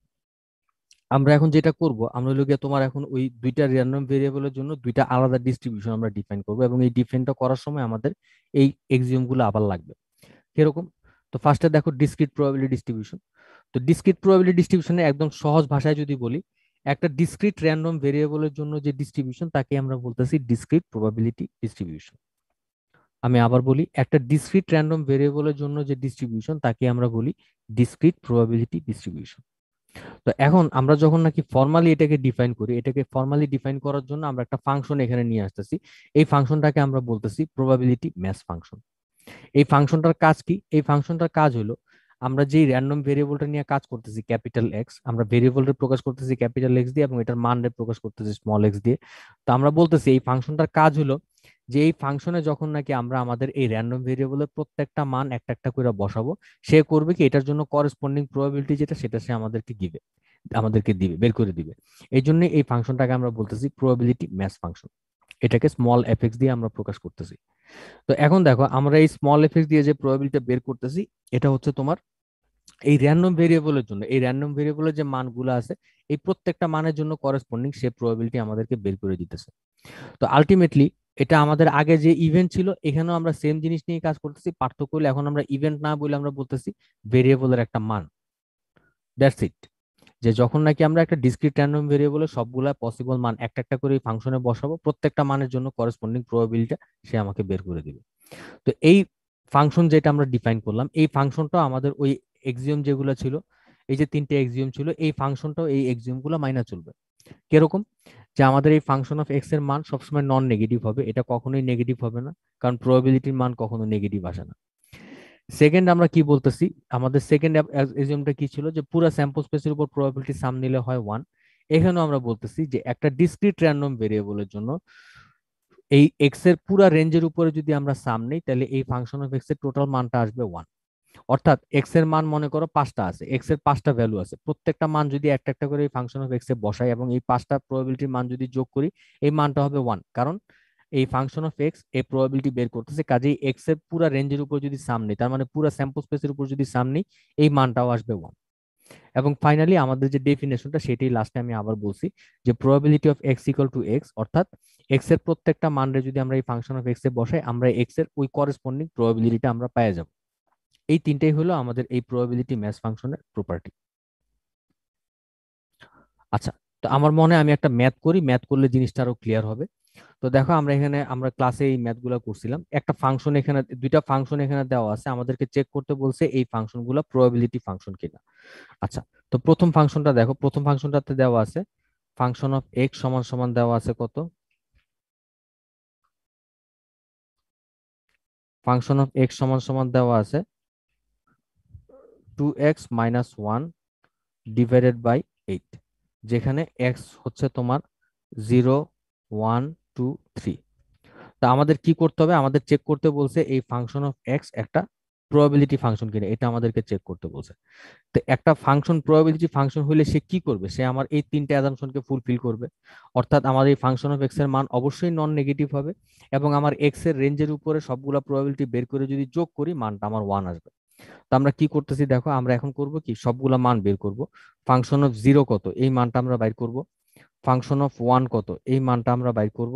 আমরা এখন যেটা করব, আমরা হলো গিয়ে তোমার এখন ওই দুইটা র্যান্ডম ভেরিয়েবলের জন্য দুইটা আলাদা ডিস্ট্রিবিউশন আমরা ডিফাইন করব, এবং এই ডিফাইনটা করার সময় আমাদের এই এক্সিওম গুলো আবার লাগবে। কিরকম, তো ফার্স্টে দেখো ডিসক্রিট প্রবাবিলিটি ডিস্ট্রিবিউশন। তো ডিসক্রিট প্রবাবিলিটি ডিস্ট্রিবিউশনে একদম সহজ ভাষায় যদি বলি, একটা ডিসক্রিট র্যান্ডম ভেরিয়েবলের জন্য যে ডিস্ট্রিবিউশন তাকে আমরা বলতেছি ডিসক্রিট প্রবাবিলিটি ডিস্ট্রিবিউশন। আমি আবার বলি, একটা ডিসক্রিট র্যান্ডম ভেরিয়েবলের জন্য যে ডিস্ট্রিবিউশন তাকে আমরা বলি ডিসক্রিট প্রবাবিলিটি ডিস্ট্রিবিউশন। তো এখন আমরা যখন নাকি ফর্মালি এটাকে ডিফাইন করি, এটাকে ফর্মালি ডিফাইন করার জন্য আমরা একটা ফাংশন এখানে নিয়ে আসতেছি। এই ফাংশনটাকে আমরা বলতেছি প্রবাবিলিটি ম্যাচ ফাংশন। এই ফাংশনটার কাজ কি? এই ফাংশনটার কাজ হলো আমরা যেই র্যান্ডম ভেরিয়েবলটা নিয়ে কাজ করতেছি ক্যাপিটাল এক্স, আমরা ভেরিয়েবলটা প্রকাশ করতেছি ক্যাপিটাল এক্স দিয়ে এবং এটার মানটা প্রকাশ করতেছি স্মল এক্স দিয়ে। তো আমরা বলতেছি এই ফাংশনটার কাজ হলো যে এই ফাংশনে যখন নাকি আমরা আমাদের এই র্যান্ডম ভেরিয়েবলের প্রত্যেকটা মান একটা একটা করে বসাবো, সে করবে কি এটার জন্য করেসপন্ডিং প্রবাবিলিটি যেটা সেটা সে আমাদেরকে দিবে। আমাদেরকে দিবে, বের করে দিবে। এই জন্য এই ফাংশনটাকে আমরা বলতেছি প্রবাবিলিটি ম্যাচ ফাংশন। এটাকে স্মল এফ এক্স দিয়ে আমরা প্রকাশ করতেছি। তো এখন দেখো আমরা এই স্মল এফ এক্স দিয়ে যে প্রবাবিলিটি বের করতেছি, এটা হচ্ছে তোমার এই র্যান্ডম ভেরিয়েবলের জন্য, এই র্যান্ডম ভেরিয়েবলের যে মানগুলো আছে এই প্রত্যেকটা মানের জন্য করেসপন্ডিং সে প্রবাবিলিটি আমাদেরকে বের করে দিতেছে। তো আলটিমেটলি এটা আমাদের আগে যে ইভেন্ট ছিল এখানেও আমরা সেম জিনিস নিয়ে কাজ করতেছি, পার্থক্য হলে এখন আমরা ইভেন্ট না বলে আমরা বলতেছি ভেরিয়েবলের একটা মান। That's it. যে যখন নাকি আমরা একটা ডিসক্রিট র্যান্ডম ভেরিয়েবলের সবগুলা পসিবল মান একটা একটা করে ফাংশনে বসাবো, প্রত্যেকটা মানের জন্য করেসপন্ডিং প্রবাবিলিটি সে আমাকে বের করে দিবে। তো এই ফাংশন যেটা আমরা ডিফাইন করলাম, এই ফাংশনটা আমাদের ওই এক্সিওম যেগুলো ছিল, এই যে তিনটে এক্সিওম ছিল, এই ফাংশনটাও এই এক্সিওম গুলো মাইনা চলবে। কিরকম? যে আমাদের এই ফাংশন অফ এক্স এর মান সবসময় নন নেগেটিভ হবে, এটা কখনোই নেগেটিভ হবে না, কারণ প্রবাবিলিটির মান কখনো নেগেটিভ আসে না। সেকেন্ড আমরা কি বলতেছি, আমাদের সেকেন্ড এক্সিওমটা কি ছিল, যে পুরো স্যাম্পল স্পেসের উপর প্রবাবিলিটি সাম নিলে হয় ওয়ান। এখানেও আমরা বলতেছি যে একটা ডিসক্রিট র্যান্ডম ভেরিয়েবলের জন্য এই এক্স এর পুরো রেঞ্জের উপরে যদি আমরা সাম নেই, তাহলে এই ফাংশন অফ এক্স এর টোটাল মানটা আসবে ওয়ান। অর্থাৎ এক্স এর মান মনে করো পাঁচটা আছে, এক্স এর পাঁচটা ভ্যালু আছে, প্রত্যেকটা মান যদি একটা একটা করে এই ফাংশন অফ এক্স এ বসাই এবং এই পাঁচটা প্রবাবিলিটির মান যদি যোগ করি, এই মানটা হবে ওয়ান। কারণ এই ফাংশন অফ এক্স এই প্রবাবিলিটি বের করতেছে, কাজেই এক্স এর পুরো রেঞ্জের উপর যদি সাম নেই, তার মানে পুরো স্যাম্পল স্পেসের উপর যদি সাম নেই, এই মানটাও আসবে ওয়ান। এবং ফাইনালি আমাদের যে ডেফিনেশনটা সেটাই লাস্টে আমি আবার বলছি, যে probability of x equal to X, অর্থাৎ এক্স এর প্রত্যেকটা মানরে যদি আমরা এই ফাংশন অফ এক্স এ বসাই, আমরা এক্স এর ওই করেসপন্ডিং প্রবাবিলিটিটা আমরা পেয়ে যাব। এই তিনটাই হলো আমাদের এই প্রবাবিলিটি ম্যাচ ফাংশনের প্রপার্টি। আচ্ছা, তো আমার মনে হয় আমি একটা ম্যাথ করি, ম্যাথ করলে জিনিসটা আরো ক্লিয়ার হবে। তো দেখো আমরা এখানে আমরা ক্লাসে এই ম্যাথগুলো করছিলাম, একটা ফাংশন এখানে দুইটা ফাংশন এখানে দেওয়া আছে, আমাদেরকে চেক করতে বলছে এই ফাংশনগুলো প্রবাবিলিটি ফাংশন কিনা। আচ্ছা, তো প্রথম ফাংশনটা দেখো, প্রথম ফাংশনটাতে দেওয়া আছে ফাংশন অফ এক্স সমান সমান দেওয়া আছে কত, ফাংশন অফ এক্স সমান সমান দেওয়া আছে two X minus one divided by eight, যেখানে এক্স হচ্ছে তোমার জিরো ওয়ান টু থ্রি। তা আমাদের কি করতে হবে, আমাদের চেক করতে বলছে এই ফাংশন অফ এক্স একটা প্রবাবিলিটি ফাংশন কিনা, এটা আমাদেরকে চেক করতে বলছে। তো একটা ফাংশন প্রবাবিলিটি ফাংশন হলে সে কি করবে, সে আমার এই তিনটে অ্যাজাম্পশনকে ফুলফিল করবে। অর্থাৎ আমার এই ফাংশন অফ এক্স এর মান অবশ্যই নন নেগেটিভ হবে, এবং আমার এক্স এর রেঞ্জের উপরে সবগুলা প্রবাবিলিটি বের করে যদি যোগ করি, মানটা আমার ওয়ান আসবে। তো আমরা কি করতেছি দেখো, আমরা এখন করব কি, সবগুলা মান বের করব। ফাংশন অফ জিরো কত, এই মানটা আমরা বাইর করব। ফাংশন অফ ওয়ান কত, এই মানটা আমরা বাইর করব।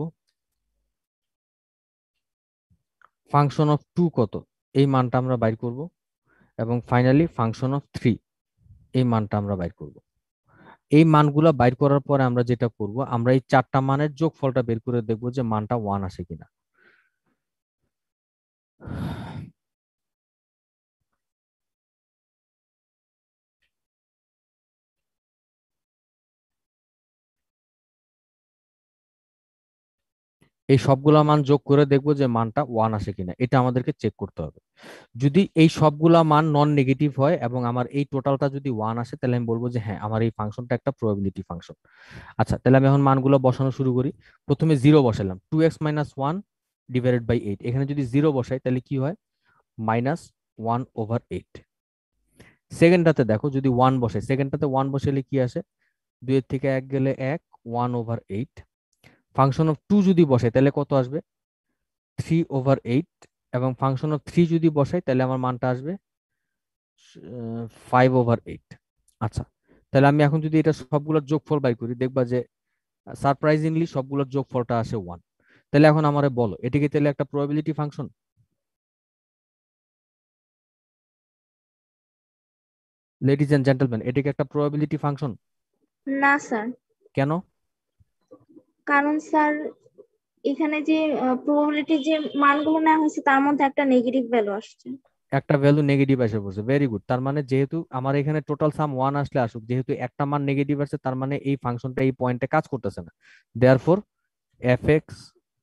ফাংশন অফ টু কত, এই মানটা আমরা বাইর করব। এবং ফাইনালি ফাংশন অফ থ্রি, এই মানটা আমরা বাইর করব। এই মানগুলা বাইর করার পরে আমরা যেটা করব, আমরা এই চারটা মানের যোগফলটা বের করে দেখবো যে মানটা ওয়ান আসে কিনা। এই সবগুলা মান যোগ করে দেখবো যে মানটা ওয়ান আসে কিনা, এটা আমাদেরকে চেক করতে হবে। যদি এই সবগুলা মান নন নেগেটিভ হয় এবং আমার এই টোটালটা যদি ওয়ান আসে, তাহলে আমি বলবো যে হ্যাঁ আমার এই ফাংশনটা একটা প্রবাবিলিটি ফাংশন। আচ্ছা, তাহলে আমি এখন মানগুলো বসানো শুরু করি। প্রথমে জিরো বসালাম, two X minus one divided by eight, এখানে যদি জিরো বসাই তাহলে কি হয়, মাইনাস ওয়ান ওভার এইট। সেকেন্ডটাতে দেখো যদি ওয়ান বসে, সেকেন্ডটাতে ওয়ান বসালে কি আসে, দুইয়ের থেকে এক গেলে এক, one over eight. Function of two যদি বসে তাহলে কত আসবে, থ্রি ওভার এইট। এবং ফাংশন অফ থ্রি যদি বসাই তাহলে আমার মানটা আসবে ফাইভ ওভার এইট। আচ্ছা, তাহলে আমি এখন যদি এটা সবগুলোর যোগফল বাই করি, দেখবা যে সারপ্রাইজিংলি সবগুলোর যোগফলটা আসে ওয়ান। তাহলে এখন আমারে বলো, এটা কি তাহলে একটা probability function? Ladies and gentleman, এটা কি একটা প্রবাবিলিটি ফাংশন? না স্যার, কেন? কারণ স্যার এখানে যে প্রবাবিলিটি যে মানগুলো নেওয়া হয়েছে তার মধ্যে একটা নেগেটিভ ভ্যালু আসছে। একটা ভ্যালু নেগেটিভ এসে পড়ছে, ভেরি গুড। তার মানে যেহেতু আমার এখানে টোটাল সাম ওয়ান আসলে আসুক, যেহেতু একটা মান নেগেটিভ আসছে, তার মানে এই ফাংশনটা এই পয়েন্টে কাজ করতেছে না। Therefore F X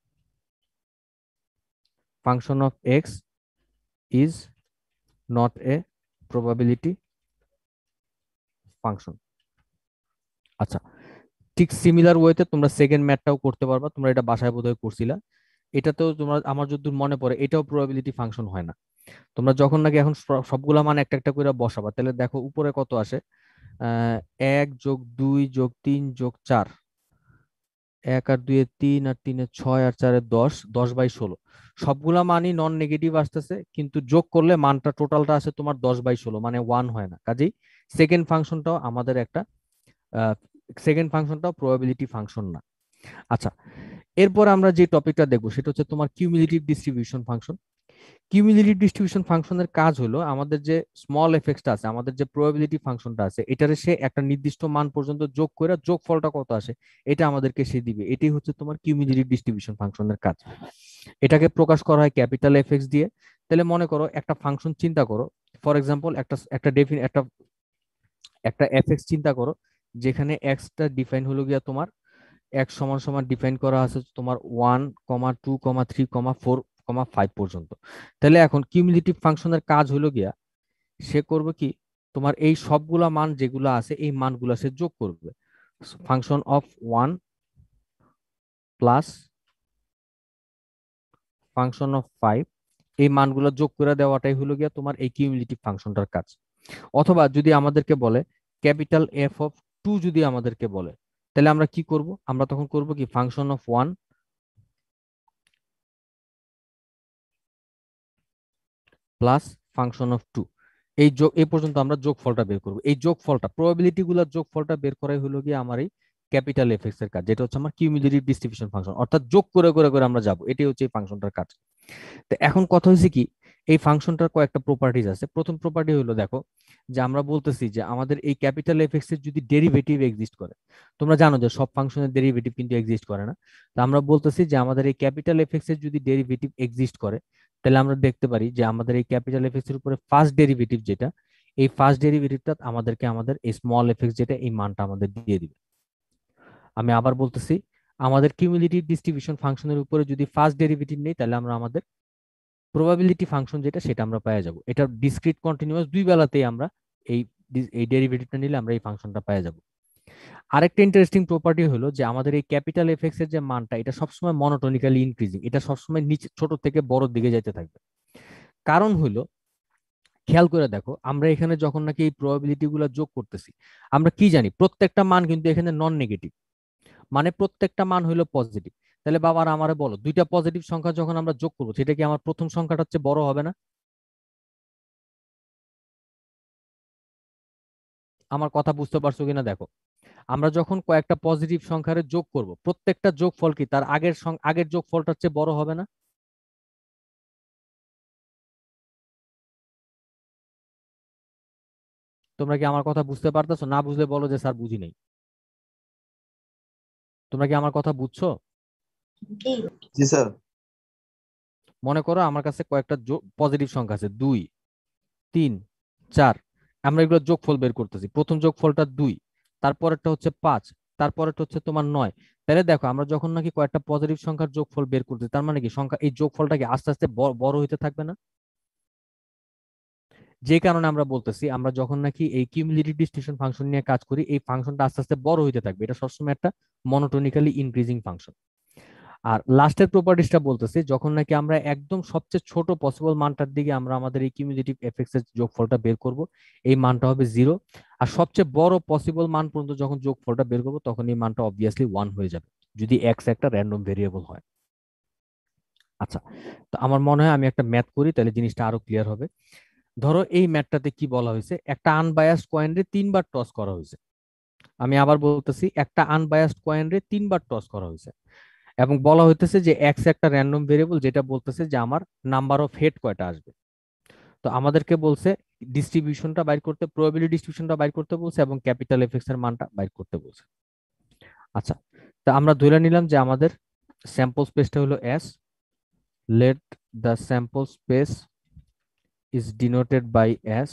function of X is not a probability function. আচ্ছা, ঠিক সিমিলার ওয়েতে তোমরা সেকেন্ড ম্যাথটাও করতে পারবা, তোমরা এটা বাসায় বোধহয় করছিলা। এটাতেও তোমরা, আমার যতদূর মনে পড়ে, এটাও প্রবাবিলিটি ফাংশন হয় না। তোমরা যখন নাকি এখন সবগুলা মান একটা একটা করে বসাবা, তাহলে দেখো উপরে কত আসে, আহ এক যোগ দুই যোগ তিন যোগ চার, এক আর দুই তিন আর তিনে ছয় আর চারে দশ, দশ বাই ষোলো। সবগুলা মানই নন নেগেটিভ আসতেছে, কিন্তু যোগ করলে মানটা টোটালটা আসে তোমার দশ বাই ষোলো, মানে ওয়ান হয় না। কাজেই সেকেন্ড ফাংশনটাও আমাদের একটা সেকেন্ড ফাংশনটাও প্রবাবিলিটি ফাংশন না। আচ্ছা, এরপর আমরা যে টপিকটা দেখবো সেটা হচ্ছে তোমার cumulative distribution function. Cumulative distribution ফাংশনের কাজ হলো আমাদের যে স্মল এফেক্টটা আছে, আমাদের যে প্রবাবিলিটি ফাংশনটা আছে, এটারে সে একটা নির্দিষ্ট মান পর্যন্ত যোগ করে যোগফলটা কত আসে এটা আমাদেরকে সে দিবে। এটাই হচ্ছে তোমার কিউমুলেটিভ ডিস্ট্রিবিউশন ফাংশনের কাজ। এটাকে প্রকাশ করা হয় ক্যাপিটাল এফ এক্স দিয়ে। তাহলে মনে করো একটা ফাংশন চিন্তা করো, ফর এক্সাম্পল একটা একটা ডেফিন একটা একটা এফ এক্স চিন্তা করো, যেখানে এক্সটা ডিফাইন হলো গিয়া তোমার এক্স সমান সমান ডিফাইন করা আছে তোমার one comma two comma three comma four comma five পর্যন্ত। তাহলে এখন কিউমুলেটিভ ফাংশনের কাজ হলো গিয়া সে করবে কি, তোমার এই সবগুলা মান যেগুলো আছে এই মানগুলো সে যোগ করবে। Function of one plus function of five, এই মানগুলো যোগ করে দেওয়াটাই হলো গিয়া তোমার এই কিউমুলেটিভ ফাংশনটার কাজ। অথবা যদি আমাদেরকে বলে ক্যাপিটাল এফ অফ টু যদি আমাদেরকে বলে, তাহলে আমরা কি করব, আমরা তখন করব কি function of one plus function of two, এই যোগ এই পর্যন্ত আমরা যোগফলটা বের করব। এই যোগফলটা প্রবাবিলিটি গুলার যোগফলটা বের করাই হলো গিয়ে আমার এই ক্যাপিটাল এফ এক্স এর কাজ, যেটা হচ্ছে আমার কিউমুলেটিভ ডিস্ট্রিবিউশন ফাংশন, অর্থাৎ যোগ করে করে করে আমরা যাব, এটাই হচ্ছে এই ফাংশনটার কাজ। তো এখন কথা হয়েছে কি, এই ফাংশনটার কয়েকটা প্রপার্টিজ আছে। প্রথম প্রপার্টি হলো দেখো, যে আমরা বলতেছি যে আমাদের এই ক্যাপিটাল এফ এক্স এর যদি ডেরিভেটিভ এক্সিস্ট করে, তোমরা জানো যে সব ফাংশনের ডেরিভেটিভ কিন্তু এক্সিস্ট করে না। তো আমরা বলতেছি যে আমাদের এই ক্যাপিটাল এফ এক্স এর যদি ডেরিভেটিভ এক্সিস্ট করে, তাহলে আমরা দেখতে পারি যে আমাদের এই ক্যাপিটাল এফ এক্স এর উপরে ফার্স্ট ডেরিভেটিভ যেটা, এই ফার্স্ট ডেরিভেটিভটা আমাদেরকে আমাদের এই স্মল এফ এক্স যেটা, এই মানটা আমাদের দিয়ে দিবে। আমি আবার বলতেছি, আমাদের কিউমুলেটিভ ডিস্ট্রিবিউশন ফাংশনের উপরে যদি ফার্স্ট ডেরিভেটিভ নেই, তাহলে আমরা আমাদের প্রবাবিলিটি ফাংশন যেটা সেটা আমরা পেয়ে যাব। এটা ডিসক্রিট কন্টিনিউয়াস, দুই বেলাতেই আমরা এই এই ডেরিভেটিভটা নিলে আমরা এই ফাংশনটা পেয়ে যাব। আরেকটা ইন্টারেস্টিং প্রপার্টি হলো যে আমাদের এই ক্যাপিটাল এফ এক্স এর যে মানটা, এটা সবসময় মনোটোনিক্যালি ইনক্রিজিং, এটা সবসময় নিচে ছোট থেকে বড় দিকে যেতে থাকবে। কারণ হলো, খেয়াল করে দেখো, আমরা এখানে যখন নাকি এই প্রবাবিলিটি গুলো যোগ করতেছি, আমরা কি জানি প্রত্যেকটা মান কিন্তু এখানে নন নেগেটিভ, মানে প্রত্যেকটা মান হলো পজিটিভ। তাহলে বাবার আমারে বলো, দুইটা পজিটিভ সংখ্যা যখন আমরা যোগ করবো, সেটা কি আমার প্রথম সংখ্যাটা হচ্ছে বড় হবে না? আমার কথা বুঝতে পারছো কিনা দেখো, আমরা যখন কয়েকটা পজিটিভ সংখ্যার যোগ করব, প্রত্যেকটা যোগফল কি তার আগের আগের যোগফলটার চেয়ে বড় হবে না? তোমরা কি আমার কথা বুঝতে পারতেছো? না বুঝলে বলো যে স্যার বুঝি নাই। তোমরা কি আমার কথা বুঝছো? জি স্যার। মনে করো আমার কাছে কয়েকটা পজিটিভ সংখ্যা আছে, দুই, তিন, চার, আমরা এগুলো যোগফল বের করতেছি। প্রথম যোগফলটা দুই, তারপরেরটা হচ্ছে পাঁচ, তারপরেরটা হচ্ছে তোমার নয়। তাহলে দেখো, আমরা যখন নাকি কয়েকটা পজিটিভ সংখ্যার যোগফল বের করতেছি, তার মানে কি সংখ্যা এই যোগফলটা কি আস্তে আস্তে বড় হইতে থাকবে না? যে কারণে আমরা বলতেছি, আমরা যখন নাকি এই কিউমুলেটিভ ডিস্ট্রিবিউশন ফাংশন নিয়ে কাজ করি, এই ফাংশনটা আস্তে আস্তে বড় হইতে থাকবে, এটা সবসময় একটা মনোটোনিক্যালি ইনক্রিজিং ফাংশন। আর লাস্টের প্রপার্টিসটা বলতেছে, যখন নাকি আমরা একদম সবচেয়ে ছোট পসিবল মানটার দিকে আমরা আমাদের এই কিউমুলেটিভ এফেক্টস এর যোগফলটা বের করব, এই মানটা হবে জিরো। আর সবচেয়ে বড় পসিবল মান পর্যন্ত যখন যোগফলটা বের করব, তখন এই মানটা অবভিয়াসলি ওয়ান হয়ে যাবে, যদি এক্স একটা র্যান্ডম ভেরিয়েবল হয়। আচ্ছা, তো আমার মনে হয় আমি একটা ম্যাথ করি, তাহলে জিনিসটা আরো ক্লিয়ার হবে। ধরো এই ম্যাথটাতে কি বলা হয়েছে, একটা আনবায়াসড কয়েন রে তিনবার টস করা হয়েছে। আমি আবার বলতেছি, একটা আনবায়াসড কয়েন রে তিনবার টস করা হয়েছে, এবং বলা হইতেছে যে এক্স একটা র্যান্ডম ভেরিয়েবল, যেটা বলতেছে যে আমার নাম্বার অফ হেড কয়টা আসবে। তো আমাদেরকে বলছে ডিস্ট্রিবিউশনটা বাইর করতে, প্রবাবিলিটি ডিস্ট্রিবিউশনটা বাইর করতে বলছে, এবং ক্যাপিটাল এফ এক্স এর মানটা বাইর করতে বলছে। আচ্ছা, তা আমরা ধরে নিলাম যে আমাদের স্যাম্পল স্পেসটা হলো S, let the sample space is denoted by S,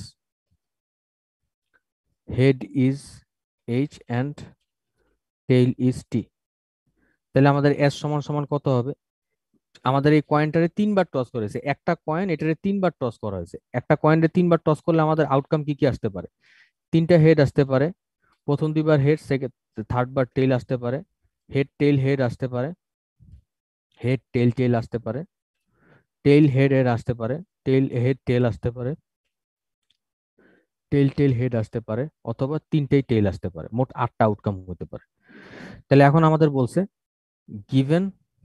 head is H and tail is T. তাহলে আমাদের এস সমান সমান কত হবে, আমাদের এই কয়েনটারে তিনবার টস করেছে, একটা কয়েন এটারে তিনবার টস করা হয়েছে, একটা কয়েনরে তিনবার টস করলে আমাদের আউটকাম কি কি আসতে পারে, তিনটা হেড আসতে পারে, প্রথম দুইবার হেড, সেকেন্ড থার্ড বার টেইল আসতে পারে, হেড টেইল হেড আসতে পারে, হেড টেইল টেইল আসতে পারে, টেইল হেড হেড আসতে পারে, টেইল হেড টেইল আসতে পারে, টেল টেল হেড আসতে পারে অথবা তিনটেই টেল আসতে পারে, মোট আটটা আউটকাম হতে পারে। তাহলে এখন আমাদের বলছে গিভেন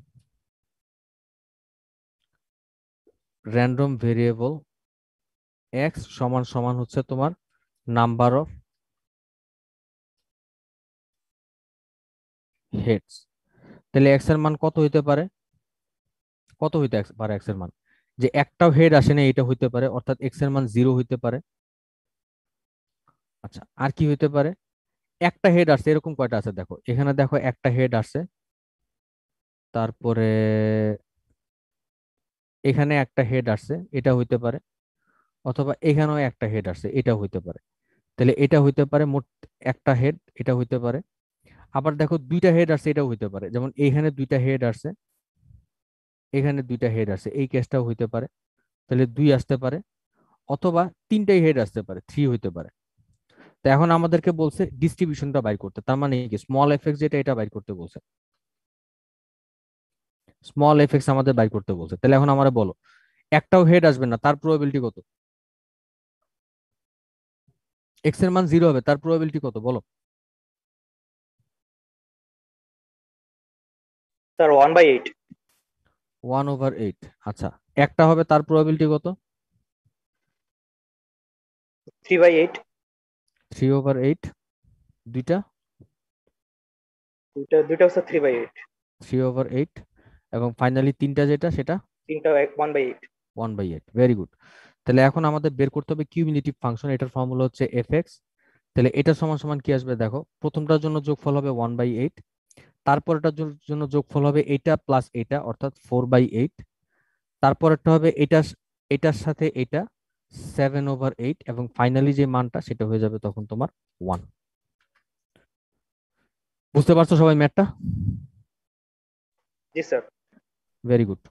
র্যান্ডম ভেরিয়েবল এক্স সমান সমান হচ্ছে তোমার নাম্বার অফ হেডস। তাহলে এক্স এর মান কত হইতে পারে, কত হইতে পারে এক্স এর মান, যে একটাও হেড আসে না এটা হইতে পারে, অর্থাৎ এক্স এর মান জিরো হইতে পারে। আচ্ছা, আর কি হইতে পারে, একটা হেড আসছে, এরকম কয়টা আছে দেখো, এখানে দেখো একটা হেড আসছে, তারপরে এখানে একটা হেড আসছে, এটা হইতে পারে, অথবা এখানেও একটা হেড আসছে, এটা হইতে পারে। তাহলে এটা হইতে পারে মোট একটা হেড, এটা হইতে পারে। আবার দেখো দুইটা হেড আসছে, এটাও হইতে পারে, যেমন এইখানে দুইটা হেড আসছে, এখানে দুইটা হেড আসছে, এই কেসটাও হইতে পারে, তাহলে দুই আসতে পারে। অথবা তিনটাই হেড আসতে পারে, থ্রি হইতে পারে। তো এখন আমাদেরকে বলছে ডিস্ট্রিবিউশনটা বাইর করতে, তার মানে কি স্মল এফেক্ট যেটা এটা বাইর করতে বলছে, স্মল এফেক্টস আমাদের বাইর করতে বলছে। তাহলে এখন আমরা বলো একটাও হেড আসবে না, তার প্রবাবিলিটি কত, এক্স এর মান জিরো হবে, তার প্রবাবিলিটি কত বলো। Sir one by eight. One over eight. আচ্ছা, একটা হবে, তার প্রবাবিলিটি কত, three by eight. Three over eight. দুইটা, দুইটা দুইটা হচ্ছে three by eight. Three over eight. এবং ফাইনালি তিনটা যেটা সেটা তিনটা one by eight. One by eight. Very good. তাহলে এখন আমাদের বের করতে হবে কিউমুলেটিভ ফাংশন, এটার ফর্মুলা হচ্ছে এফ এক্স। তাহলে এটা সমান সমান কি আসবে দেখো, প্রথমটার জন্য যোগফল হবে ওয়ান বাই এইট, তারপরটার জন্য যোগফল হবে এটা প্লাস এটা অর্থাৎ ফোর বাই এইট, তারপরেরটা হবে এটা এটার সাথে এটা সেভেন ওভার এইট, এবং ফাইনালি যে মানটা সেটা হয়ে যাবে তখন তোমার ওয়ান। বুঝতে পারছো সবাই ম্যাথটা? জি স্যার। Very good.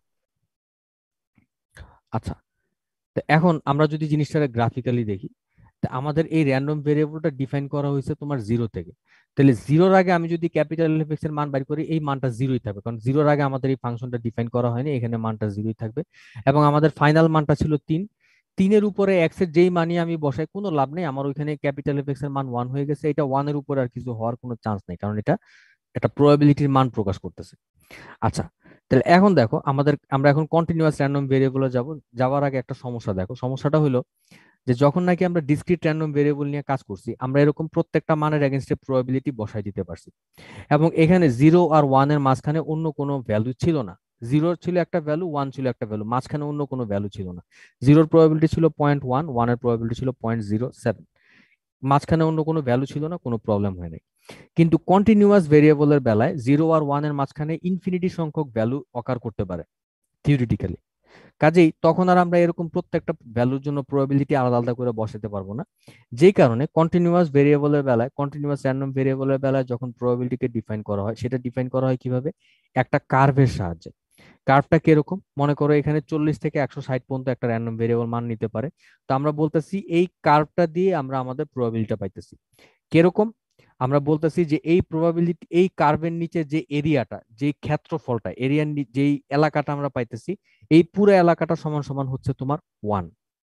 আচ্ছা, তো এখন আমরা যদি জিনিসটা গ্রাফিক্যালি দেখি, তা আমাদের এই র্যান্ডম ভেরিয়েবলটা ডিফাইন করা হয়েছে তোমার জিরো থেকে। তাহলে জিরোর আগে আমি যদি ক্যাপিটাল এফ এক্স এর মান বাইর করি, এই মানটা জিরোই থাকবে, কারণ জিরোর আগে আমাদের এই ফাংশনটা ডিফাইন করা হয়নি, এখানে মানটা জিরোই থাকবে। এবং আমাদের ফাইনাল মানটা ছিল তিন, তিনের উপরে এক্স এর যেই মানই আমি বসাই কোনো লাভ নেই, আমার ওইখানে ক্যাপিটাল এফ এক্স এর মান ওয়ান হয়ে গেছে, এটা ওয়ানের উপরে আর কিছু হওয়ার কোনো চান্স নেই, কারণ এটা একটা প্রবাবিলিটির মান প্রকাশ করতেছে। আচ্ছা, তাহলে এখন দেখো আমাদের, আমরা এখন কন্টিনিউয়াস র্যান্ডম ভেরিয়েবলে যাব, যাওয়ার আগে একটা সমস্যা দেখো, সমস্যাটা হলো যে যখন নাকি আমরা ডিসক্রিট র্যান্ডম ভেরিয়েবল নিয়ে কাজ করছি, আমরা এরকম প্রত্যেকটা মানের এগেনস্টে প্রবাবিলিটি বসাই দিতে পারছি, এবং এখানে জিরো আর ওয়ান এর মাঝখানে অন্য কোনো ভ্যালু ছিল না। জিরোর ছিল একটা ভ্যালু, ওয়ান ছিল একটা ভ্যালু, মাঝখানে অন্য কোনো ভ্যালু ছিল না। জিরোর প্রবাবিলিটি ছিল পয়েন্ট ওয়ান, ওয়ানের প্রবাবিলিটি ছিল পয়েন্ট জিরো সেভেন, মাঝখানে অন্য কোনো ভ্যালু ছিল না, কোনো প্রবলেম হয় নাই। কিন্তু কন্টিনিউয়াস ভেরিয়েবলের বেলায় জিরো আর ওয়ান এর মাঝখানে ইনফিনিটি সংখ্যক ভ্যালু অকার করতে পারে থিওরিটিক্যালি। কাজেই তখন আর আমরা এরকম প্রত্যেকটা ভ্যালুর জন্য প্রবাবিলিটি আলাদা আলাদা করে বসাতে পারবো না। যেই কারণে কন্টিনিউয়াস ভেরিয়েবলের বেলায়, কন্টিনিউয়াস র্যান্ডম ভেরিয়েবলের বেলায় যখন প্রবাবিলিটিকে ডিফাইন করা হয়, সেটা ডিফাইন করা হয় কিভাবে, একটা কার্ভের সাহায্যে। কার্ভটা কিরকম, মনে করো এখানে চল্লিশ থেকে একশো ষাট পর্যন্ত একটা র্যান্ডম ভেরিয়েবল মান নিতে পারে। তো আমরা বলতেছি এই কার্ভটা দিয়ে আমরা আমাদের প্রবাবিলিটিটা পাইতেছি কিরকম, আমরা বলতেছি যে এই প্রবাবিলিটি, এই কার্ভের নিচে যে এরিয়াটা, যে ক্ষেত্রফলটা, এরিয়ার যেই এলাকাটা আমরা পাইতেছি, এই পুরো এলাকাটা সমান সমান হচ্ছে তোমার ওয়ান।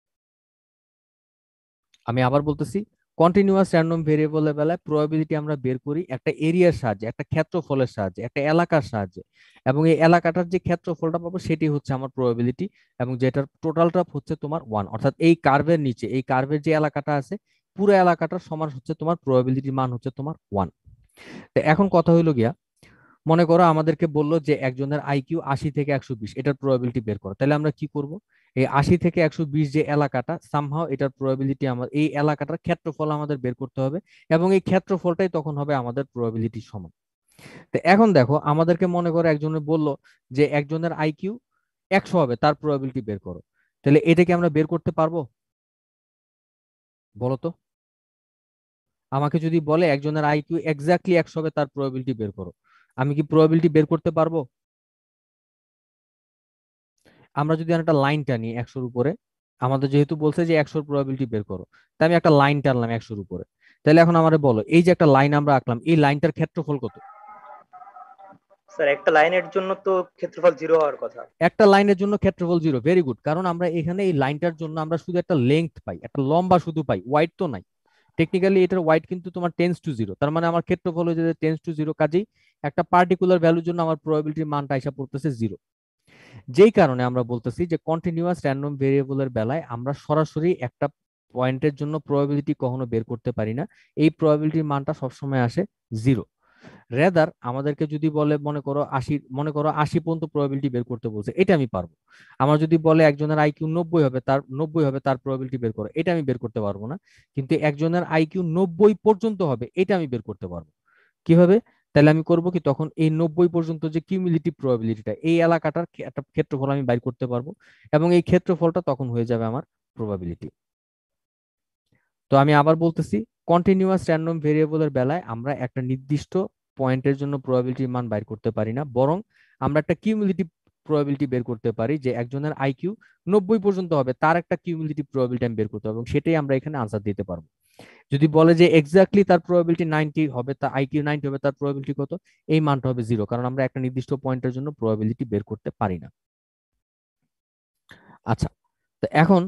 আমি আবার বলতেছি, কন্টিনিউয়াস র্যান্ডম ভেরিয়েবলের বেলায় প্রবাবিলিটি আমরা বের করি একটা এরিয়ার সাহায্যে, একটা ক্ষেত্রফলের সাহায্যে, একটা এলাকার সাহায্যে, এবং এই এলাকাটার যে ক্ষেত্রফলটা পাবো সেটি হচ্ছে আমার প্রবাবিলিটি, এবং যেটার টোটালটা হচ্ছে তোমার ওয়ান। অর্থাৎ এই কার্ভের নিচে, এই কার্ভের যে এলাকাটা আছে, পুরো এলাকাটার সমান হচ্ছে তোমার প্রবাবিলিটির মান হচ্ছে তোমার ওয়ান। তো এখন কথা হইলো গিয়া, মনে করো আমাদেরকে বললো যে একজনের আইকিউ আশি থেকে একশো বিশ, এটার প্রবাবিলিটি বের করো। তাহলে আমরা কি করব, এই আশি থেকে একশো বিশ যে এলাকাটা, সামহাও এটার প্রবাবিলিটি, আমার এই এলাকাটার ক্ষেত্রফল আমাদের বের করতে হবে, এবং এই ক্ষেত্রফলটাই তখন হবে আমাদের প্রবাবিলিটি সমান। তো এখন দেখো আমাদেরকে মনে করো একজনের বললো যে একজনের আইকিউ একশো হবে, তার প্রবাবিলিটি বের করো। তাহলে এটাকে আমরা বের করতে পারবো বলো তো? আমাকে যদি বলে একজনের আইকিউ এক্স্যাক্টলি একশো হবে, তার প্রবাবিলিটি বের করো, আমি কি প্রবাবিলিটি বের করতে পারবো? আমরা যদি একটা লাইন টানি একশোর উপরে, আমাদের যেহেতু বলছে যে একশোর প্রবাবিলিটি বের করো, তাই আমি একটা লাইন টানলাম একশোর উপরে। তাহলে এখন আমারে বলো, এই যে একটা লাইন আমরা আঁকলাম, এই লাইনটার ক্ষেত্রফল কত? স্যার একটা লাইনের জন্য তো ক্ষেত্রফল জিরো হওয়ার কথা। একটা লাইনের জন্য ক্ষেত্রফল জিরো, ভেরি গুড। কারণ আমরা এখানে এই লাইনটার জন্য আমরা শুধু একটা লেংথ পাই, একটা লম্বা শুধু পাই, ওয়াইড তো নাই। টেকনিক্যালি এটার ওয়াইড কিন্তু তোমার টেন্স টু জিরো, তার মানে আমার ক্ষেত্রফল হয়ে যাবে টেন্স টু জিরো। কাজেই একটা পার্টিকুলার ভ্যালুর জন্য আমার প্রবাবিলিটির মানটা এসে পড়তেছে জিরো। যেই কারণে আমরা বলতেছি যে কন্টিনিউয়াস র্যান্ডম ভেরিয়েবলের বেলায় আমরা সরাসরি একটা পয়েন্টের জন্য প্রবাবিলিটি কখনো বের করতে পারি না, এই প্রবাবিলিটির মানটা সবসময় আসে জিরো। রেদার আমাদেরকে যদি বলে মনে করো আশি, মনে করো আশি পর্যন্ত প্রবাবিলিটি বের করতে বলছে, এটা আমি পারবো। আমার যদি বলে একজনের আইকিউ নব্বই হবে, তার নব্বই হবে তার প্রবাবিলিটি বের করো, এটা আমি বের করতে পারবো না। কিন্তু একজনের আইকিউ নব্বই পর্যন্ত হবে, এটা আমি বের করতে পারবো। কিভাবে? তাহলে আমি করব কি, তখন এই নব্বই পর্যন্ত যে কিউমুলেটিভ প্রবাবিলিটিটা, এই এলাকাটার একটা ক্ষেত্রফল আমি বাইর করতে পারবো, এবং এই ক্ষেত্রফলটা তখন হয়ে যাবে আমার প্রবাবিলিটি। তো আমি আবার বলতেছি, কন্টিনিউয়াস র্যান্ডম ভেরিয়েবলের বেলায় আমরা একটা নির্দিষ্ট পয়েন্টের জন্য প্রবাবিলিটির মান বাইর করতে পারি না, বরং আমরা একটা কিউমুলেটিভ প্রবাবিলিটি বের করতে পারি যে একজনের আইকিউ নব্বই পর্যন্ত হবে, তার একটা কিউমুলেটিভ প্রবাবিলিটি আমি বের করতে পারবো, এবং সেটাই আমরা এখানে আনসার দিতে পারবো। যদি বলে যে এক্স্যাক্টলি তার প্রবাবিলিটি নাইনটি হবে, তার আইকিউ নাইনটি হবে, তার প্রবাবিলিটি কত? এই মানটা হবে জিরো, কারণ আমরা একটা নির্দিষ্ট পয়েন্টের জন্য প্রবাবিলিটি বের করতে পারি না। আচ্ছা, তো এখন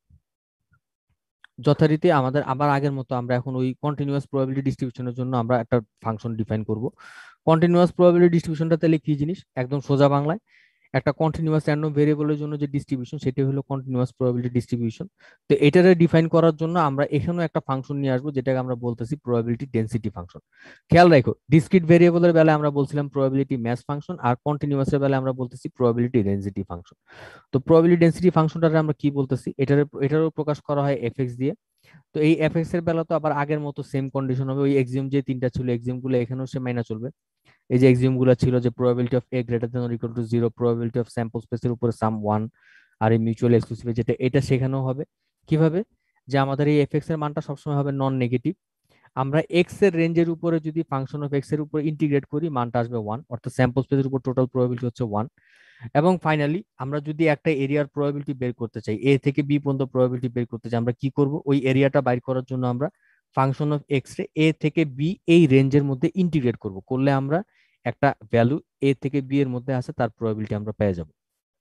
যথারীতি আমাদের আবার আগের মতো আমরা এখন ওই কন্টিনিউয়াস প্রবাবিলিটি ডিস্ট্রিবিউশনের জন্য আমরা একটা ফাংশন ডিফাইন করব। কন্টিনিউয়াস প্রবাবিলিটি ডিস্ট্রিবিউশনটা তাহলে কি জিনিস? একদম সোজা বাংলায়, একটা কন্টিনিউয়াস র্যান্ডম ভেরিয়েবলের জন্য যে ডিস্ট্রিবিউশন, সেটা হলো কন্টিনিউয়াস প্রবাবিলিটি ডিস্ট্রিবিউশন। তো এটারে ডিফাইন করার জন্য আমরা এখানেও একটা ফাংশন নিয়ে আসবো, যেটাকে আমরা বলতেছি প্রবাবিলিটি ডেনসিটি ফাংশন। খেয়াল রাখো, ডিসক্রিট ভেরিয়েবলের বেলায় আমরা বলছিলাম প্রবাবিলিটি ম্যাস ফাংশন, আর কন্টিনিউয়াসের বেলায় আমরা বলতেছি প্রবাবিলিটি ডেনসিটি ফাংশন। তো প্রবাবিলিটি ডেনসিটি ফাংশনটারে আমরা কি বলতেছি, এটার এটারও প্রকাশ করা হয় এফএক্স দিয়ে। তো এই এফএক্স এর বেলা তো আবার আগের মতো সেম কন্ডিশন হবে, ওই এক্সিওম যে তিনটা ছিল এক্সিওম গুলো এখানেও সে মাইনা চলবে। এই যে এক্সিওম গুলো ছিল যে probability of A greater than or equal to zero, probability of sample স্পেসের উপরে সাম ওয়ান, আর এই মিউচুয়াল এক্সক্লুসিভ যেটা, এটা শেখানো হবে। কিভাবে? যে আমাদের এই এফএক্স এর মানটা সবসময় হবে নন নেগেটিভ। আমরা এক্স এর রেঞ্জের উপরে যদি ফাংশন অফ এক্স এর উপরে ইন্টিগ্রেট করি, মানটা আসবে ওয়ান, অর্থাৎ স্যাম্পল স্পেসের উপর টোটাল প্রবাবিলিটি হচ্ছে ওয়ান। এবং ফাইনালি আমরা যদি একটা এরিয়ার প্রবাবিলিটি বের করতে চাই, এ থেকে বি পর্যন্ত প্রবাবিলিটি বের করতে চাই, আমরা কি করব? ওই এরিয়াটা বাইর করার জন্য আমরা ফাংশন অফ এক্স রে এ থেকে বি এই রেঞ্জের মধ্যে ইন্টিগ্রেট করব, করলে আমরা একটা ভ্যালু এ থেকে বি এর মধ্যে আছে তার প্রবাবিলিটি আমরা পেয়ে যাব।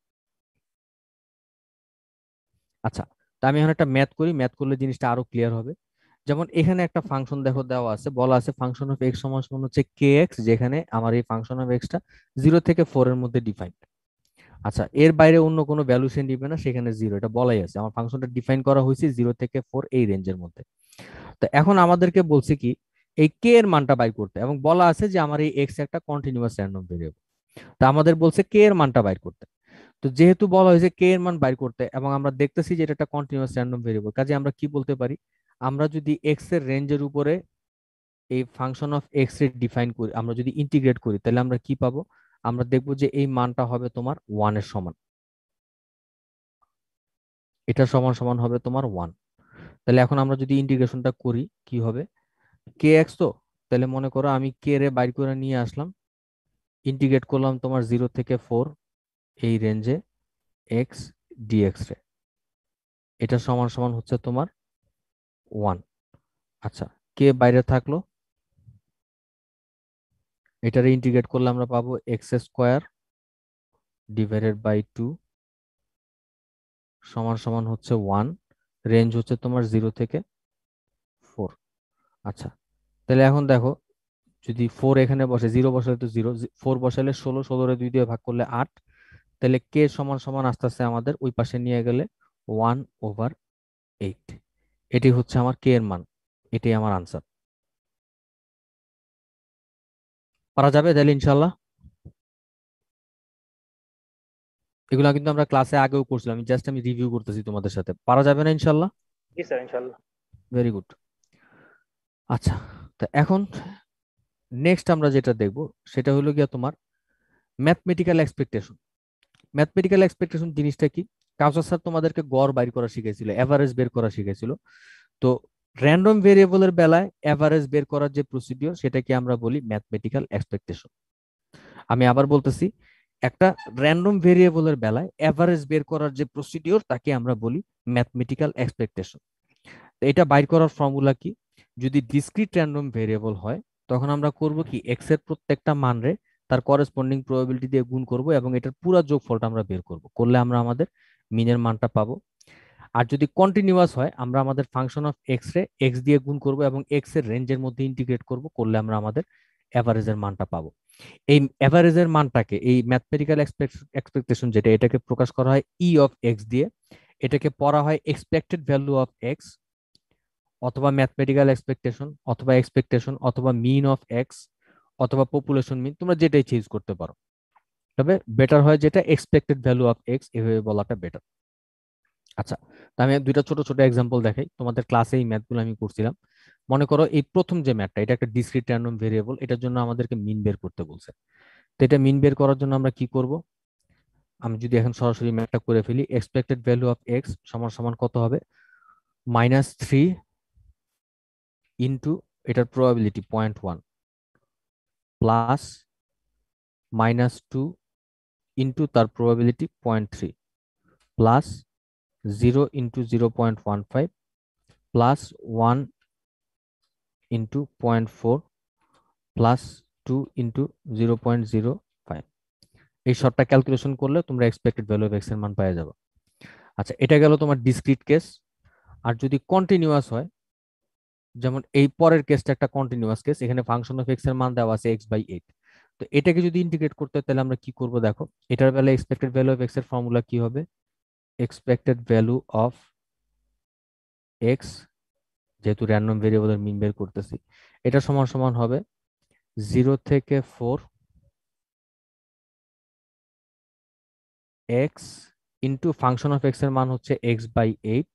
আচ্ছা, তা আমি এখন একটা ম্যাথ করি, ম্যাথ করলে জিনিসটা আরো ক্লিয়ার হবে। যেমন এখানে একটা ফাংশন দেখো দেওয়া আছে, বলা আছে ফাংশন অফ এক্স সমান সমান হচ্ছে কে এক্স, যেখানে আমার এই ফাংশন অফ এক্সটা জিরো থেকে ফোর এর মধ্যে ডিফাইন্ড। আচ্ছা, এর বাইরে অন্য কোনো ভ্যালু সে নিবে না, সেখানে জিরো, এটা বলাই আছে। আমার ফাংশনটা ডিফাইন করা হয়েছে জিরো থেকে ফোর এই রেঞ্জের মধ্যে। তো এখন আমাদেরকে বলছে কি, এই কে এর মানটা বাইর করতে, এবং বলা আছে যে আমার এই এক্স একটা কন্টিনিউয়াস র্যান্ডম ভেরিয়েবল। তো আমাদের বলছে কে এর মানটা বাইর করতে। তো যেহেতু বলা হয়েছে কে এর মান বাইর করতে, এবং আমরা দেখতেছি যে এটা একটা কন্টিনিউয়াস র্যান্ডম ভেরিয়েবল, কাজে আমরা কি বলতে পারি, আমরা যদি এক্স এর রেঞ্জের উপরে এই ফাংশন অফ এক্স এর ডিফাইন করি, আমরা যদি ইন্টিগ্রেট করি, তাহলে আমরা কি পাবো? আমরা দেখবো যে এই মানটা হবে তোমার ওয়ান এর সমান, এটা সমান সমান হবে তোমার ওয়ান। তাহলে এখন আমরা যদি ইন্টিগ্রেশনটা করি, কি হবে? কে এক্স, তো তাহলে মনে করো আমি কে রে বাইর করে নিয়ে আসলাম, ইন্টিগ্রেট করলাম তোমার জিরো থেকে ফোর এই রেঞ্জে এক্স ডিএক্স রে, এটা সমান সমান হচ্ছে তোমার ওয়ান। আচ্ছা, কে বাইরে থাকলো, এটারে ইন্টিগ্রেট করলে আমরা পাবো X square divided by two সমান সমান হচ্ছে ওয়ান, রেঞ্জ হচ্ছে তোমার জিরো থেকে ফোর। আচ্ছা, তাহলে এখন দেখো, যদি ফোর এখানে বসে, জিরো বসালে তো জিরো, ফোর বসালে ষোলো, ষোলোরে দুই দিয়ে ভাগ করলে আট, তাহলে কে সমান সমান আস্তে আস্তে আমাদের ওই পাশে নিয়ে গেলে ওয়ান ওভার এইট। এটি হচ্ছে আমার কে এর মান, এটাই আমার আনসার। পারা যাবে তাহলে ইনশাল্লাহ? এগুলো কিন্তু আমরা ক্লাসে আগেও করছিলাম, আমি জাস্ট আমি রিভিউ করতেছি তোমাদের সাথে। পারা যাবে না ইনশাল্লাহ? জি স্যার, ইনশাআল্লাহ। Very good. আচ্ছা, তো এখন নেক্সট আমরা যেটা দেখব সেটা হলো গিয়া তোমার ম্যাথমেটিক্যাল এক্সপেকটেশন। ম্যাথমেটিক্যাল এক্সপেকটেশন জিনিসটা কি? কাউসার স্যার তোমাদেরকে গড় বাইর করা শিখেছিল, এভারেজ বের করা শিখেছিল। তো র্যান্ডম ভেরিয়েবলের বেলায় এভারেজ বের করার যে প্রসিডিওর, সেটাকে আমরা বলি ম্যাথমেটিক্যাল এক্সপেকটেশন। আমি আবার বলতেছি, একটা র্যান্ডম ভেরিয়েবলের বেলায় এভারেজ বের করার যে প্রসিডিওর, তাকে আমরা বলি ম্যাথমেটিক্যাল এক্সপেকটেশন। তো এটা বাইর করার ফর্মুলা কি? যদি ডিসক্রিট র্যান্ডম ভেরিয়েবল হয়, তখন আমরা করব কি, এক্স এর প্রত্যেকটা মান রে তার করেসপন্ডিং প্রবাবিলিটি দিয়ে গুণ করব এবং এটার পুরো যোগফলটা আমরা বের করব, করলে আমরা আমাদের মিনের মানটা পাবো। আর যদি কন্টিনিউয়াস হয় আমরা আমাদের ফাংশন অফ এক্স রে এক্স দিয়ে গুণ করব এবং এক্স এর রেঞ্জের মধ্যে ইন্টিগ্রেট করব, করলে আমরা আমাদের অ্যাভারেজের মানটা পাবো। এই অ্যাভারেজের মানটাকে এই ম্যাথমেটিক্যাল এক্সপেকটেশন যেটা, এটাকে প্রকাশ করা হয় ই অফ এক্স দিয়ে, এটাকে পড়া হয় এক্সপেক্টেড ভ্যালু অফ এক্স অথবা ম্যাথমেটিক্যাল এক্সপেকটেশন অথবা এক্সপেকটেশন অথবা মিন অফ এক্স অথবা পপুলেশন মিন, তোমরা যেটাই চেঞ্জ করতে পারো, তবে বেটার হয় যেটা এক্সপেক্টেড ভ্যালু অফ এক্স এভাবে বলাটা বেটার। আচ্ছা, আমি দুইটা ছোট ছোট এক্সাম্পল দেখাই, তোমাদের ক্লাসে এই ম্যাথগুলো আমি করছিলাম। মনে করো এই প্রথম যে ম্যাথটা, এটা একটা ডিসক্রিট র্যান্ডম ভেরিয়েবল, এটার জন্য আমাদেরকে মিন বের করতে বলছে। তো এটা মিন বের করার জন্য আমরা কি করব, আমি যদি এখন সরাসরি ম্যাথটা করে ফেলি, এক্সপেক্টেড ভ্যালু অফ এক্স সমান সমান কত হবে, মাইনাস থ্রি ইন্টু এটার probability point one plus minus two into তার probability point three plus zero into zero point one five plus one into point four plus two into zero point zero five. এই সবটা calculation করলে তোমরা expected value of X এর মান পেয়ে যাবে। আচ্ছা, এটা গেল তোমার ডিসক্রিট কেস। আর যদি কন্টিনিউয়াস হয়, যেমন এই পরের কেসটা একটা কন্টিনিউয়াস কেস, এখানে ফাংশন অফ এক্স এর মান দেওয়া আছে এক্স বাই এইট। তো এটাকে যদি ইন্টিগ্রেট করতে হয় তাহলে আমরা কি করব, দেখো এটার বেলা এক্সপেক্টেড ভ্যালু অফ এক্স এর ফর্মুলা কি হবে, এক্সপেক্টেড ভ্যালু অফ এক্স, যেহেতু র্যান্ডম ভেরিয়েবলের মিন বের করতেছি, এটা সমান সমান হবে জিরো থেকে four X into function of X এর মান হচ্ছে এক্স বাই এইট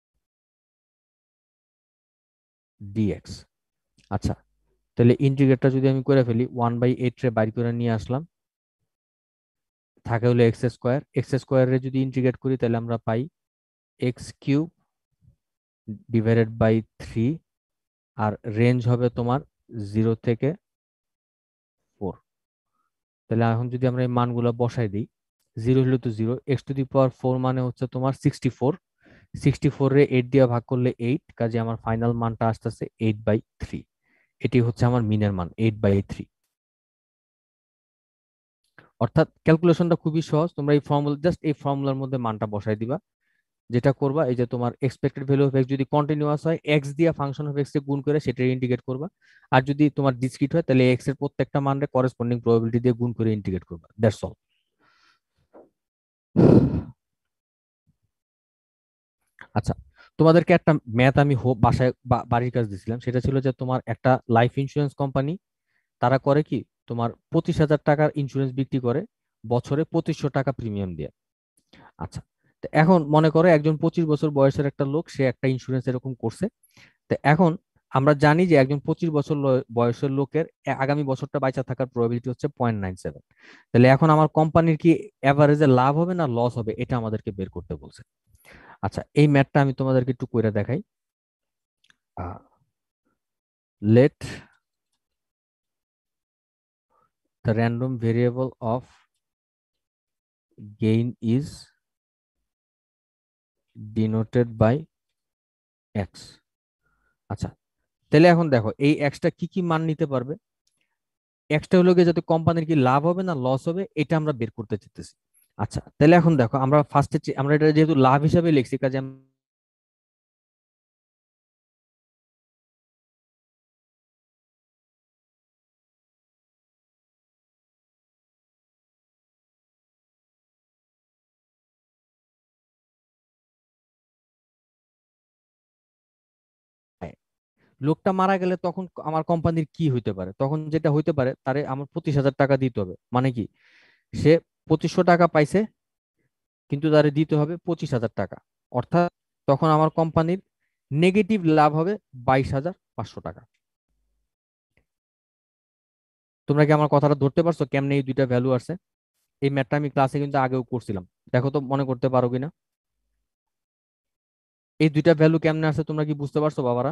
ডিএক্স। আচ্ছা, তাহলে ইন্টিগ্রেটটা যদি আমি করে ফেলি, ওয়ান বাই এইট রে বাইর করে নিয়ে আসলাম, থাকে হলো এক্স স্কোয়ার, এক্স স্কোয়ার রে যদি ইন্টিগ্রেট করি তাহলে আমরা পাই X cube divided by three, আর রেঞ্জ হবে তোমার জিরো থেকে ফোর। তাহলে এখন যদি আমরা এই মানগুলো বসাই দিই, জিরো হলো তো zero, X to the power four মানে হচ্ছে তোমার সিক্সটি ফোর, সিক্সটি ফোর রে এইট দিয়ে ভাগ করলে এইট, কাজে আমার ফাইনাল মানটা আসতেছে এইট বাই থ্রি। এটি হচ্ছে আমার মিনের মান এইট বাই থ্রি। অর্থাৎ ক্যালকুলেশনটা খুবই সহজ, তোমরা এই ফর্মুলা জাস্ট এই ফর্মুলার মধ্যে মানটা বসাই দিবা। যেটা করবা, এই যে তোমার এক্সপেক্টেড ভ্যালু অফ এক্স যদি কন্টিনিউয়াস হয়, এক্স দিয়ে ফাংশন অফ এক্স কে গুণ করে সেটা ইন্টিগ্রেট করবা, আর যদি তোমার ডিসক্রিট হয় তাহলে এক্স এর প্রত্যেকটা মানরে করেসপন্ডিং প্রবাবিলিটি দিয়ে গুণ করে ইন্টিগ্রেট করবা, দ্যাটস অল। আচ্ছা, তোমাদেরকে একটা ম্যাথ আমি বাসায় বাড়ির কাজ দিছিলাম, সেটা ছিল যে তোমার একটা লাইফ ইন্স্যুরেন্স কোম্পানি, তারা করে কি তোমার পঁচিশ হাজার টাকার ইন্স্যুরেন্স বিক্রি করে বছরে পঁচিশশো টাকা প্রিমিয়াম দিয়ে। আচ্ছা, তো এখন মনে করো একজন পঁচিশ বছর বয়সের একটা লোক, সে একটা ইন্স্যুরেন্স এরকম করছে। তো এখন আমরা জানি যে একজন পঁচিশ বছর বয়সের লোকের আগামী বছরটা বাইচা থাকার প্রবাবিলিটি হচ্ছে পয়েন্ট নাইন সেভেন। তাহলে এখন আমার কোম্পানির কি এভারেজে লাভ হবে না লস হবে, এটা আমাদেরকে বের করতে বলছে। আচ্ছা, এই ম্যাথটা আমি তোমাদেরকে একটু কইরা দেখাই। Let the random variable of gain is denoted by x। আচ্ছা, তাহলে এখন দেখো এই এক্সটা কি কি মান নিতে পারবে, এক্সটা হলো গিয়ে যাতে কোম্পানির কি লাভ হবে না লস হবে, এটা আমরা বের করতে চাইতেছি। আচ্ছা, তাহলে এখন দেখো আমরা ফার্স্টে আমরা এটা যেহেতু লাভ হিসাবে লিখছি, কাজে লোকটা মারা গেলে তখন আমার কোম্পানির কি হইতে পারে, তখন যেটা হইতে পারে তারে আমার পঁচিশ হাজার টাকা দিতে হবে। মানে কি, সে পঁচিশশো টাকা পাইছে কিন্তু তারে দিতে হবে পঁচিশ হাজার টাকা, অর্থাৎ তখন আমার কোম্পানির নেগেটিভ লাভ হবে বাইশ হাজার পাঁচশো টাকা। তোমরা কি আমার কথাটা ধরতে পারছো কেমনে এই দুইটা ভ্যালু আসছে? এই ম্যাথটা আমি ক্লাসে কিন্তু আগেও করছিলাম, দেখো তো মনে করতে পারো কিনা। এই দুইটা ভ্যালু কেমনে আসছে তোমরা কি বুঝতে পারছো বাবারা?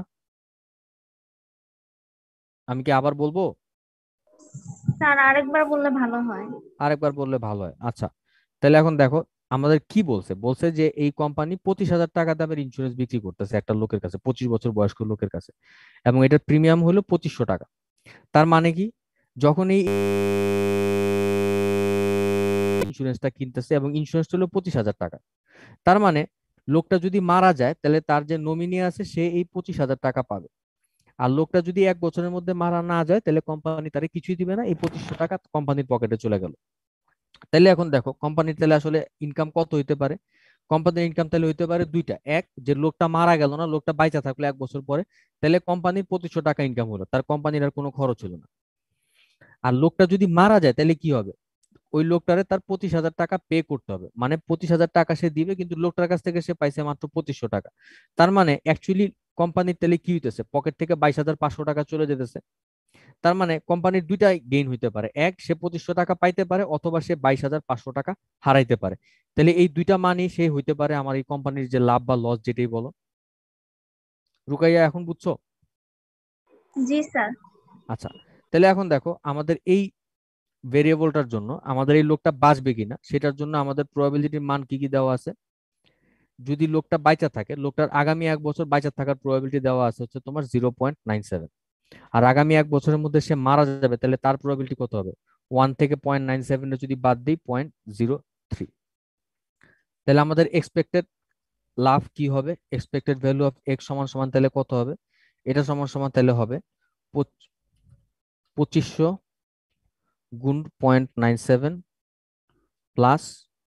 আমি কি আবার বলবো? স্যার আরেকবার বললে ভালো হয়। আরেকবার বললে ভালো হয়। আচ্ছা, তাহলে এখন দেখো আমাদের কি বলছে, বলছে যে এই কোম্পানি পঁচিশ হাজার টাকা দামের ইন্স্যুরেন্স বিক্রি করতেছে একটা লোকের কাছে, পঁচিশ বছর বয়স্ক লোকের কাছে, এবং এটার প্রিমিয়াম হলো পঁচিশশো টাকা। তার মানে কি, যখন এই ইন্স্যুরেন্সটা কিনতেছে এবং ইন্স্যুরেন্সটা হলো পঁচিশ হাজার টাকা। তার মানে লোকটা যদি মারা যায় তাহলে তার যে নমিনি আছে সে এই পঁচিশ হাজার টাকা পাবে। আর লোকটা যদি এক বছরের মধ্যে মারা না যায় তাহলে কোম্পানি তারে কিছুই দিবে না, এই পঁচিশশো টাকা কোম্পানির পকেটে চলে গেল। তাহলে এখন দেখো কোম্পানির তাহলে আসলে ইনকাম কত হইতে পারে? কোম্পানির ইনকাম তাহলে হইতে পারে দুইটা। এক, যে লোকটা মারা গেল না, লোকটা বাইচা থাকলো এক বছর পরে, তাহলে কোম্পানির পঁচিশশো টাকা ইনকাম হলো, তার কোম্পানির আর কোনো খরচ হলো না। আর লোকটা যদি মারা যায় তাহলে কি হবে? ওই লোকটারে তার পঁচিশ হাজার টাকা পে করতে হবে, মানে পঁচিশ হাজার টাকা সে দিবে, কিন্তু লোকটার কাছ থেকে সে পাইছে মাত্র পঁচিশশো টাকা। তার মানে অ্যাকচুয়ালি কোম্পানির তাহলে কি হইতেছে, পকেট থেকে বাইশ হাজার পাঁচশো টাকা চলে যেতেছে। তার মানে কোম্পানির দুইটাই গেইন হইতে পারে, এক সে পঁচিশশো টাকা পাইতে পারে অথবা সে বাইশ হাজার পাঁচশো টাকা হারাইতে পারে। তাহলে এই দুইটা মানই সে হইতে পারে আমার এই কোম্পানির যে লাভ বা লস যেটাই বলো। রুকাইয়া এখন বুঝছো? জি স্যার। আচ্ছা, তাহলে এখন দেখো আমাদের এই ভেরিয়েবলটার জন্য আমাদের এই লোকটা বাঁচবে কিনা সেটার জন্য আমাদের প্রবাবিলিটির মান কি কি দেওয়া আছে। যদি লোকটা বাইচা থাকে, লোকটার আগামী এক বছর বাইচা থাকার প্রবাবিলিটি দেওয়া আছে হচ্ছে তোমার জিরো পয়েন্ট নাইন সেভেন। আর আগামী এক বছরের মধ্যে সে মারা যাবে তাহলে তার প্রবাবিলিটি কত হবে? ওয়ান থেকে পয়েন্ট নাইন সেভেন যদি বাদ দিই পয়েন্ট জিরো থ্রি। তাহলে আমাদের এক্সপেক্টেড লাভ কি হবে? এক্সপেক্টেড ভ্যালু অফ এক্স সমান সমান তাহলে কত হবে? এটা সমান সমান তাহলে হবে পঁচিশশো গুণ point nine seven plus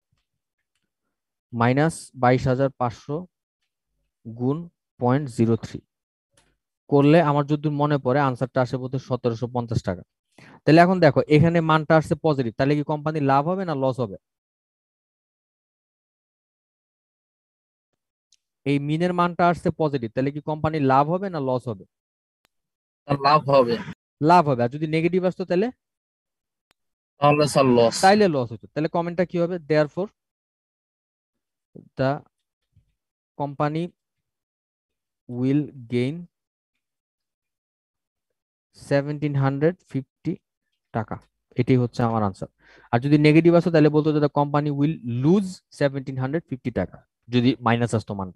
minus বাইশ হাজার পাঁচশো গুণ পয়েন্ট জিরো থ্রি করলে আমার যদি মনে পড়ে আনসারটা আসে বলতে সতেরোশো পঞ্চাশ টাকা। তাহলে এখন দেখো এখানে মানটা আসছে পজিটিভ, তাহলে কি কোম্পানির লাভ হবে না লস হবে? এই মিনের মানটা আসছে পজিটিভ, তাহলে কি কোম্পানির লাভ হবে না লস হবে? তার লাভ হবে। লাভ হবে। আর যদি নেগেটিভ আসতো তাহলে তাহলে স্যার লস। তাইলে লস হতো। তাহলে কমেন্টটা কি হবে? Therefore the company will gain seventeen hundred fifty টাকা। এটাই হচ্ছে আমার আনসার। আর যদি নেগেটিভ আসতো তাহলে বলতো যে the company will lose seventeen hundred fifty টাকা, যদি মাইনাস আসতো মানটা।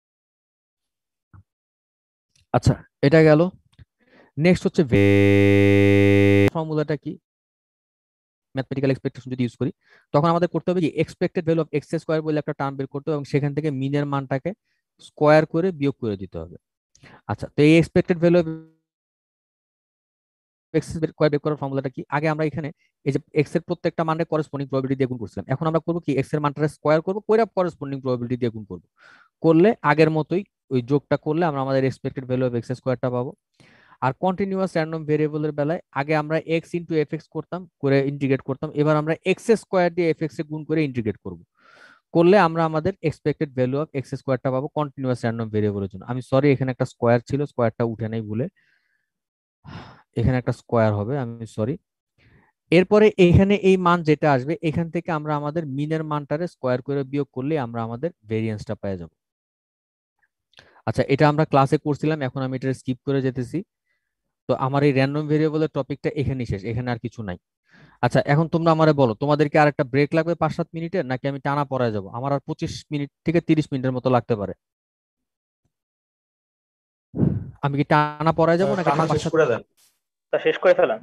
আচ্ছা, এটা গেল। নেক্সট হচ্ছে ফর্মুলাটা কি? ম্যাথমেটিক্যাল এক্সপেকটেশন যদি ইউজ করি তখন আমাদের করতে হবে কি, expected value of X square বলে একটা টার্ম বের করতে হবে এবং সেখান থেকে মিনের মানটাকে স্কোয়ার করে বিয়োগ করে দিতে হবে। আচ্ছা, তো এই এক্সপেক্টেড ভ্যালু অফ এক্স বের করার ফর্মুলাটা কি? আগে আমরা এখানে এই যে এক্স এর প্রত্যেকটা মানের করেসপন্ডিং প্রবাবিলিটি দিয়ে গুণ করছিলাম, এখন আমরা করবো কি, এক্স এর মানটা স্কোয়ার করবো, কইরা করেসপন্ডিং প্রবাবিলিটি দিয়ে গুণ করবো। করলে আগের মতোই ওই যোগটা করলে আমরা আমাদের এক্সপেক্টেড ভ্যালু অফ এক্স স্কোয়ারটা পাবো। আর কন্টিনিউয়াস র্যান্ডম ভেরিয়েবলের বেলায় আগে আমরা এক্স ইন্টু এফ এক্স করতাম, করে ইন্টিগ্রেট করতাম, এবার আমরা এক্স স্কোয়ার দিয়ে এফ এক্স এ গুণ করে ইন্টিগ্রেট করব। করলে আমরা আমাদের এক্সপেক্টেড ভ্যালু অফ এক্স স্কোয়ারটা পাবো কন্টিনিউয়াস র্যান্ডম ভেরিয়েবলের জন্য। আমি সরি, এখানে একটা স্কোয়ার ছিল, স্কোয়ারটা উঠে নাই ভুলে, এখানে একটা স্কোয়ার হবে, আমি সরি। এরপরে এখানে এই মান যেটা আসবে এখান থেকে আমরা আমাদের মিনের মানটারে স্কোয়ার করে বিয়োগ করলে আমরা আমাদের ভেরিয়েন্সটা পেয়ে যাব। আচ্ছা, এটা আমরা ক্লাসে করছিলাম, এখন আমি এটা স্কিপ করে যেতেছি। তো আমার এই র্যান্ডম ভেরিয়েবলের টপিকটা এখানেই শেষ, এখানে আর কিছু নাই। আচ্ছা, এখন তোমরা আমারে বলো তোমাদেরকে আর একটা ব্রেক লাগবে পাঁচ সাত মিনিটের, নাকি আমি টানা পড়ায় যাবো? আমার আর পঁচিশ মিনিট থেকে তিরিশ মিনিটের মতো লাগতে পারে। আমি কি টানা পড়ায় যাবো নাকি টানা শেষ শেষ করে দেন। তা শেষ করে ফেলান।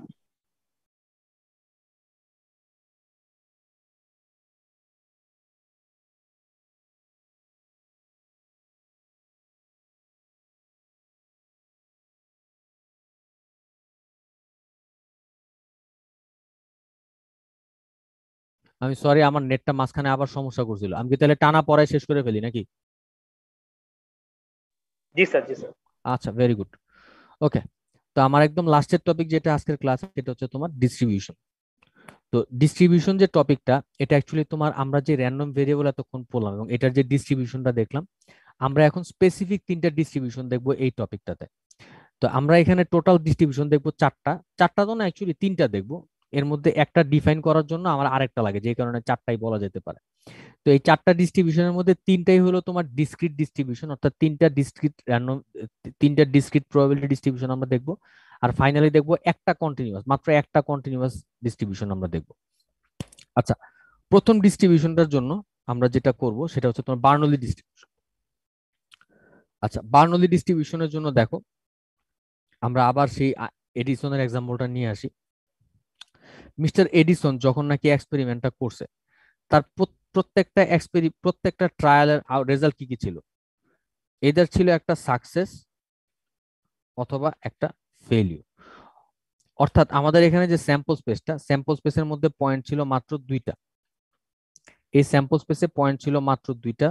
আমি সরি, আমার নেটটা মাঝখানে আবার সমস্যা করছিল। আমি কি তাহলে টানা পড়ায় শেষ করে ফেলি নাকি? জি স্যার, জি স্যার। আচ্ছা, ভেরি গুড। ওকে, তো আমার একদম লাস্টের টপিক যেটা আজকের ক্লাস, সেটা হচ্ছে তোমার ডিস্ট্রিবিউশন। তো ডিস্ট্রিবিউশন যে টপিকটা, এটা অ্যাকচুয়ালি তোমার আমরা যে র্যান্ডম ভেরিয়েবল এতক্ষণ পড়লাম এবং এটার যে ডিস্ট্রিবিউশনটা দেখলাম, আমরা এখন স্পেসিফিক তিনটা ডিস্ট্রিবিউশন দেখবো এই টপিকটাতে। তো আমরা এখানে টোটাল ডিস্ট্রিবিউশন দেখবো চারটা, চারটা তো না অ্যাকচুয়ালি তিনটা দেখবো। এর মধ্যে একটা ডিফাইন করার জন্য আমার আরেকটা লাগে, যে কারণে চারটাই বলা যেতে পারে। তো এই চারটা ডিস্ট্রিবিউশনের মধ্যে তিনটাই হলো তোমার ডিসক্রিট ডিস্ট্রিবিউশন, অর্থাৎ তিনটা ডিসক্রিট র্যান্ডম, তিনটা ডিসক্রিট প্রবাবিলিটি ডিস্ট্রিবিউশন আমরা দেখবো। আর ফাইনালি দেখবো একটা কন্টিনিউয়াস, মাত্র একটা কন্টিনিউয়াস ডিস্ট্রিবিউশন আমরা দেখবো। আচ্ছা, প্রথম ডিস্ট্রিবিউশনটার জন্য আমরা যেটা করব সেটা হচ্ছে তোমার বার্নলি ডিস্ট্রিবিউশন। আচ্ছা, বার্নলি ডিস্ট্রিবিউশনের জন্য দেখো আমরা আবার সেই এডিসনের এক্সাম্পলটা নিয়ে আসি। মিস্টার এডিসন যখন নাকি এক্সপেরিমেন্টটা করছে, তার প্রত্যেকটা এক্সপেরি প্রত্যেকটা ট্রায়ালের রেজাল্ট কি কি ছিল? এদের ছিল একটা সাকসেস অথবা একটা ফেলিউর। অর্থাৎ আমাদের এখানে যে স্যাম্পল স্পেসটা, স্যাম্পল স্পেসের মধ্যে পয়েন্ট ছিল মাত্র দুইটা। এই স্যাম্পল স্পেসে পয়েন্ট ছিল মাত্র দুইটা।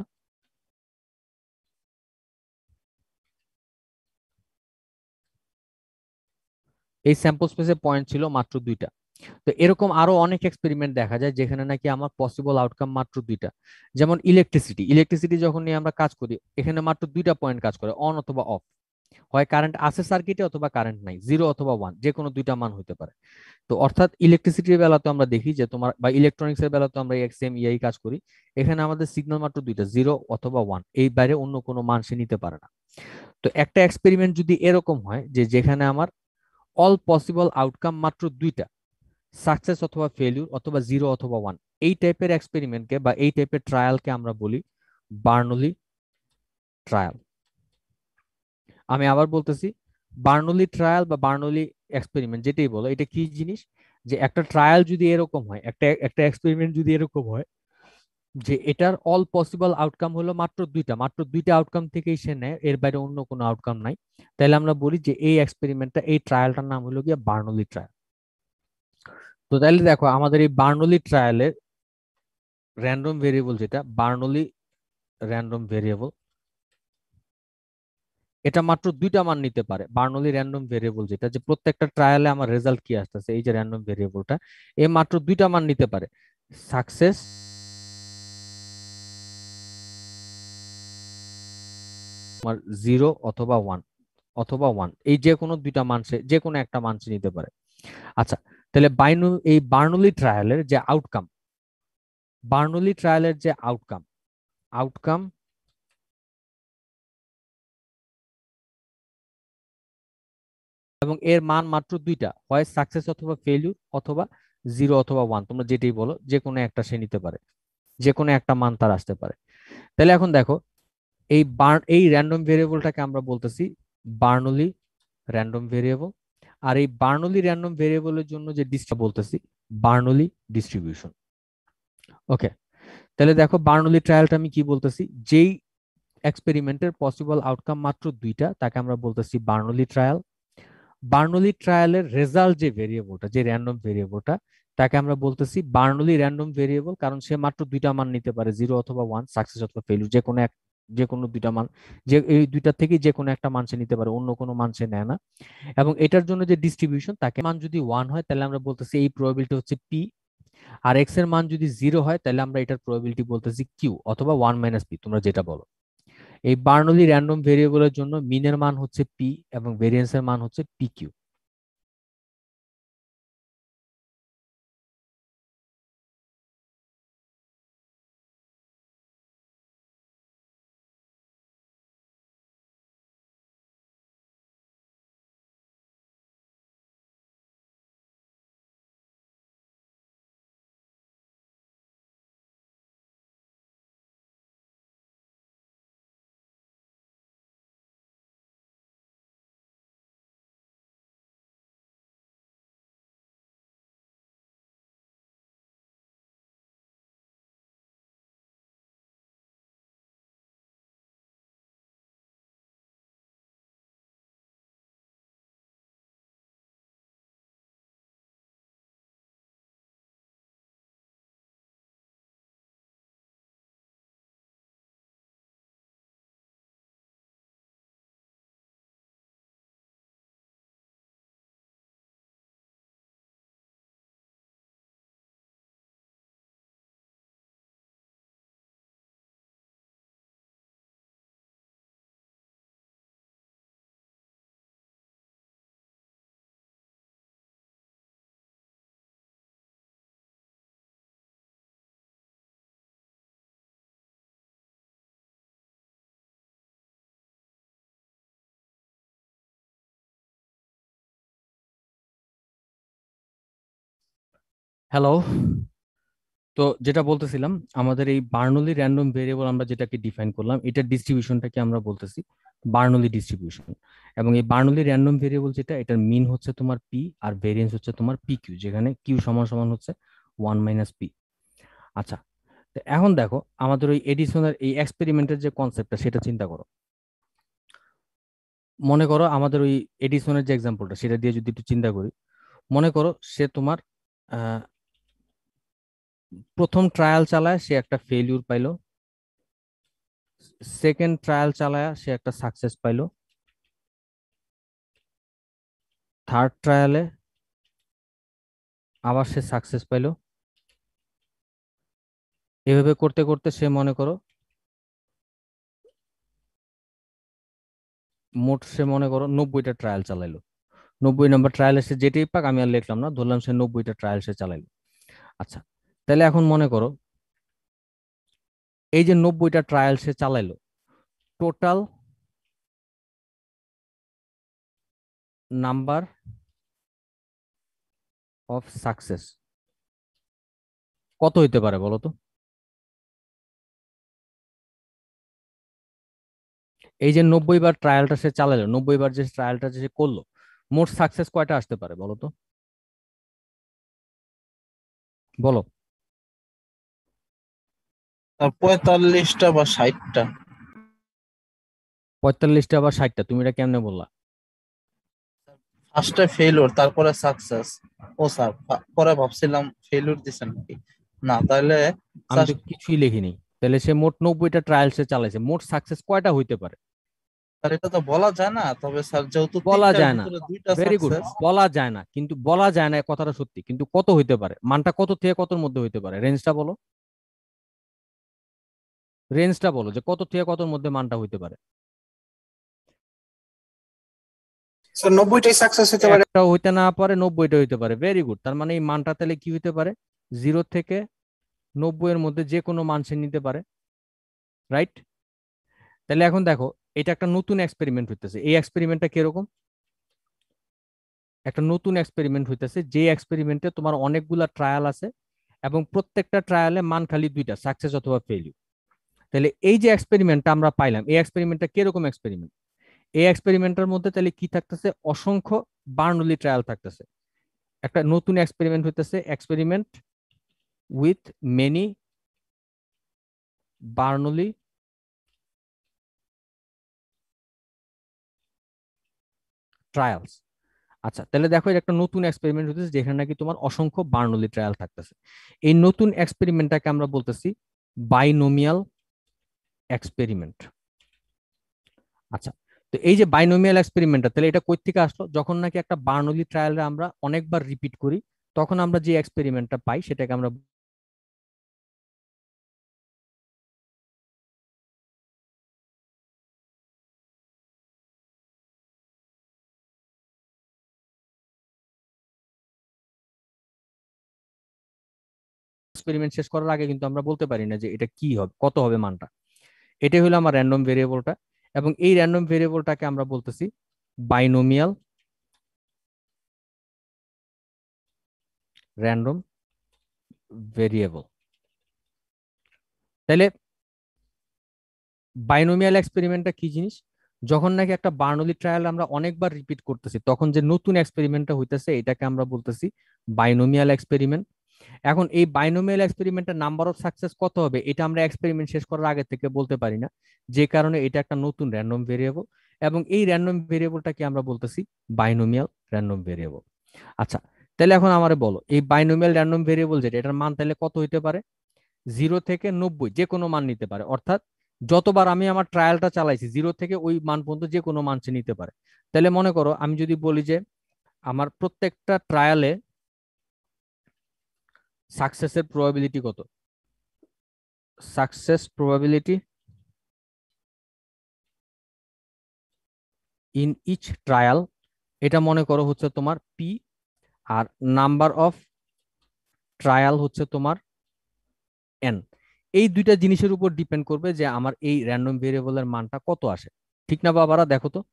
এই স্যাম্পল স্পেসে পয়েন্ট ছিল মাত্র দুইটা। তো এরকম আরো অনেক এক্সপেরিমেন্ট দেখা যায় যেখানে নাকি আমার পসিবল আউটকাম মাত্র দুইটা। যেমন ইলেকট্রিসিটি, ইলেকট্রিসিটি যখন নিয়ে আমরা কাজ করি, এখানে মাত্র দুইটা পয়েন্ট কাজ করে, অন অথবা অফ। হয় কারেন্ট আছে সার্কিটে অথবা কারেন্ট নাই, জিরো অথবা ওয়ান, যে কোনো দুইটা মান হতে পারে। তো অর্থাৎ ইলেকট্রিসিটির বেলাতে আমরা দেখি যে তোমার, বা ইলেকট্রনিক্স এর বেলাতে আমরা সেম ইআই কাজ করি, এখানে আমাদের সিগন্যাল মাত্র দুইটা, জিরো অথবা ওয়ান, এই বাইরে অন্য কোনো মান সে নিতে পারে না। তো একটা এক্সপেরিমেন্ট যদি এরকম হয় যে যেখানে আমার অল পসিবল আউটকাম মাত্র দুইটা, সাকসেস অথবা ফেলিউর অথবা জিরো অথবা ওয়ান, এই টাইপের এক্সপেরিমেন্টকে বা এই টাইপের ট্রায়ালকে আমরা বলি বার্নলি ট্রায়াল। আমি আবার বলতেছি, বার্নলি ট্রায়াল বা বার্নলি এক্সপেরিমেন্ট যেটাই বলো, এটা কি জিনিস? যে একটা ট্রায়াল যদি এরকম হয়, একটা একটা এক্সপেরিমেন্ট যদি এরকম হয় যে এটার অল পসিবল আউটকাম হলো মাত্র দুইটা, মাত্র দুইটা আউটকাম থেকেই সে নেয়, এর বাইরে অন্য কোনো আউটকাম নাই, তাহলে আমরা বলি যে এই এক্সপেরিমেন্টটা, এই ট্রায়ালটার নাম হলো গিয়ে বার্নলি ট্রায়াল। তো তাহলে দেখো আমাদের এই বার্নলি ট্রায়ালের র্যান্ডম ভেরিয়েবল, যেটা বার্নলি র্যান্ডম ভেরিয়েবল, এটা মাত্র দুইটা মান নিতে পারে। বার্নলি র্যান্ডম ভেরিয়েবল যেটা, যে প্রত্যেকটা ট্রায়ালে আমার রেজাল্ট কি আসতেছে, এই যে র্যান্ডম ভেরিয়েবলটা, এ মাত্র দুইটা মান নিতে পারে, সাকসেস আমার জিরো অথবা ওয়ান, অথবা ওয়ান, এই যে কোনো দুইটা মান সে, যে কোনো একটা মান সে নিতে পারে। আচ্ছা, তাহলে বাইনু এই বার্নলি ট্রায়ালের যে আউটকাম, বার্নলি ট্রায়ালের যে আউটকাম, আউটকাম এবং এর মান মাত্র দুইটা, হয় সাকসেস অথবা ফেলিউর অথবা জিরো অথবা ওয়ান, তোমরা যেটাই বলো, যে কোনো একটা সে নিতে পারে, যে কোনো একটা মান তার আসতে পারে। তাহলে এখন দেখো, এই বার্ন এই র্যান্ডম ভেরিয়েবলটাকে আমরা বলতেছি বার্নলি র্যান্ডম ভেরিয়েবল। আর এই বার্নলি র্যান্ডম ভেরিয়েবলের জন্য যে ডিস্ট্রিবিউশন বলতেছি বার্নলি ডিস্ট্রিবিউশন। ওকে, তাহলে দেখো বার্নলি ট্রায়ালটা আমি কি বলতেছি, যেই এক্সপেরিমেন্টের পসিবল আউটকাম মাত্র দুইটা, তাকে আমরা বলতেছি বার্নলি ট্রায়াল। বার্নলি ট্রায়ালের রেজাল্ট যে ভেরিয়েবলটা, যে র্যান্ডম ভেরিয়েবলটা, তাকে আমরা বলতেছি বার্নলি র্যান্ডম ভেরিয়েবল, কারণ সে মাত্র দুইটা মান নিতে পারে, জিরো অথবা ওয়ান, সাকসেস অথবা ফেলিউর, যে কোনো এক, যে কোনো দুইটা মান, যে এই দুইটা থেকে যে কোনো একটা মান সে নিতে পারে, অন্য কোনো মান সে নেয় না। এবং এটার জন্য যে ডিস্ট্রিবিউশন, তাকে মান যদি ওয়ান হয় তাহলে আমরা বলতেছি এই প্রবাবিলিটি হচ্ছে পি, আর এক্স এর মান যদি জিরো হয় তাহলে আমরা এটার প্রবাবিলিটি বলতেছি কিউ অথবা ওয়ান মাইনাস পি, তোমরা যেটা বলো। এই বার্নলি র্যান্ডম ভেরিয়েবলের জন্য মিনের মান হচ্ছে পি এবং ভেরিয়েন্সের মান হচ্ছে পি কিউ। হ্যালো, তো যেটা বলতেছিলাম, আমাদের এই বার্নলি র্যান্ডম ভেরিয়েবল আমরা যেটাকে ডিফাইন করলাম, এটার ডিস্ট্রিবিউশনটাকে আমরা বলতেছি বার্নলি ডিস্ট্রিবিউশন। এবং এই বার্নলি র্যান্ডম ভেরিয়েবল যেটা, এটার মিন হচ্ছে তোমার পি আর ভেরিয়েন্স হচ্ছে তোমার পি কিউ, যেখানে কিউ সমান সমান হচ্ছে ওয়ান মাইনাস পি। আচ্ছা, তো এখন দেখো আমাদের ওই এডিসনের এই এক্সপেরিমেন্টের যে কনসেপ্টটা সেটা চিন্তা করো। মনে করো আমাদের ওই এডিসনের যে এক্সাম্পলটা সেটা দিয়ে যদি একটু চিন্তা করি, মনে করো সে তোমার আহ, প্রথম ট্রায়াল চালায় সে একটা ফেলিউর পাইলো, সেকেন্ড ট্রায়াল চালায় সে একটা সাকসেস পাইলো, থার্ড ট্রায়ালে আবার সে সাকসেস পাইলো। এভাবে করতে করতে সে মনে করো মোট সে মনে করো নব্বইটা ট্রায়াল চালাইলো। নব্বই নম্বর ট্রায়ালে সে যেটাই পাক আমি আর লিখলাম না, ধরলাম সে নব্বইটা ট্রায়াল সে চালাইলো। আচ্ছা, তাহলে এখন মনে করো এই যে নব্বইটা ট্রায়াল সে চালাইলো, টোটাল নাম্বার অফ সাকসেস কত হইতে পারে বলো তো? এই যে নব্বই বার ট্রায়ালটা সে চালালো, নব্বই বার যে ট্রায়ালটা সে করলো, মোট সাকসেস কয়টা আসতে পারে বলো তো? বলো। আর পঁয়তাল্লিশটা বা ষাটটা। পঁয়তাল্লিশটা বা ষাটটা? তুমি এটা কেমনে বললা? ফার্স্টে ফেইলিওর তারপরে সাকসেস। ও স্যার, পরে ভাবছিলাম ফেইলিওর দিছেন নাকি। না তাহলে আমি স্যার, তো কিছুই লিখিনি। তাহলে সে মোট নব্বইটা ট্রায়াল সে চালাইছে, মোট সাকসেস কয়টা হইতে পারে? স্যার এটা তো বলা যায় না, তবে স্যার যেহেতু বলা তিনটার যায় না, ভিতরে দুইটা ভেরি গুড, সাকসেস। বলা যায় না, কিন্তু বলা যায় না কথাটা সত্যি, কিন্তু কত হইতে পারে? মানটা কত থেকে কতর মধ্যে হইতে পারে? রেঞ্জটা বলো, রেঞ্জটা বলো যে কত থেকে কতর মধ্যে মানটা হইতে পারে। স্যার নব্বইটাই সাকসেস হতে পারে। একটাও হইতে না পারে, নব্বইটা হইতে পারে, ভেরি গুড। তার মানে এই মানটা তাহলে কি হইতে পারে? জিরো থেকে নব্বই এর মধ্যে যে কোনো মান সে নিতে পারে, রাইট? তাহলে এখন দেখো এটা একটা নতুন এক্সপেরিমেন্ট হইতেছে। এই এক্সপেরিমেন্টটা কিরকম? একটা নতুন এক্সপেরিমেন্ট হইতেছে, যে এক্সপেরিমেন্টে তোমার অনেকগুলা ট্রায়াল আছে এবং প্রত্যেকটা ট্রায়ালে মান খালি দুইটা, সাকসেস অথবা ফেলিউর। তাহলে এই যে এক্সপেরিমেন্টটা আমরা পাইলাম, এই এক্সপেরিমেন্টটা কিরকম এক্সপেরিমেন্ট? এই এক্সপেরিমেন্টের মধ্যে তাহলে কি থাকতেছে? অসংখ্য বার্নলি ট্রায়াল থাকতেছে। একটা নতুন এক্সপেরিমেন্ট হইতেছে, experiment with many Bernoulli trials. আচ্ছা, তাহলে দেখো এটা একটা নতুন এক্সপেরিমেন্ট হতেছে যেখানে নাকি তোমার অসংখ্য বার্নলি ট্রায়াল থাকতেছে। এই নতুন এক্সপেরিমেন্টটাকে আমরা বলতেছি বাইনোমিয়াল এক্সপেরিমেন্ট। আচ্ছা, তো এই যে বাইনোমিয়াল এক্সপেরিমেন্টটা, তাহলে এটা কই থেকে আসলো? যখন নাকি একটা বার্নলি ট্রায়ালে আমরা অনেকবার রিপিট করি, তখন আমরা যে এক্সপেরিমেন্টটা পাই সেটাকে আমরা এক্সপেরিমেন্ট শেষ করার আগে কিন্তু আমরা বলতে পারি না যে এটা কি হবে, কত হবে মানটা। এটাই হলো আমার র্যান্ডম ভেরিয়েবলটা, এবং এই র্যান্ডম ভেরিয়েবলটাকে আমরা বলতেছি বাইনোমিয়াল র্যান্ডম ভেরিয়েবল। তাহলে বাইনোমিয়াল এক্সপেরিমেন্টটা কি জিনিস? যখন নাকি একটা বার্নলি ট্রায়াল আমরা অনেকবার রিপিট করতেছি, তখন যে নতুন এক্সপেরিমেন্টটা হইতেছে এটাকে আমরা বলতেছি বাইনোমিয়াল এক্সপেরিমেন্ট। এখন এই বাইনোমিয়াল এক্সপেরিমেন্টের নাম্বার অফ সাকসেস কত হবে এটা আমরা এক্সপেরিমেন্ট শেষ করার আগে থেকে বলতে পারি না, যে কারণে এটা একটা নতুন র্যান্ডম ভেরিয়েবল, এবং এই র্যান্ডম ভেরিয়েবলটাকে আমরা বলতেছি বাইনোমিয়াল র্যান্ডম ভেরিয়েবল। আচ্ছা, তাহলে এখন আমারে বলো এই বাইনোমিয়াল র্যান্ডম ভেরিয়েবল যেটা, এটার মান তাহলে কত হইতে পারে? জিরো থেকে নব্বই যে কোনো মান নিতে পারে, অর্থাৎ যতবার আমি আমার ট্রায়ালটা চালাইছি জিরো থেকে ওই মান পর্যন্ত যে কোনো মান সে নিতে পারে। তাহলে মনে করো আমি যদি বলি যে আমার প্রত্যেকটা ট্রায়ালে সাকসেসের প্রবাবিলিটি কত, success probability in each trial, এটা মনে করো হচ্ছে তোমার পি, আর নাম্বার অফ ট্রায়াল হচ্ছে তোমার এন। এই দুইটা জিনিসের উপর ডিপেন্ড করবে যে আমার এই র্যান্ডম ভেরিয়েবলের মানটা কত আসে, ঠিক না বাবারা? দেখো তো,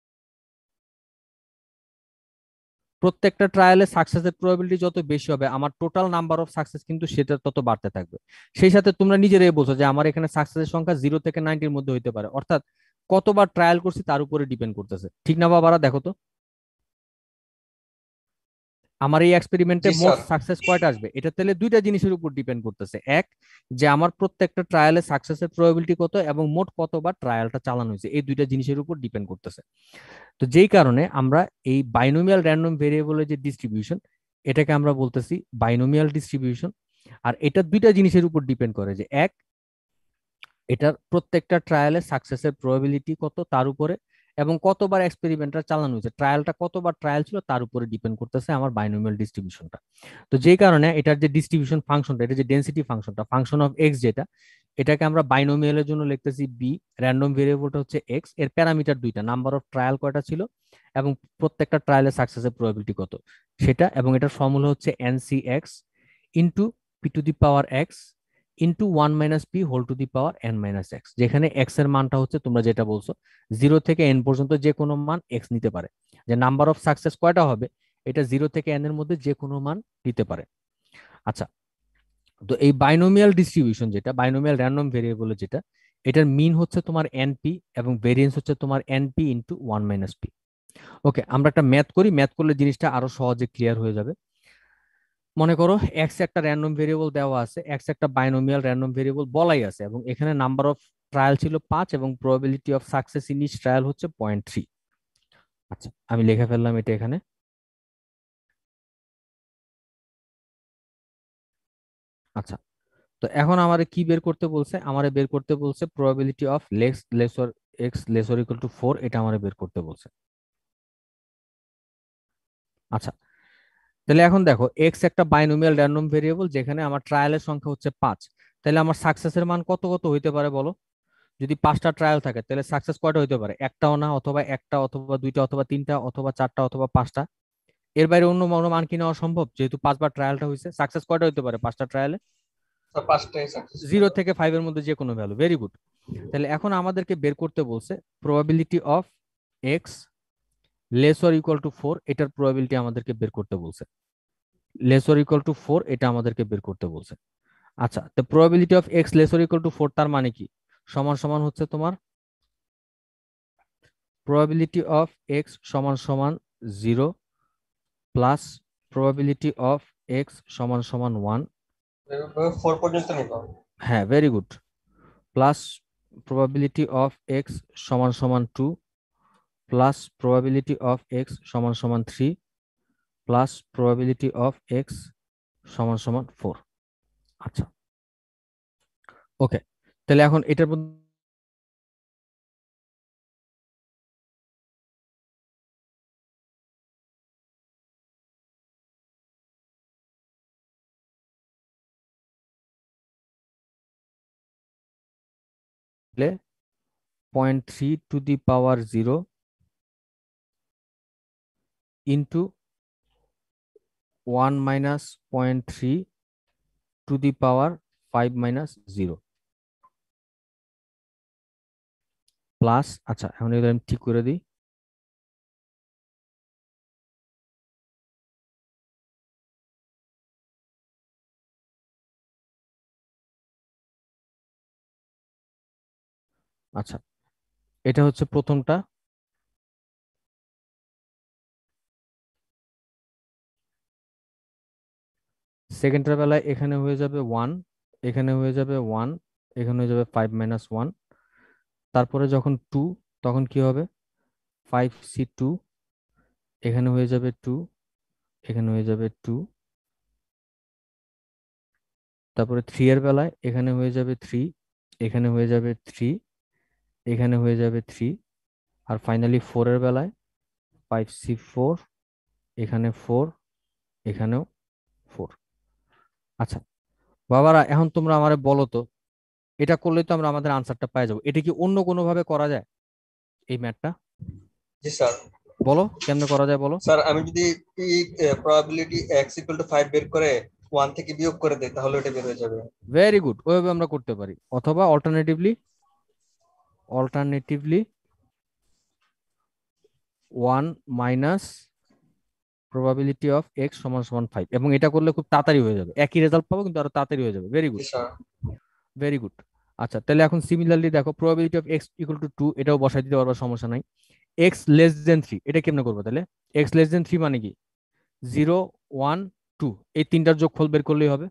প্রত্যেকটা ট্রায়ালে সাকসেসের প্রবাবিলিটি যত বেশি হবে আমার টোটাল নাম্বার অফ সাকসেস কিন্তু সেটা তত বাড়তে থাকবে। সেই সাথে তোমরা নিজেরাই বলছো যে আমার এখানে সাকসেসের সংখ্যা জিরো থেকে নাইনটির মধ্যে হইতে পারে, অর্থাৎ কতবার ট্রায়াল করছি তার উপরে ডিপেন্ড করতেছে, ঠিক না বাবারা? দেখো তো, আমার এই এক্সপেরিমেন্টে জি মোট স্যার। সাকসেস কয়টা আসবে, এটা তাহলে দুইটা জিনিসের উপর ডিপেন্ড করতেছে। এক, যে আমার প্রত্যেকটা ট্রায়ালে সাকসেসের প্রবাবিলিটি কত এবং মোট কতবার ট্রায়ালটা চালানো হয়েছে, এই দুইটা জিনিসের উপর ডিপেন্ড করতেছে। তো যেই কারণে আমরা এই বাইনোমিয়াল র্যান্ডম ভেরিয়েবলের যে ডিস্ট্রিবিউশন, এটাকে আমরা বলতেছি বাইনোমিয়াল ডিস্ট্রিবিউশন। আর এটা দুইটা জিনিসের উপর ডিপেন্ড করে, যে এক, এটার প্রত্যেকটা ট্রায়ালে সাকসেসের প্রবাবিলিটি কত তার উপরে, এবং কতবার এক্সপেরিমেন্টটা চালানো হয়েছে, ট্রায়ালটা কতবার ট্রায়াল ছিল তার উপরে ডিপেন্ড করতেছে আমার বাইনোমিয়াল ডিস্ট্রিবিউশনটা। তো যেই কারণে এটার যে ডিস্ট্রিবিউশন ফাংশনটা, এটা যে ডেনসিটি ফাংশনটা, ফাংশন অফ এক্স যেটা, এটাকে আমরা বাইনোমিয়ালের জন্য লিখতেছি বি, র্যান্ডম ভেরিয়েবলটা হচ্ছে এক্স, এর প্যারামিটার দুইটা, নাম্বার অফ ট্রায়াল কয়টা ছিল এবং প্রত্যেকটা ট্রায়ালে সাকসেসের প্রবাবিলিটি কত সেটা, এবং এটার ফর্মুলা হচ্ছে N C X into P to the power X into one minus P whole to the power N minus X, যেখানে এক্স এর মানটা হচ্ছে তোমরা যেটা বলছো জিরো থেকে এন পর্যন্ত যে কোনো মান এক্স নিতে পারে, যে নাম্বার অফ সাকসেস কয়টা হবে এটা জিরো থেকে এন এর মধ্যে যে কোনো মান নিতে পারে। আচ্ছা, তো এই বাইনোমিয়াল ডিস্ট্রিবিউশন যেটা, বাইনোমিয়াল র্যান্ডম ভেরিয়েবল যেটা, এটার মিন হচ্ছে তোমার এনপি এবং ভেরিয়েন্স হচ্ছে তোমার N P into one minus P. Okay, আমরা একটা ম্যাথ করি, ম্যাথ করলে জিনিসটা আরো সহজে ক্লিয়ার হয়ে যাবে। মনে করো এক্স একটা র্যান্ডম ভেরিয়েবল দেওয়া আছে, এক্স একটা বাইনোমিয়াল র্যান্ডম ভেরিয়েবল বলাই আছে, এবং এখানে নাম্বার অফ ট্রায়াল ছিল পাঁচ এবং probability of success in each trial হচ্ছে পয়েন্ট থ্রি। আচ্ছা, আমি লিখে ফেললাম এটা এখানে। আচ্ছা, তো এখন আমারে কি বের করতে বলছে, আমারে বের করতে বলছে probability of less lesser X lesser equal to four, এটা আমারে বের করতে বলছে। আচ্ছা, তাহলে এখন দেখো এক্স একটা বাইনোমিয়াল র্যান্ডম ভেরিয়েবল যেখানে আমার ট্রায়ালের সংখ্যা হচ্ছে পাঁচ, তাহলে আমার সাকসেসের মান কত কত হইতে পারে বলো? যদি পাঁচটা ট্রায়াল থাকে তাহলে সাকসেস কয়টা হইতে পারে? একটাও না, অথবা একটা, অথবা দুইটা, অথবা তিনটা, অথবা চারটা, অথবা পাঁচটা। এর বাইরে অন্য কোনো মান কি নেওয়া সম্ভব? যেহেতু পাঁচবার ট্রায়ালটা হয়েছে, সাকসেস কয়টা হইতে পারে পাঁচটা ট্রায়ালে? পাঁচটাই সাকসেস। জিরো থেকে ফাইভ এর মধ্যে যে কোনো ভ্যালু। Very good. তাহলে এখন আমাদেরকে বের করতে বলছে probability of X less or equal to four, এটার প্রবাবিলিটি আমাদেরকে বের করতে বলছে। Less or equal to four এটা আমাদেরকে বের করতে বলছে। আচ্ছা, তো probability of X less or equal to four তার মানে কি? সমান সমান হচ্ছে তোমার probability of x সমান সমান zero plus probability of x সমান সমান ওয়ান। ফোর পর্যন্ত নিব। হ্যাঁ, very good. Plus probability of x সমান সমান two plus probability of x সমান সমান three plus probability of x সমান সমান ফোর। আচ্ছা, ওকে, তাহলে এখন এটার মধ্যে point three to the power zero into one minus point three to the power five minus zero plus, আচ্ছা এখন এগুলো আমি ঠিক করে দিই, আচ্ছা এটা হচ্ছে প্রথমটা, সেকেন্ডের বেলায় এখানে হয়ে যাবে ওয়ান, এখানে হয়ে যাবে ওয়ান, এখানে হয়ে যাবে ফাইভ মাইনাস ওয়ান, তারপরে যখন টু তখন কি হবে? ফাইভ সি টু, এখানে হয়ে যাবে টু, এখানে হয়ে যাবে টু, তারপরে থ্রি এর বেলায় এখানে হয়ে যাবে থ্রি, এখানে হয়ে যাবে থ্রি, এখানে হয়ে যাবে থ্রি, আর ফাইনালি ফোর এর বেলায় ফাইভ সি ফোর, এখানে ফোর, এখানেও ফোর। আচ্ছা বাবারা, এখন তোমরা আমারে বলো তো, এটা করলে তো আমরা আমাদের আনসারটা পেয়ে যাবো, এটা কি অন্য কোনো ভাবে করা যায় এই ম্যাথটা? জি স্যার। বলো কেমনে করা যায় বলো। স্যার আমি যদি এই probability x equal to five বের করে ওয়ান থেকে বিয়োগ করে দেই তাহলে এটা বের হয়ে যাবে। ভেরি গুড, ওইভাবে আমরা করতে পারি, অথবা alternatively alternatively one minus probability of X সমান সমান ফাইভ, এবং এটা করলে খুব তাড়াতাড়ি হয়ে যাবে, একই রেজাল্ট পাবো কিন্তু আরো তাড়াতাড়ি হয়ে যাবে। ভেরি গুড, জি স্যার। Very good. আচ্ছা, তাহলে এখন সিমিলারলি দেখো probability of x equal to two, এটাও বসাই দিতে পারবো, সমস্যা নাই। এক্স লেস দেন থ্রি, এটা কেমনে করবো তাহলে? এক্স লেস দেন থ্রি মানে কি? জিরো ওয়ান টু এই তিনটার যোগফল বের করলেই হবে,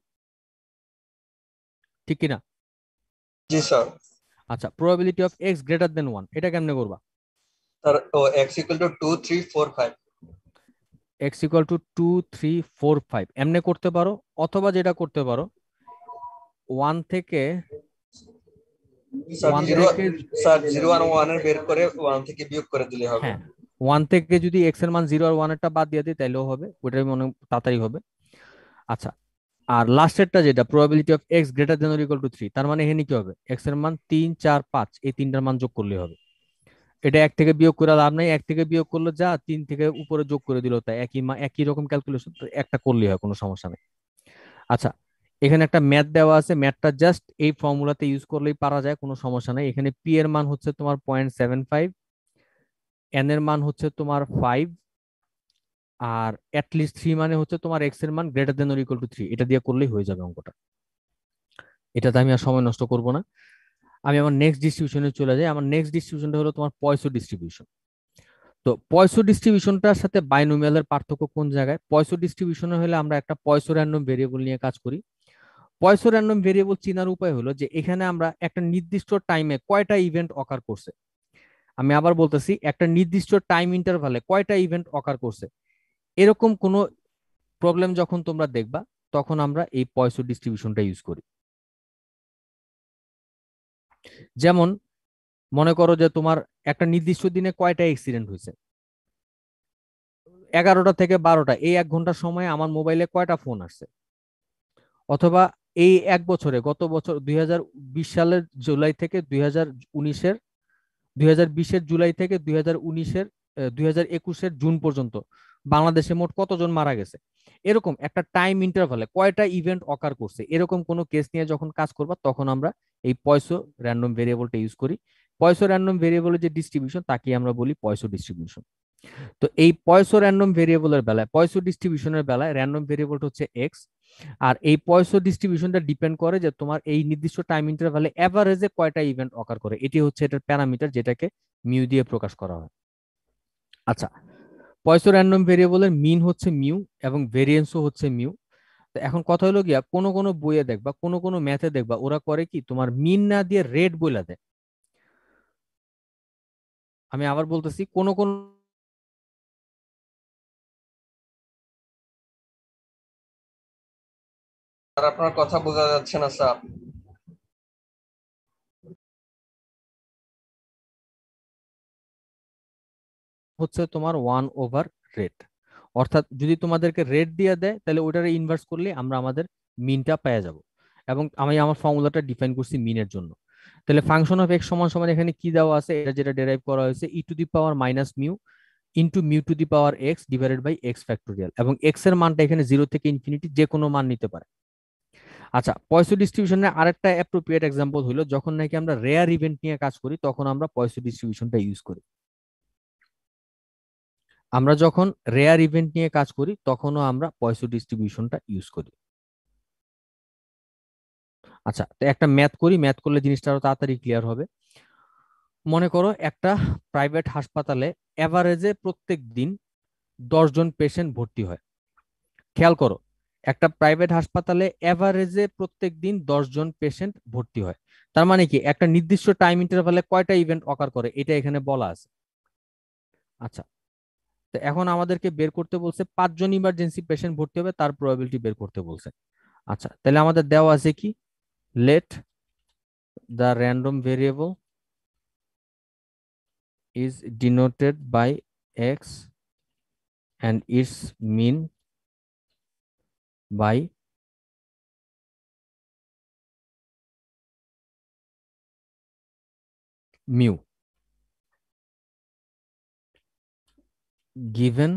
ঠিক কিনা? জি স্যার। আচ্ছা, probability of x greater than one এটা কেমনে করবা? স্যার ও x equal to two three four five। X equal to two three four five এমনে করতে পারো, অথবা যেটা করতে পারো ওয়ান থেকে স্যার ওয়ান জিরো থেকে স্যার জিরো আর ওয়ান এর বের করে ওয়ান থেকে বিয়োগ করে দিলে হবে। হ্যাঁ, ওয়ান থেকে যদি এক্স এর মান জিরো আর ওয়ান এরটা বাদ দিয়ে দিই তাহলেও হবে, ওইটাই মনে হয় তাড়াতাড়ি হবে। আচ্ছা, আর লাস্টেরটা যেটা probability of x greater than or equal to three, তার মানে এখানে কি হবে? এক্স এর মান তিন চার পাঁচ এই তিনটার মান যোগ করলে হবে। এটা এক থেকে বিয়োগ করে লাভ নাই, এক থেকে বিয়োগ করলে যা, তিন থেকে উপরে যোগ করে দিল তাই, একই মা একই রকম ক্যালকুলেশন, একটা করলেই হয়, কোনো সমস্যা নেই। আচ্ছা, এখানে একটা ম্যাথ দেওয়া আছে, ম্যাথটা জাস্ট এই ফর্মুলাতে ইউজ করলেই পারা যায়, কোনো সমস্যা নাই। এখানে পি এর মান হচ্ছে তোমার পয়েন্ট সেভেন ফাইভ, এন এর মান হচ্ছে তোমার ফাইভ, আর অ্যাটলিস্ট থ্রি মানে হচ্ছে তোমার এক্স এর মান greater than or equal to three, এটা দিয়ে করলেই হয়ে যাবে অঙ্কটা। এটাতে আমি আর সময় নষ্ট করব না, আমি আমার নেক্সট ডিস্ট্রিবিউশনে চলে যাই। আমার নেক্সট ডিস্ট্রিবিউশনটা হলো তোমার পয়সো ডিস্ট্রিবিউশন। তো পয়সো ডিস্ট্রিবিউশনটার সাথে বাইনোমিয়ালের পার্থক্য কোন জায়গায়? পয়সো ডিস্ট্রিবিউশনে হলে আমরা একটা পয়সো র্যান্ডম ভেরিয়েবল নিয়ে কাজ করি। পয়সো র্যান্ডম ভেরিয়েবল চিনার উপায় হলো যে এখানে আমরা একটা নির্দিষ্ট টাইমে কয়টা ইভেন্ট অকার করছে, আমি আবার বলতেছি, একটা নির্দিষ্ট টাইম ইন্টারভালে কয়টা ইভেন্ট অকার করছে, এরকম কোনো প্রবলেম যখন তোমরা দেখবা তখন আমরা এই পয়সো ডিস্ট্রিবিউশনটা ইউজ করি। যেমন মনে করো যে তোমার একটা নির্দিষ্ট দিনে কয়টা অ্যাক্সিডেন্ট হয়েছে, এগারোটা থেকে বারোটা, এই এক ঘন্টার সময় আমার মোবাইলে কয়টা ফোন আসছে, অথবা এই এক বছরে, গত বছর দুই হাজার বিশ সালের জুলাই থেকে দুই হাজার উনিশের দুই হাজার বিশের জুলাই থেকে দুই হাজার উনিশের দুই হাজার একুশের জুন পর্যন্ত বাংলাদেশে মোট কতজন মারা গেছে, এরকম একটা টাইম ইন্টারভালে কয়টা ইভেন্ট অকার করছে, এরকম কোনো কেস নিয়ে যখন কাজ করবা তখন আমরা এই পয়সো র্যান্ডম ভেরিয়েবলটা ইউজ করি। পয়সো র্যান্ডম ভেরিয়েবলের যে ডিস্ট্রিবিউশন তাকে আমরা বলি পয়সো ডিস্ট্রিবিউশন। তো এই পয়সো র্যান্ডম ভেরিয়েবলের বেলায়, পয়সো ডিস্ট্রিবিউশনের বেলায় র্যান্ডম ভেরিয়েবলটা হচ্ছে এক্স, আর এই পয়সো ডিস্ট্রিবিউশনটা ডিপেন্ড করে যে তোমার এই নির্দিষ্ট টাইম ইন্টারভালে এভারেজে কয়টা ইভেন্ট অকার করে, এটি হচ্ছে এটার প্যারামিটার, যেটাকে মিউ দিয়ে প্রকাশ করা হয়। আচ্ছা, পয়সো র্যান্ডম ভেরিয়েবলের মিন হচ্ছে মিউ এবং ভেরিয়েন্সও হচ্ছে মিউ। তো এখন কথা হলো গিয়া, কোনো কোনো বইয়ে দেখবা, কোনো কোনো ম্যাথে দেখবা ওরা করে কি, তোমার মিন না দিয়ে রেট বইলা দেয়। আমি আবার বলতেছি, কোনো কোন আর আপনার কথা বোঝা যাচ্ছে না স্যার। হচ্ছে তোমার ওয়ান ওভার রেট, অর্থাৎ যদি তোমাদেরকে রেট দিয়ে দেয় তাহলে ওটারে ইনভার্স করলে আমরা আমাদের মিনটা পেয়ে যাব। এবং আমি আমার ফর্মুলাটা ডিফাইন করছি মিনের জন্য। তাহলে ফাংশন অফ এক্স সমান সমান এখানে কি দেওয়া আছে, এটা যেটা ডেরাইভ করা হয়েছে, e to the power minus mu into mu to the power x divided by x factorial, এবং এক্স এর মানটা এখানে জিরো থেকে ইনফিনিটি যে কোনো মান নিতে পারে। আচ্ছা, পয়সো ডিস্ট্রিবিউশনের আরেকটা অ্যাপ্রোপ্রিয়েট এক্সাম্পল হলো যখন নাকি আমরা রেয়ার ইভেন্ট নিয়ে কাজ করি তখন আমরা পয়সো ডিস্ট্রিবিউশনটা ইউজ করি। আমরা যখন রেয়ার ইভেন্ট নিয়ে কাজ করি তখনও আমরা পয়সো ডিস্ট্রিবিউশনটা ইউজ করি। আচ্ছা, তো একটা ম্যাথ করি, ম্যাথ করলে জিনিসটা আরো তাড়াতাড়ি ক্লিয়ার হবে। মনে করো একটা প্রাইভেট হাসপাতালে এভারেজে প্রত্যেক দিন দশ জন পেশেন্ট ভর্তি হয়। খেয়াল করো, একটা প্রাইভেট হাসপাতালে এভারেজে প্রত্যেক দিন দশ জন পেশেন্ট ভর্তি হয়, তার মানে কি একটা নির্দিষ্ট টাইম ইন্টারভালে কয়টা ইভেন্ট অকার করে এটা এখানে বলা আছে। আচ্ছা, তো এখন আমাদেরকে বের করতে বলছে পাঁচজন ইমার্জেন্সি পেশেন্ট ভর্তি হবে, তার প্রবাবিলিটি বের করতে বলছে। আচ্ছা, তাহলে আমাদের দেওয়া আছে কি, let the random variable is denoted by x and its mean by mu given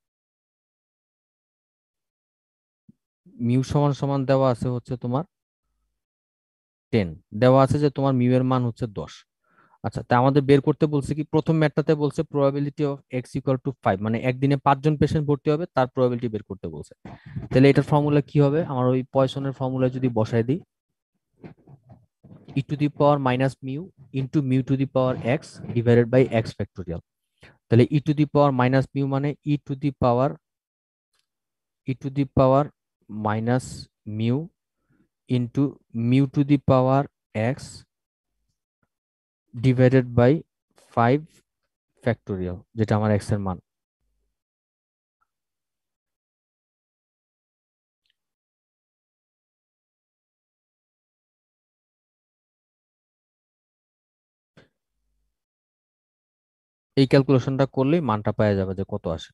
mu সমান সমান দেওয়া আছে হচ্ছে তোমার টেন, দেওয়া আছে যে তোমার মিউ এর মান হচ্ছে দশ। আচ্ছা, তা আমাদের বের করতে বলছে কি, প্রথম ম্যাথটাতে বলছে probability of x equal to five, মানে একদিনে পাঁচজন পেশেন্ট ভর্তি হবে তার প্রবাবিলিটি বের করতে বলছে। তাহলে এটার ফর্মুলা কি হবে, আমার ওই পয়সনের ফর্মুলা যদি বসাই দিই, e to the power minus mu into mu to the power x divided by x factorial, তাহলে e to the power minus mu মানে e to the power e to the power minus mu into mu to the power x divided by five factorial, যেটা আমার x এর মান। এই ক্যালকুলেশনটা করলেই মানটা পাওয়া যাবে যে কত আসে।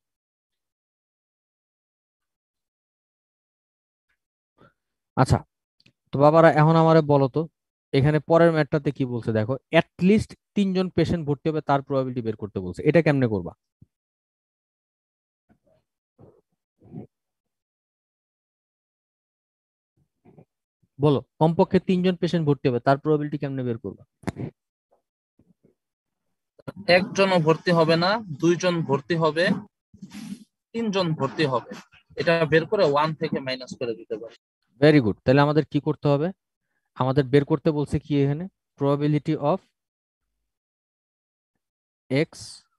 আচ্ছা, তো বাবারা এখন আমারে বলো তো, এখানে পরের ম্যাটটাতে কি বলছে দেখো, অ্যাটলিস্ট তিনজন পেশেন্ট ভর্তি হবে তার প্রবাবিলিটি বের করতে বলছে। এটা কেমনে করবা? বলো, কমপক্ষে তিনজন পেশেন্ট ভর্তি হবে তার প্রবাবিলিটি কেমনে বের করবা? একজনও ভর্তি হবে না, দুইজন ভর্তি হবে, তিনজন ভর্তি হবে, এটা বের করে ওয়ান থেকে মাইনাস করে দিতে পারি। Very good. তাহলে আমাদের কি করতে হবে? আমাদের বের করতে বলছে কি এখানে, probability of x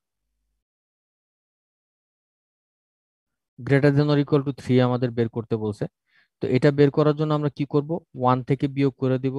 greater than or equal to three আমাদের বের করতে বলছে। তো এটা বের করার জন্য আমরা কি করব, ওয়ান থেকে বিয়োগ করে দিব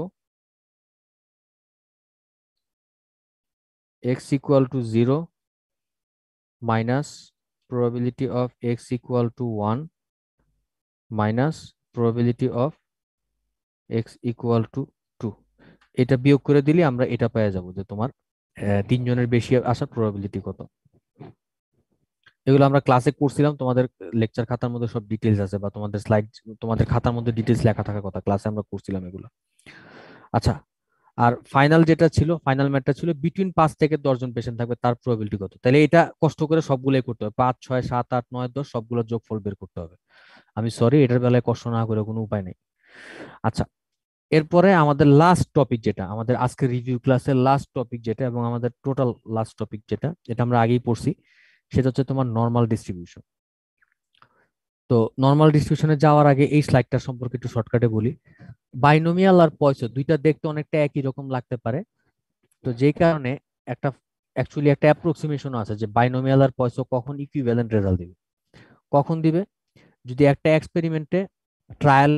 x equal to zero minus probability of x equal to one minus probability of x equal to two. এটা বিয়োগ করে দিলে আমরা এটা পেয়ে যাব যে তোমার আহ, তিনজনের বেশি আসার প্রবাবিলিটি কত। এগুলো আমরা ক্লাসে করছিলাম, তোমাদের লেকচার খাতার মধ্যে সব ডিটেলস আছে, বা তোমাদের স্লাইড তোমাদের খাতার মধ্যে ডিটেলস লেখা থাকার কথা, ক্লাসে আমরা করছিলাম এগুলো। আচ্ছা, আর ফাইনাল যেটা ছিল, ফাইনাল ম্যাটটা ছিল বিটুইন পাঁচ থেকে দশ জন পেশেন্ট থাকবে তার প্রবাবিলিটি কত। তাহলে এটা কষ্ট করে সবগুলোই করতে হবে, পাঁচ ছয় সাত আট নয় দশ সবগুলো যোগফল বের করতে হবে। আমি সরি, এটার বেলায় কষ্ট না করে কোনো উপায় নেই। আচ্ছা, এরপরে আমাদের লাস্ট টপিক যেটা, আমাদের আজকে রিভিউ ক্লাসের লাস্ট টপিক যেটা, এবং আমাদের টোটাল লাস্ট টপিক যেটা, এটা আমরা আগেই পড়ছি, সেটা হচ্ছে তোমার নর্মাল ডিস্ট্রিবিউশন। তো নর্মাল ডিস্ট্রিবিউশনে যাওয়ার আগে এই স্লাইডটা সম্পর্কে একটু শর্টকাটে বলি। বাইনোমিয়াল আর পয়সা দুইটা দেখতে অনেকটা একই রকম লাগতে পারে, তো যেই কারণে একটা অ্যাকচুয়ালি একটা অ্যাপ্রক্সিমেশন আছে যে বাইনোমিয়াল আর পয়সা কখন ইকুইভ্যালেন্ট রেজাল্ট দিবে। কখন দিবে? যদি একটা এক্সপেরিমেন্টে ট্রায়াল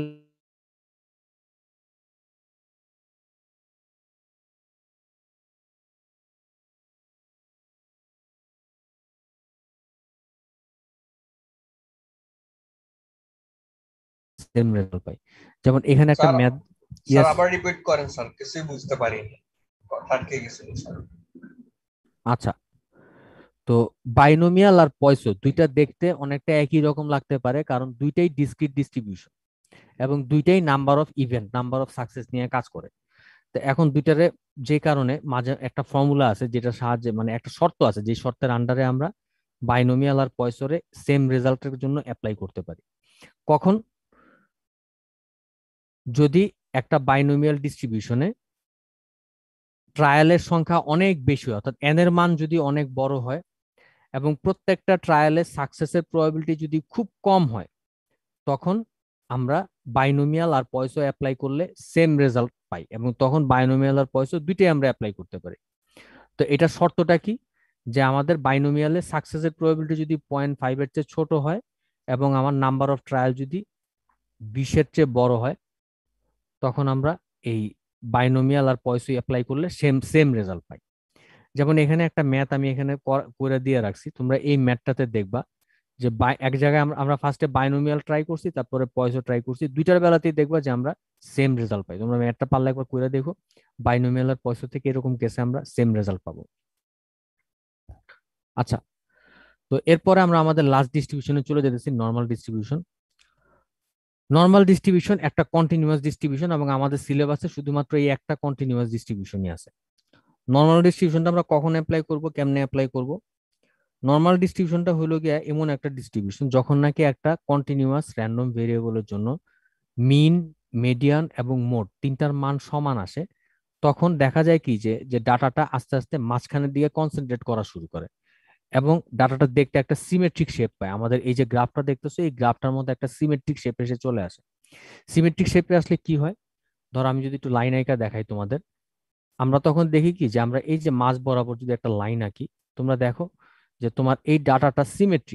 সেম রেজাল্ট পাই। যেমন এখানে একটা স্যার ম্যাথ, স্যার ইয়েস, আবার রিপিট করেন স্যার, কিছুই বুঝতে পারিনি, আটকে গেছিল স্যার। আচ্ছা, তো বাইনোমিয়াল আর পয়সা দুইটা দেখতে অনেকটা একই রকম লাগতে পারে, কারণ দুইটাই ডিসক্রিট ডিস্ট্রিবিউশন এবং দুইটাই number of event, number of success নিয়ে কাজ করে। তো এখন দুইটারে যে কারণে মাঝে একটা ফর্মুলা আছে যেটা সাহায্যে, মানে একটা শর্ত আছে যে শর্তের আন্ডারে আমরা বাইনোমিয়াল আর পয়সরে সেম রেজাল্টের জন্য অ্যাপ্লাই করতে পারি। কখন? যদি একটা বাইনোমিয়াল ডিস্ট্রিবিউশনে ট্রায়ালের সংখ্যা অনেক বেশি হয়, অর্থাৎ এন এর মান যদি অনেক বড় হয় এবং প্রত্যেকটা ট্রায়ালের সাকসেসের প্রবাবিলিটি যদি খুব কম হয়, তখন আমরা বাইনোমিয়াল আর পয়সা অ্যাপ্লাই করলে সেম রেজাল্ট পাই, এবং তখন বাইনোমিয়াল আর পয়সা দুইটাই আমরা অ্যাপ্লাই করতে পারি। তো এটা শর্তটা কি, যে আমাদের বাইনোমিয়ালে সাকসেসের প্রবাবিলিটি যদি পয়েন্ট ফাইভ এর চেয়ে ছোট হয় এবং আমার নাম্বার অফ ট্রায়াল যদি বিশের চেয়ে বড় হয়, তখন আমরা এই বাইনোমিয়াল আর পয়সা অ্যাপ্লাই করলে সেম সেম রেজাল্ট পাই। যেমন এখানে একটা ম্যাথ আমি এখানে করে দিয়ে রাখছি, তোমরা এই ম্যাথটাতে দেখবা যে এক জায়গায় আমরা ফার্স্টে বাইনোমিয়াল ট্রাই করছি, তারপরে পয়সা ট্রাই করছি, দুইটার বেলাতেই দেখবা যে আমরা সেম রেজাল্ট পাই। তোমরা ম্যাথটা পারলে একবার করে দেখো, বাইনোমিয়াল আর পয়সা থেকে এরকম কেসে আমরা সেম রেজাল্ট পাবো। আচ্ছা, তো এরপরে আমরা আমাদের লাস্ট ডিস্ট্রিবিউশনে চলে যেতেছি, নর্মাল ডিস্ট্রিবিউশন। নর্মাল ডিস্ট্রিবিউশন একটা কন্টিনিউয়াস ডিস্ট্রিবিউশন, এবং আমাদের সিলেবাসে শুধুমাত্র এই একটা কন্টিনিউয়াস ডিস্ট্রিবিউশনই আছে। নর্মাল ডিস্ট্রিবিউশনটা আমরা কখন অ্যাপ্লাই করব, কেমনে অ্যাপ্লাই করব? নর্মাল ডিস্ট্রিবিউশনটা হলো গিয়া এমন একটা ডিস্ট্রিবিউশন যখন নাকি একটা কন্টিনিউয়াস র্যান্ডম ভেরিয়েবলের জন্য মিন, মিডিয়ান এবং মোড তিনটার মান সমান আসে, তখন দেখা যায় কি যে যে ডাটাটা আস্তে আস্তে মাঝখানের দিকে কনসেন্ট্রেট করা শুরু করে এবং ডাটাটা দেখতে একটা সিমেট্রিক শেপ পায়। আমাদের এই যে গ্রাফটা দেখতেছো, এই গ্রাফটার মধ্যে একটা সিমেট্রিক শেপ এসে চলে আসে। সিমেট্রিক শেপে আসলে কি হয়, ধরো আমি যদি একটু লাইন আঁকা দেখাই তোমাদের, আমরা তখন দেখি কি যে আমরা এই যে মাঝ বরাবর যদি একটা লাইন আঁকি, তোমরা দেখো যে তোমার এই ডাটাটা সিমেট্রিক।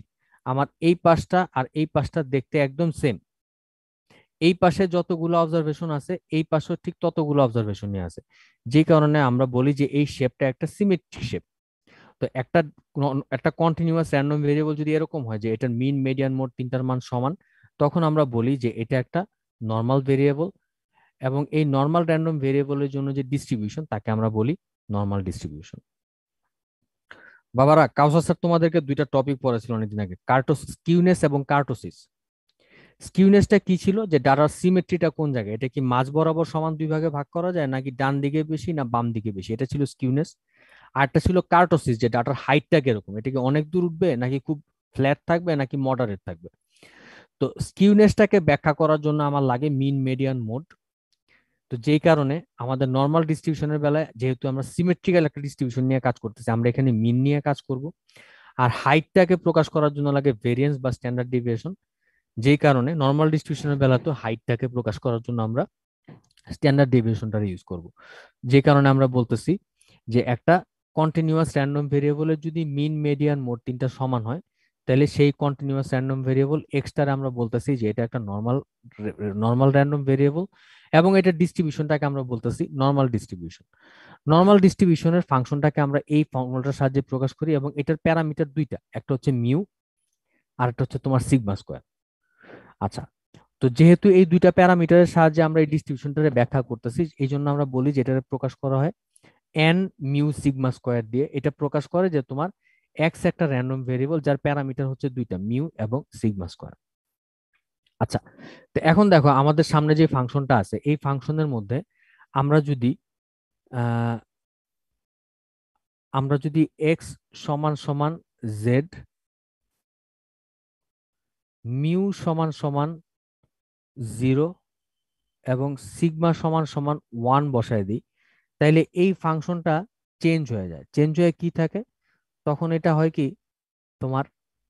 আমার এই পাশটা আর এই পাশটা দেখতে একদম সেম। এই পাশে যতগুলো অবজারভেশন আছে এই পাশেও ঠিক ততগুলো অবজারভেশন নিয়ে আছে, যে কারণে আমরা বলি যে এই শেপটা একটা সিমেট্রিক শেপ। তো একটা একটা কন্টিনিউয়াস র্যান্ডম ভেরিয়েবল যদি এরকম হয় যে এটার মিন মিডিয়ান মোড তিনটার মান সমান, তখন আমরা বলি যে এটা একটা নর্মাল ভেরিয়েবল, এবং এই নর্মাল র্যান্ডম ভেরিয়েবলের জন্য যে ডিস্ট্রিবিউশন তাকে আমরা বলি নর্মাল ডিস্ট্রিবিউশন। বাবারা, কাউসার স্যার তোমাদেরকে দুইটা টপিক পড়েছিল অনেকদিন আগে, কার্টোস স্কিউনেস এবং কার্টোসিস। স্কিউনেসটা কি ছিল, যে ডাটার সিমেট্রিটা কোন জায়গায়, এটা কি মাঝ বরাবর সমান দুই ভাগে ভাগ করা যায় নাকি ডান দিকে বেশি না বাম দিকে বেশি, এটা ছিল স্কিউনেস। আর একটা ছিল কার্টোসিস, যে ডাটার হাইটটা কিরকম, এটা কি অনেক দূর উঠবে নাকি খুব ফ্ল্যাট থাকবে নাকি মডারেট থাকবে। তো স্কিউনেসটাকে ব্যাখ্যা করার জন্য আমার লাগে মিন মিডিয়ান মোড। তো যেই কারণে আমাদের নর্মাল ডিস্ট্রিবিউশনের বেলায় যেহেতু আমরা সিমেট্রিক্যাল একটা ডিস্ট্রিবিউশন নিয়ে কাজ করতেছি, আমরা এখানে মিন নিয়ে কাজ করব। আর হাইটটাকে প্রকাশ করার জন্য লাগে ভেরিয়েন্স বা স্ট্যান্ডার্ড ডিভিয়েশন, যেই কারণে নর্মাল ডিস্ট্রিবিউশনের বেলা তো হাইটটাকে প্রকাশ করার জন্য আমরা স্ট্যান্ডার্ড ডেভিয়েশনটা ইউজ করব। যে কারণে আমরা বলতেছি যে একটা কন্টিনিউয়াস র্যান্ডম ভেরিয়েবলের যদি মিন মিডিয়ান মোড তিনটা সমান হয়, তাহলে সেই কন্টিনিউয়াস র্যান্ডম ভেরিয়েবল এক্সটার আমরা বলতেছি যে এটা একটা নর্মাল নর্মাল র্যান্ডম ভেরিয়েবল, এবং এটা ডিস্ট্রিবিউশনটাকে আমরা বলতেছি নর্মাল ডিস্ট্রিবিউশন। নর্মাল ডিস্ট্রিবিউশনের ফাংশনটাকে আমরা এই ফর্মুলাটার সাহায্যে প্রকাশ করি, এবং এটার প্যারামিটার দুইটা, একটা হচ্ছে মিউ আর একটা হচ্ছে তোমার সিগমা স্কোয়ার। আচ্ছা, তো যেহেতু এই দুইটা প্যারামিটারের সাহায্যে আমরা এই ডিস্ট্রিবিউশনটাকে ব্যাখ্যা করতেছি, এই জন্য আমরা বলি যে এটা প্রকাশ করা হয় এন মিউ সিগমা স্কোয়ার দিয়ে। এটা প্রকাশ করে যে তোমার এক্স একটা র্যান্ডম ভেরিয়েবল যার প্যারামিটার হচ্ছে দুইটা, মিউ এবং সিগমা স্কোয়ার। আচ্ছা, তো এখন দেখো আমাদের সামনে যে ফাংশনটা আছে, এই ফাংশনের মধ্যে আমরা যদি আহ আমরা যদি এক্স সমান সমান জেড, মিউ সমান সমান জিরো এবং সিগমা সমান সমান ওয়ান বসায় দিই, তাইলে এই ফাংশনটা চেঞ্জ হয়ে যায়। চেঞ্জ হয়ে কি থাকে, তখন এটা হয় কি তোমার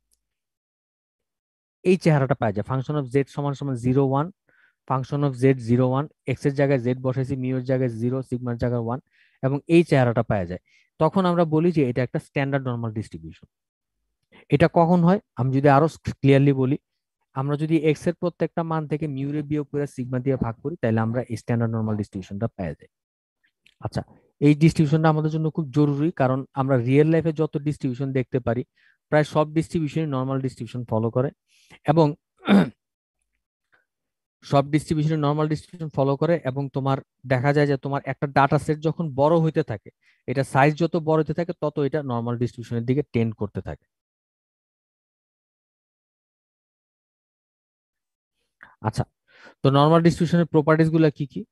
এই চেহারাটা পাওয়া যায়, ফাংশন অফ জেড সমান সমান zero one, function of z zero one, x এর জায়গায় জেড বসাইছি, মিউ এর জায়গায় জিরো, সিগমার জায়গায় ওয়ান, এবং এই চেহারাটা পাওয়া যায়। তখন আমরা বলি যে এটা একটা স্ট্যান্ডার্ড নর্মাল ডিস্ট্রিবিউশন। এটা কখন হয় আমি যদি আরো ক্লিয়ারলি বলি, আমরা যদি এক্স এর প্রত্যেকটা মান থেকে মিউ রে বিয়োগ করে সিগমা দিয়ে ভাগ করি, তাহলে আমরা স্ট্যান্ডার্ড নর্মাল ডিস্ট্রিবিউশনটা পেয়ে যাই। আচ্ছা, এই ডিস্ট্রিবিউশনটা আমাদের জন্য খুব জরুরি, কারণ আমরা রিয়েল লাইফে যত ডিস্ট্রিবিউশন দেখতে পারি প্রায় সব ডিস্ট্রিবিউশনই নর্মাল ডিস্ট্রিবিউশন ফলো করে, এবং সব ডিস্ট্রিবিউশন নর্মাল ডিস্ট্রিবিউশন ফলো করে এবং তোমার দেখা যায় যে তোমার একটা ডাটা সেট যখন বড় হইতে থাকে, এটা সাইজ যত বড় হতে থাকে তত এটা নর্মাল ডিস্ট্রিবিউশনের দিকে টেন্ড করতে থাকে। আচ্ছা, তো নর্মাল ডিস্ট্রিবিউশনের প্রপার্টিজ গুলো কি কি?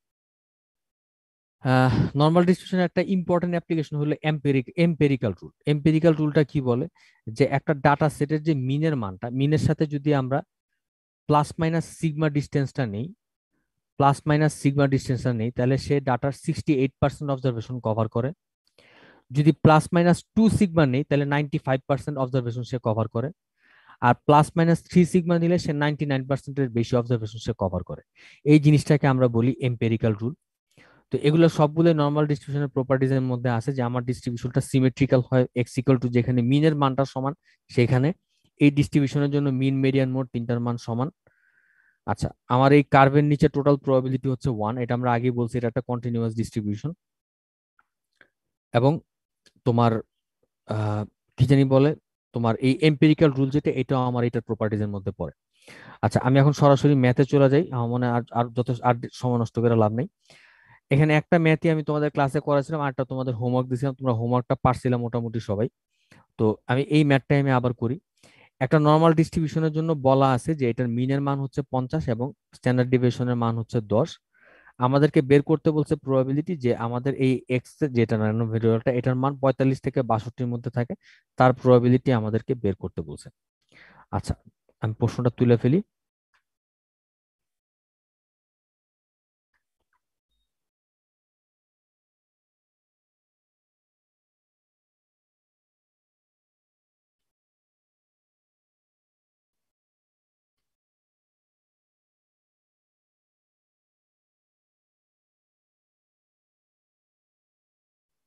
নর্মাল ডিস্ট্রিবিউশনের একটা ইম্পর্টেন্ট অ্যাপ্লিকেশন হলো এম্পেরিক এম্পেরিক্যাল রুল। এম্পেরিক্যাল রুলটা কি বলে, যে একটা ডাটা সেটের যে মিনের মানটা, মিনের সাথে যদি আমরা প্লাস মাইনাস সিগমা ডিস্টেন্সটা নেই, প্লাস মাইনাস সিগমা ডিস্টেন্সটা নেই, তাহলে সে ডাটার sixty eight percent observation cover করে। যদি প্লাস মাইনাস টু সিগমা নেই, তাহলে নাইনটি ফাইভ পার্সেন্ট অবজারভেশন সে কভার করে। আর প্লাস মাইনাস থ্রি সিগমা নিলে সে নাইনটি নাইন পার্সেন্টের বেশি অবজারভেশন সে কভার করে। এই জিনিসটাকে আমরা বলি এম্পেরিক্যাল রুল। তো এগুলো সবগুলো নর্মাল ডিস্ট্রিবিউশনের প্রপার্টিজ এর মধ্যে আছে, যে আমার ডিস্ট্রিবিউশনটা সিমেট্রিক্যাল হয়, এক্স ইকুয়াল টু যেখানে মিনের মানটা সমান সেখানে এই ডিস্ট্রিবিউশনের জন্য মিন মিডিয়ান মোড তিনটার মান সমান। আচ্ছা, আমার এই কার্ভের নিচে টোটাল প্রবাবিলিটি হচ্ছে ওয়ান, এটা আমরা আগে বলছি এটা একটা কন্টিনিউয়াস ডিস্ট্রিবিউশন। এবং তোমার আহ কি জানি বলে, তোমার এই এম্পিরিক্যাল রুল যেটা, এটাও আমার এটার প্রপার্টিজ এর মধ্যে পড়ে। আচ্ছা, আমি এখন সরাসরি ম্যাথে চলে যাই, আমার মনে হয় আর আর যত আর সময় নষ্ট করে লাভ নেই। এখানে একটা ম্যাথই আমি তোমাদের ক্লাসে করাছিলাম, আরটা তোমাদের হোমওয়ার্ক দিয়েছিলাম, তোমরা হোমওয়ার্কটা পারছিলাম মোটামুটি সবাই। তো আমি এই ম্যাথটাই আমি আবার করি। একটা নর্মাল ডিস্ট্রিবিউশনের জন্য বলা আছে যে এটার মিনের মান হচ্ছে পঞ্চাশ এবং স্ট্যান্ডার্ড ডিভিয়েশনের মান হচ্ছে দশ। আমাদেরকে বের করতে বলছে প্রবাবিলিটি যে আমাদের এই এক্স যেটা র্যান্ডম ভেরিয়েবলটা, এটার মান পঁয়তাল্লিশ থেকে বাষট্টির মধ্যে থাকে, তার প্রবাবিলিটি আমাদেরকে বের করতে বলছে। আচ্ছা, আমি প্রশ্নটা তুলে ফেলি।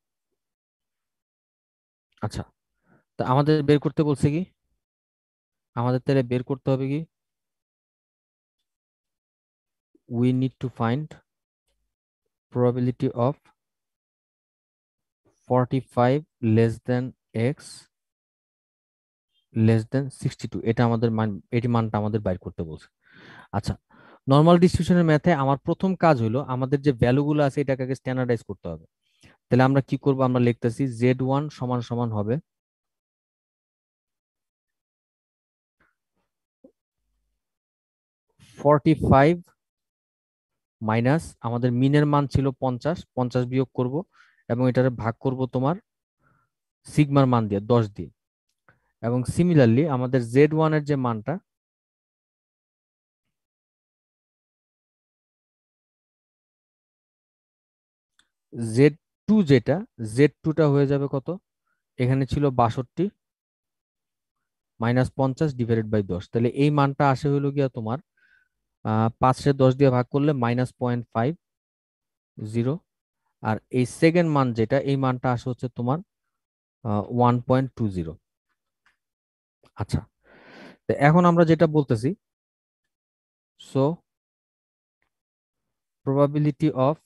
আচ্ছা, তা আমাদের বের করতে বলছে কি, আমাদের তাহলে বের করতে হবে কি, we need to find probability of forty-five less than x less than sixty-two, এটা আমাদের মান, এটি মানটা আমাদের বাইর করতে বলছে। আচ্ছা, নর্মাল ডিস্ট্রিবিউশনের ম্যাথে আমার প্রথম কাজ হলো আমাদের যে ভ্যালুগুলো আছে এটাকে আগে স্ট্যান্ডার্ডাইজ করতে হবে। তাহলে আমরা কি করব, আমরা লিখতেছি জেড ওয়ান সমান সমান হবে ফর্টি ফাইভ মাইনাস আমাদের মিনের মান ছিল পঞ্চাশ, পঞ্চাশ বিয়োগ করব এবং এটারে ভাগ করব তোমার সিগমার মান দিয়ে দশ দিয়ে। এবং সিমিলারলি আমাদের জেড ওয়ান এর যে মানটা জেড টু, যেটা জেড টুটা হয়ে যাবে কত, এখানে ছিল বাষট্টি মাইনাস পঞ্চাশ ডিভাইডেড বাই দশ, তাহলে এই মানটা আসে হইলো গিয়া তোমার আহ পাঁচশো দশ দিয়ে ভাগ করলে মাইনাস পয়েন্ট ফাইভ জিরো। আর এই সেকেন্ড মান যেটা, এই মানটা আসে হচ্ছে তোমার ওয়ান পয়েন্ট টু জিরো। আচ্ছা, তো এখন আমরা যেটা বলতেছি, so probability of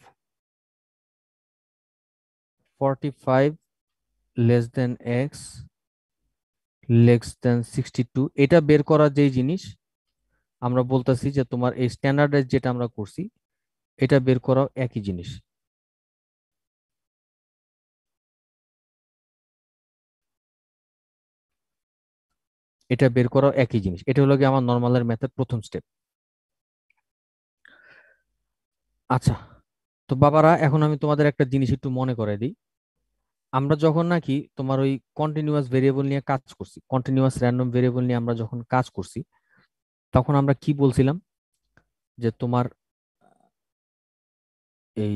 forty-five less than x less than sixty-two, এটা বের করার যেই জিনিস আমরা বলতেছি যে তোমার এই স্ট্যান্ডার্ডাইজ যেটা আমরা করছি এটা বের করাও একই জিনিস। এটা বের করাও একই জিনিস, এটা হলো গিয়ে আমার নর্মালের ম্যাথের প্রথম স্টেপ। আচ্ছা, তো বাবারা এখন আমি তোমাদের একটা জিনিস একটু মনে করে দিই। আমরা যখন নাকি তোমার ওই কন্টিনিউয়াস ভেরিয়েবল নিয়ে কাজ করছি, কন্টিনিউয়াস র্যান্ডম ভেরিয়েবল নিয়ে আমরা যখন কাজ করছি, তখন আমরা কি বলছিলাম যে তোমার এই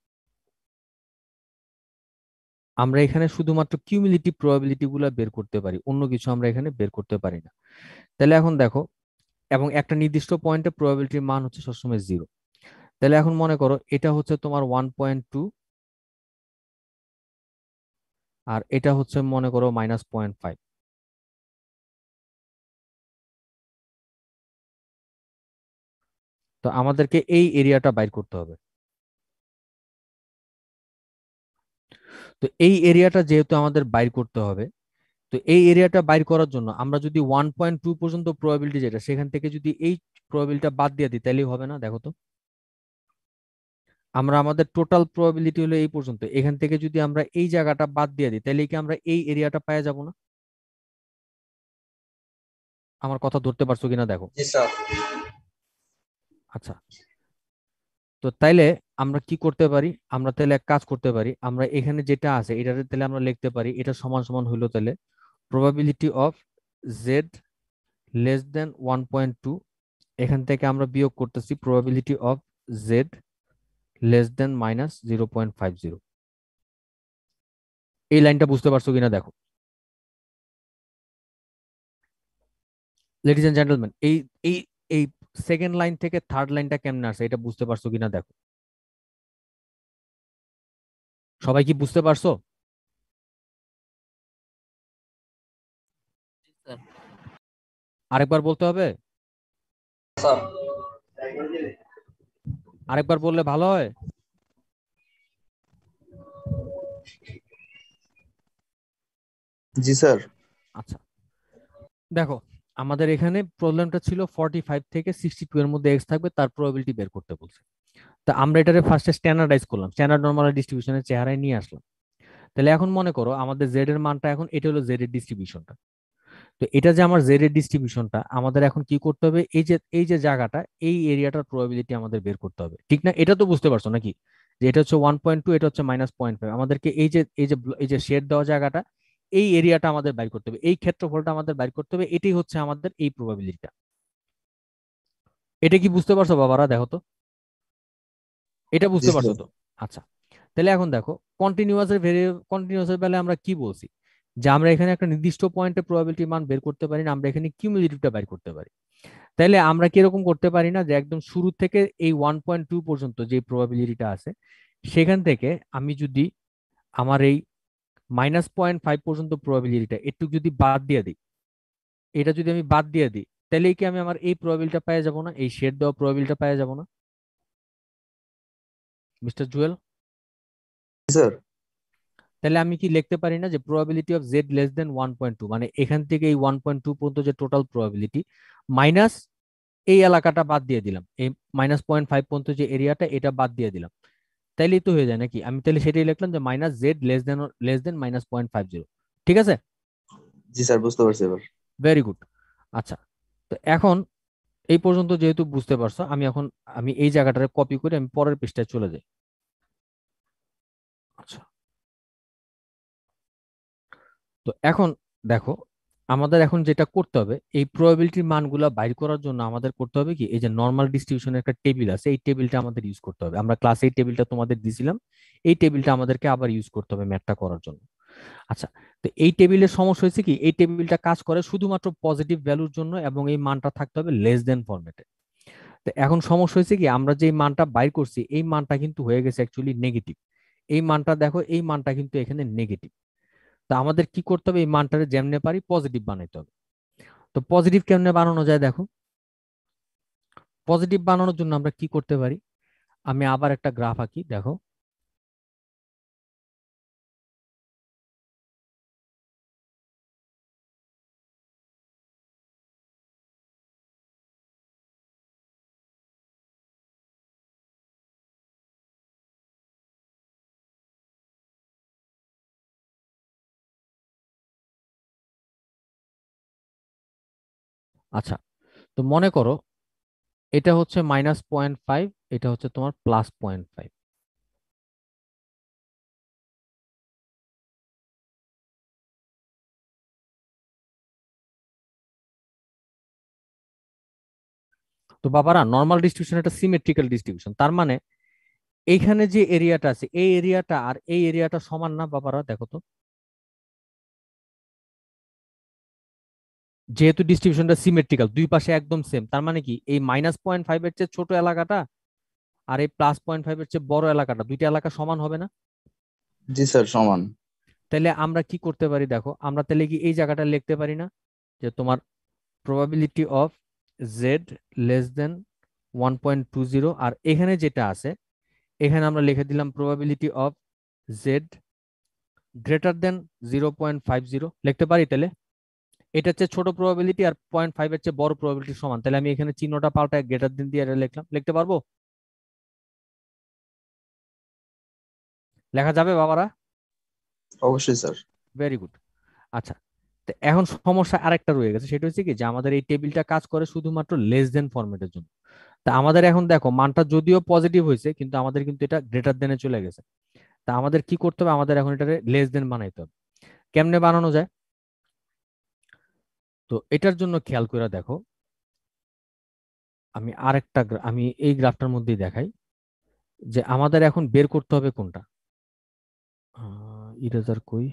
আমরা এখানে শুধুমাত্র কিউমুলেটিভ প্রবাবিলিটি গুলা বের করতে পারি, অন্য কিছু আমরা এখানে বের করতে পারি না। তাহলে এখন দেখো, এবং একটা নির্দিষ্ট পয়েন্টে প্রবাবিলিটির মান হচ্ছে সবসময় জিরো। তাহলে এখন মনে করো এটা হচ্ছে তোমার ওয়ান পয়েন্ট টু আর এটা হচ্ছে মনে করো মাইনাস পয়েন্ট ফাইভ। তো আমাদেরকে এই এরিয়াটা বাইর করতে হবে। তো এই এরিয়াটা যেহেতু আমাদের বাইর করতে হবে, তো এই এরিয়াটা বাইর করার জন্য আমরা যদি ওয়ান পয়েন্ট টু পর্যন্ত প্রবাবিলিটি যেটা, সেখান থেকে যদি এই প্রবাবিলিটিটা বাদ দিয়ে দিই তাহলেই হবে না? দেখো তো, আমরা আমাদের টোটাল প্রবাবিলিটি হলো এই পর্যন্ত, এখান থেকে যদি আমরা এই জায়গাটা বাদ দিয়ে দিই তাহলে কি আমরা এই এরিয়াটা পেয়ে যাব না? আমার কথা ধরতে পারছো কিনা দেখো। জি স্যার। আচ্ছা, তো তাইলে আমরা কি করতে পারি, আমরা তাহলে এক কাজ করতে পারি, আমরা এখানে যেটা আছে এটাতে তাহলে আমরা লিখতে পারি এটা সমান সমান হইলো তাহলে probability of z less than one point two, এখান থেকে আমরা বিয়োগ করতেছি probability of z less than minus zero point five zero. এই লাইনটা বুঝতে পারছো কিনা দেখো। লেডিজ এন্ড জেন্টলম্যান, এই এই এই সেকেন্ড লাইন থেকে থার্ড লাইনটা কেমনে আসছে এটা বুঝতে পারছো কিনা দেখো। সবাই কি বুঝতে পারছো? আরেকবার বলতে হবে? স্যার আরেকবার বললে ভালো হয়। জি স্যার। আচ্ছা, দেখো আমাদের এখানে প্রবলেমটা ছিল ফর্টি ফাইভ থেকে সিক্সটি টু এর মধ্যে এক্স থাকবে, তার প্রবাবিলিটি বের করতে বলছে। তা আমরা এটারে ফার্স্টে স্ট্যান্ডার্ডাইজ করলাম, স্ট্যান্ডার্ড নরমাল ডিস্ট্রিবিউশনের চেহারায় নিয়ে আসলাম। তাহলে এখন মনে করো আমাদের জেড এর মানটা এখন এটা হলো জেড এর ডিস্ট্রিবিউশনটা। তো এটা যে আমার জেড এর ডিস্ট্রিবিউশনটা, আমাদের এখন কি করতে হবে, এই যে এই যে জায়গাটা, এই এরিয়াটার প্রবাবিলিটি আমাদের বের করতে হবে, ঠিক না? এটা তো বুঝতে পারছো নাকি যে এটা হচ্ছে ওয়ান পয়েন্ট টু, এটা হচ্ছে মাইনাস পয়েন্ট ফাইভ। আমাদেরকে এই যে এই যে এই যে শেড দেওয়া জায়গাটা, এই এরিয়াটা আমাদের বাইর করতে হবে, এই ক্ষেত্রফলটা আমাদের বাইর করতে হবে, এটাই হচ্ছে আমাদের এই প্রবাবিলিটিটা। এটা কি বুঝতে পারছো বাবারা? দেখো তো, এটা জি বুঝতে পারছো স্যার। তো? আচ্ছা, তাহলে এখন দেখো কন্টিনিউয়াস এর ভেরিয়েবল, কন্টিনিউয়াস এর বেলায় আমরা কি বলছি যে আমরা এখানে একটা নির্দিষ্ট পয়েন্টে প্রবাবিলিটি মান বের করতে পারি না, আমরা এখানে কিউমুলেটিভটা বের করতে পারি। তাইলে আমরা কি এরকম করতে পারি না যে একদম শুরু থেকে এই ওয়ান পয়েন্ট টু পর্যন্ত যে প্রবাবিলিটিটা আছে সেখান থেকে আমি যদি আমার এই মাইনাস পয়েন্ট ফাইভ পর্যন্ত প্রবাবিলিটিটা একটু যদি বাদ দিয়ে দিই, এটা যদি আমি বাদ দিয়ে দিই তাহলে কি আমি আমার এই প্রবাবিলিটিটা পেয়ে যাব না, এই শেড দেওয়া প্রবাবিলিটিটা পেয়ে যাব না মিস্টার জুয়েল? স্যার তাহলে আমি কি লিখতে পারি না যে probability of z less than one point two, মানে এখান থেকে এই ওয়ান পয়েন্ট টু পর্যন্ত যে টোটাল প্রবাবিলিটি মাইনাস এই এলাকাটা বাদ দিয়ে দিলাম, এই মাইনাস পয়েন্ট ফাইভ পর্যন্ত যে এরিয়াটা এটা বাদ দিয়ে দিলাম, তাইলেই তো হয়ে যায় নাকি? আমি তাহলে সেটাই লিখলাম যে minus z less than less than minus point five zero. ঠিক আছে, জি স্যার বুঝতে পারছি এবার। Very good. আচ্ছা, তো এখন এই পর্যন্ত যেহেতু বুঝতে পারছো, আমি এখন আমি এই জায়গাটারে কপি করে আমি পরের পৃষ্ঠায় চলে যাই। আচ্ছা, তো এখন দেখো আমাদের এখন যেটা করতে হবে, এই প্রবাবিলিটির মানগুলা বাইর করার জন্য আমাদের করতে হবে কি, এই যে নর্মাল ডিস্ট্রিবিউশনের একটা টেবিল আছে, এই টেবিলটা আমাদের ইউজ করতে হবে। আমরা ক্লাসে এই টেবিলটা তোমাদের দিয়েছিলাম, এই টেবিলটা আমাদেরকে আবার ইউজ করতে হবে ম্যাথটা করার জন্য। আচ্ছা, তো এই টেবিলের সমস্যা হয়েছে কি, এই টেবিলটা কাজ করে শুধুমাত্র পজিটিভ ভ্যালুর জন্য এবং এই মানটা থাকতে হবে লেস দেন ফরম্যাটে। তো এখন সমস্যা হয়েছে কি, আমরা যে মানটা বাইর করছি এই মানটা কিন্তু হয়ে গেছে অ্যাকচুয়ালি নেগেটিভ। এই মানটা দেখো, এই মানটা কিন্তু এখানে নেগেটিভ। তা আমাদের কি করতে হবে, এই মানটারে যেমনে পারি পজিটিভ বানাইতে হবে। তো পজিটিভ কেমনে বানানো যায় দেখো, পজিটিভ বানানোর জন্য আমরা কি করতে পারি, আমি আবার একটা গ্রাফ আঁকি দেখো। আচ্ছা, তো মনে করো এটা হচ্ছে মাইনাস পয়েন্ট ফাইভ, এটা হচ্ছে তোমার প্লাস পয়েন্ট ফাইভ। তো বাবারা নর্মাল ডিস্ট্রিবিউশন একটা সিমেট্রিক্যাল ডিস্ট্রিবিউশন, তার মানে এইখানে যে এরিয়াটা আছে এই এরিয়াটা আর এই এরিয়াটা সমান না বাবারা? দেখো তো, যেহেতু ডিস্ট্রিবিউশনটা সিমেট্রিক্যাল, দুই পাশে একদম সেম, তার মানে কি এই মাইনাস পয়েন্ট ফাইভ এর চেয়ে ছোট এলাকাটা আর এই প্লাস পয়েন্ট ফাইভ এর চেয়ে বড় এলাকাটা, দুইটা এলাকা সমান হবে না? জি স্যার সমান। তাহলে আমরা কি করতে পারি দেখো, আমরা তাহলে কি এই জায়গাটা লিখতে পারি না যে তোমার probability of z less than one point two zero, আর এখানে যেটা আছে এখানে আমরা লিখে দিলাম probability of z greater than zero point five zero, লিখতে পারি? তাহলে এটা হচ্ছে ছোট প্রবাবিলিটি আর পয়েন্ট ফাইভ এর চেয়ে বড় প্রবাবিলিটি সমান, তাহলে আমি এখানে চিহ্নটা পাল্টায় গ্রেটার দেন দিয়ে এটা লিখলাম, লিখতে পারবো? লেখা যাবে বাবারা? অবশ্যই স্যার। Very good. আচ্ছা, তো এখন সমস্যা আরেকটা রয়ে গেছে, সেটা হচ্ছে কি যে আমাদের এই টেবিলটা কাজ করে শুধুমাত্র লেস দেন ফরম্যাটের জন্য। তা আমাদের এখন দেখো মানটা যদিও পজিটিভ হয়েছে কিন্তু আমাদের কিন্তু এটা গ্রেটার দেনে চলে গেছে। তা আমাদের কি করতে হবে, আমাদের এখন এটা লেস দেন বানাইতে হবে। কেমনে বানানো যায়, তো এটার জন্য খেয়াল করে দেখো, আমি আরেকটা গ্রা- আমি এই গ্রাফটার মধ্যেই দেখাই যে আমাদের এখন বের করতে হবে কোনটা, ইরেজার কই,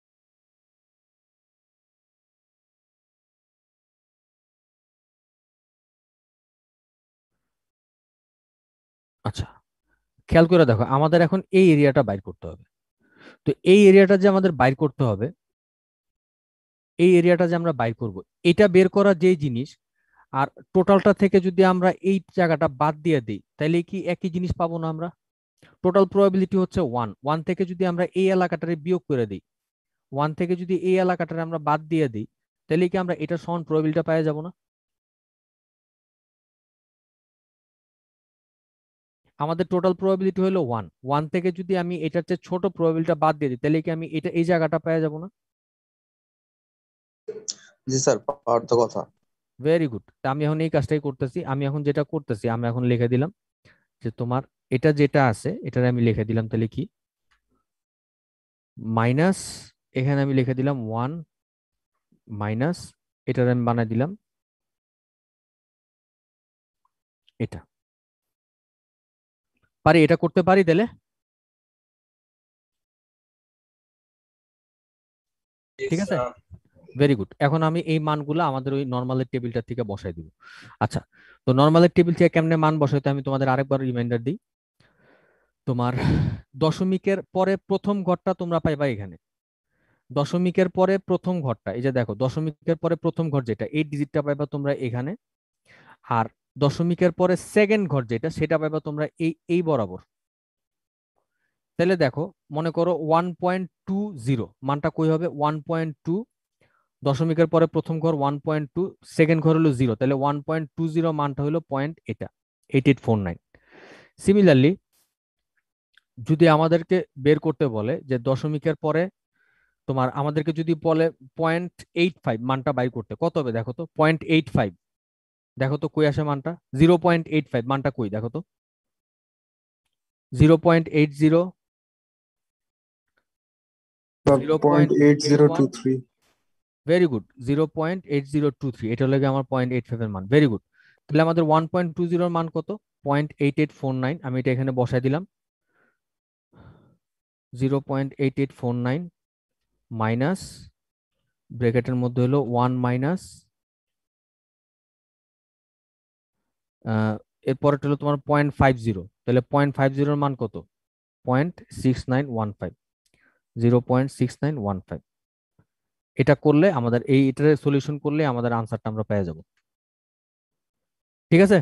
আচ্ছা খেয়াল করে দেখো আমাদের এখন এই এরিয়াটা বাইর করতে হবে। তো এই এরিয়াটা যে আমাদের বাইর করতে হবে, এই এরিয়াটা যে আমরা বাইর করব, এটা বের করা যেই জিনিস আর টোটালটা থেকে যদি আমরা এই জায়গাটা বাদ দিয়ে দিই তাহলে কি একই জিনিস পাবো না আমরা? টোটাল প্রবাবিলিটি হচ্ছে ওয়ান, ওয়ান থেকে যদি আমরা এই এলাকাটারে বিয়োগ করে দিই, ওয়ান থেকে যদি এই এলাকাটারে আমরা বাদ দিয়ে দিই তাহলে কি আমরা এটা সমান প্রবাবিলিটিটা পেয়ে যাব না? আমাদের টোটাল প্রবাবিলিটি হলো ওয়ান, ওয়ান থেকে যদি আমি এটার চেয়ে ছোট প্রবাবিলিটিটা বাদ দিয়ে দিই তাহলে কি আমি এটা এই জায়গাটা পেয়ে যাব না? জি স্যার পাওয়ার তো কথা। Very good. আমি এখন এই কাজটাই করতেছি, আমি এখন যেটা করতেছি আমি এখন লিখে দিলাম যে তোমার এটা যেটা আছে এটার আমি লিখে দিলাম তাহলে কি মাইনাস, এখানে আমি লিখে দিলাম ওয়ান মাইনাস, এটার আমি বানাই দিলাম এটা, পারি? এটা করতে পারি তাহলে? ঠিক আছে, ভেরি গুড। এখন আমি এই মানগুলো আমাদের ওই নর্মালের টেবিলটা থেকে বসাই দিব। আচ্ছা, তো নর্মালের টেবিল থেকে কেমনে মান বসাইতে আমি তোমাদের আরেকবার রিমাইন্ডার দিই। তোমার দশমিকের পরে প্রথম ঘরটা তোমরা পাইবা এখানে, দশমিকের পরে প্রথম ঘরটা, এই যে দেখো দশমিকের পরে প্রথম ঘর যেটা, এই ডিজিটটা পাইবা তোমরা এখানে। আর দশমিকের পরে সেকেন্ড ঘর যেটা, সেটা পাইবা তোমরা এই এই বরাবর। তাহলে দেখো, মনে করো ওয়ান পয়েন্ট টু জিরো মানটা কই হবে, ওয়ান পয়েন্ট টু, দশমিকের পরে প্রথম ঘর ওয়ান পয়েন্ট টু, সেকেন্ড ঘর হলো জিরো, তাহলে ওয়ান পয়েন্ট টু জিরো মানটা হলো পয়েন্ট এটা eight eight four nine. Similarly যদি আমাদেরকে বের করতে বলে যে দশমিকের পরে তোমার, আমাদেরকে যদি বলে পয়েন্ট এইট ফাইভ মানটা বাই করতে, কত হবে দেখো তো, পয়েন্ট এইট ফাইভ, দেখো তো কই আসে মানটা, জিরো পয়েন্ট এইট ফাইভ মানটা কই দেখো তো, zero point eight zero, zero point eight one, very good, zero point eight zero two three, এটা হলো গিয়ে আমার পয়েন্ট এইট ফাইভ এর মান, ভেরি গুড। তাহলে আমাদের ওয়ান পয়েন্ট টু জিরোর মান কত, point eight eight four nine, আমি এটা এখানে বসাই দিলাম, zero point eight eight four nine minus ব্র্যাকেটের মধ্যে হলো ওয়ান মাইনাস, এরপরটা হলো তোমার পয়েন্ট ফাইভ জিরো, তাহলে পয়েন্ট ফাইভ জিরোর মান কত, point six nine one five, zero point six nine one five. এটা করলে আমাদের এই এটার সলিউশন করলে আমাদের আনসারটা আমরা পেয়ে যাব। ঠিক আছে,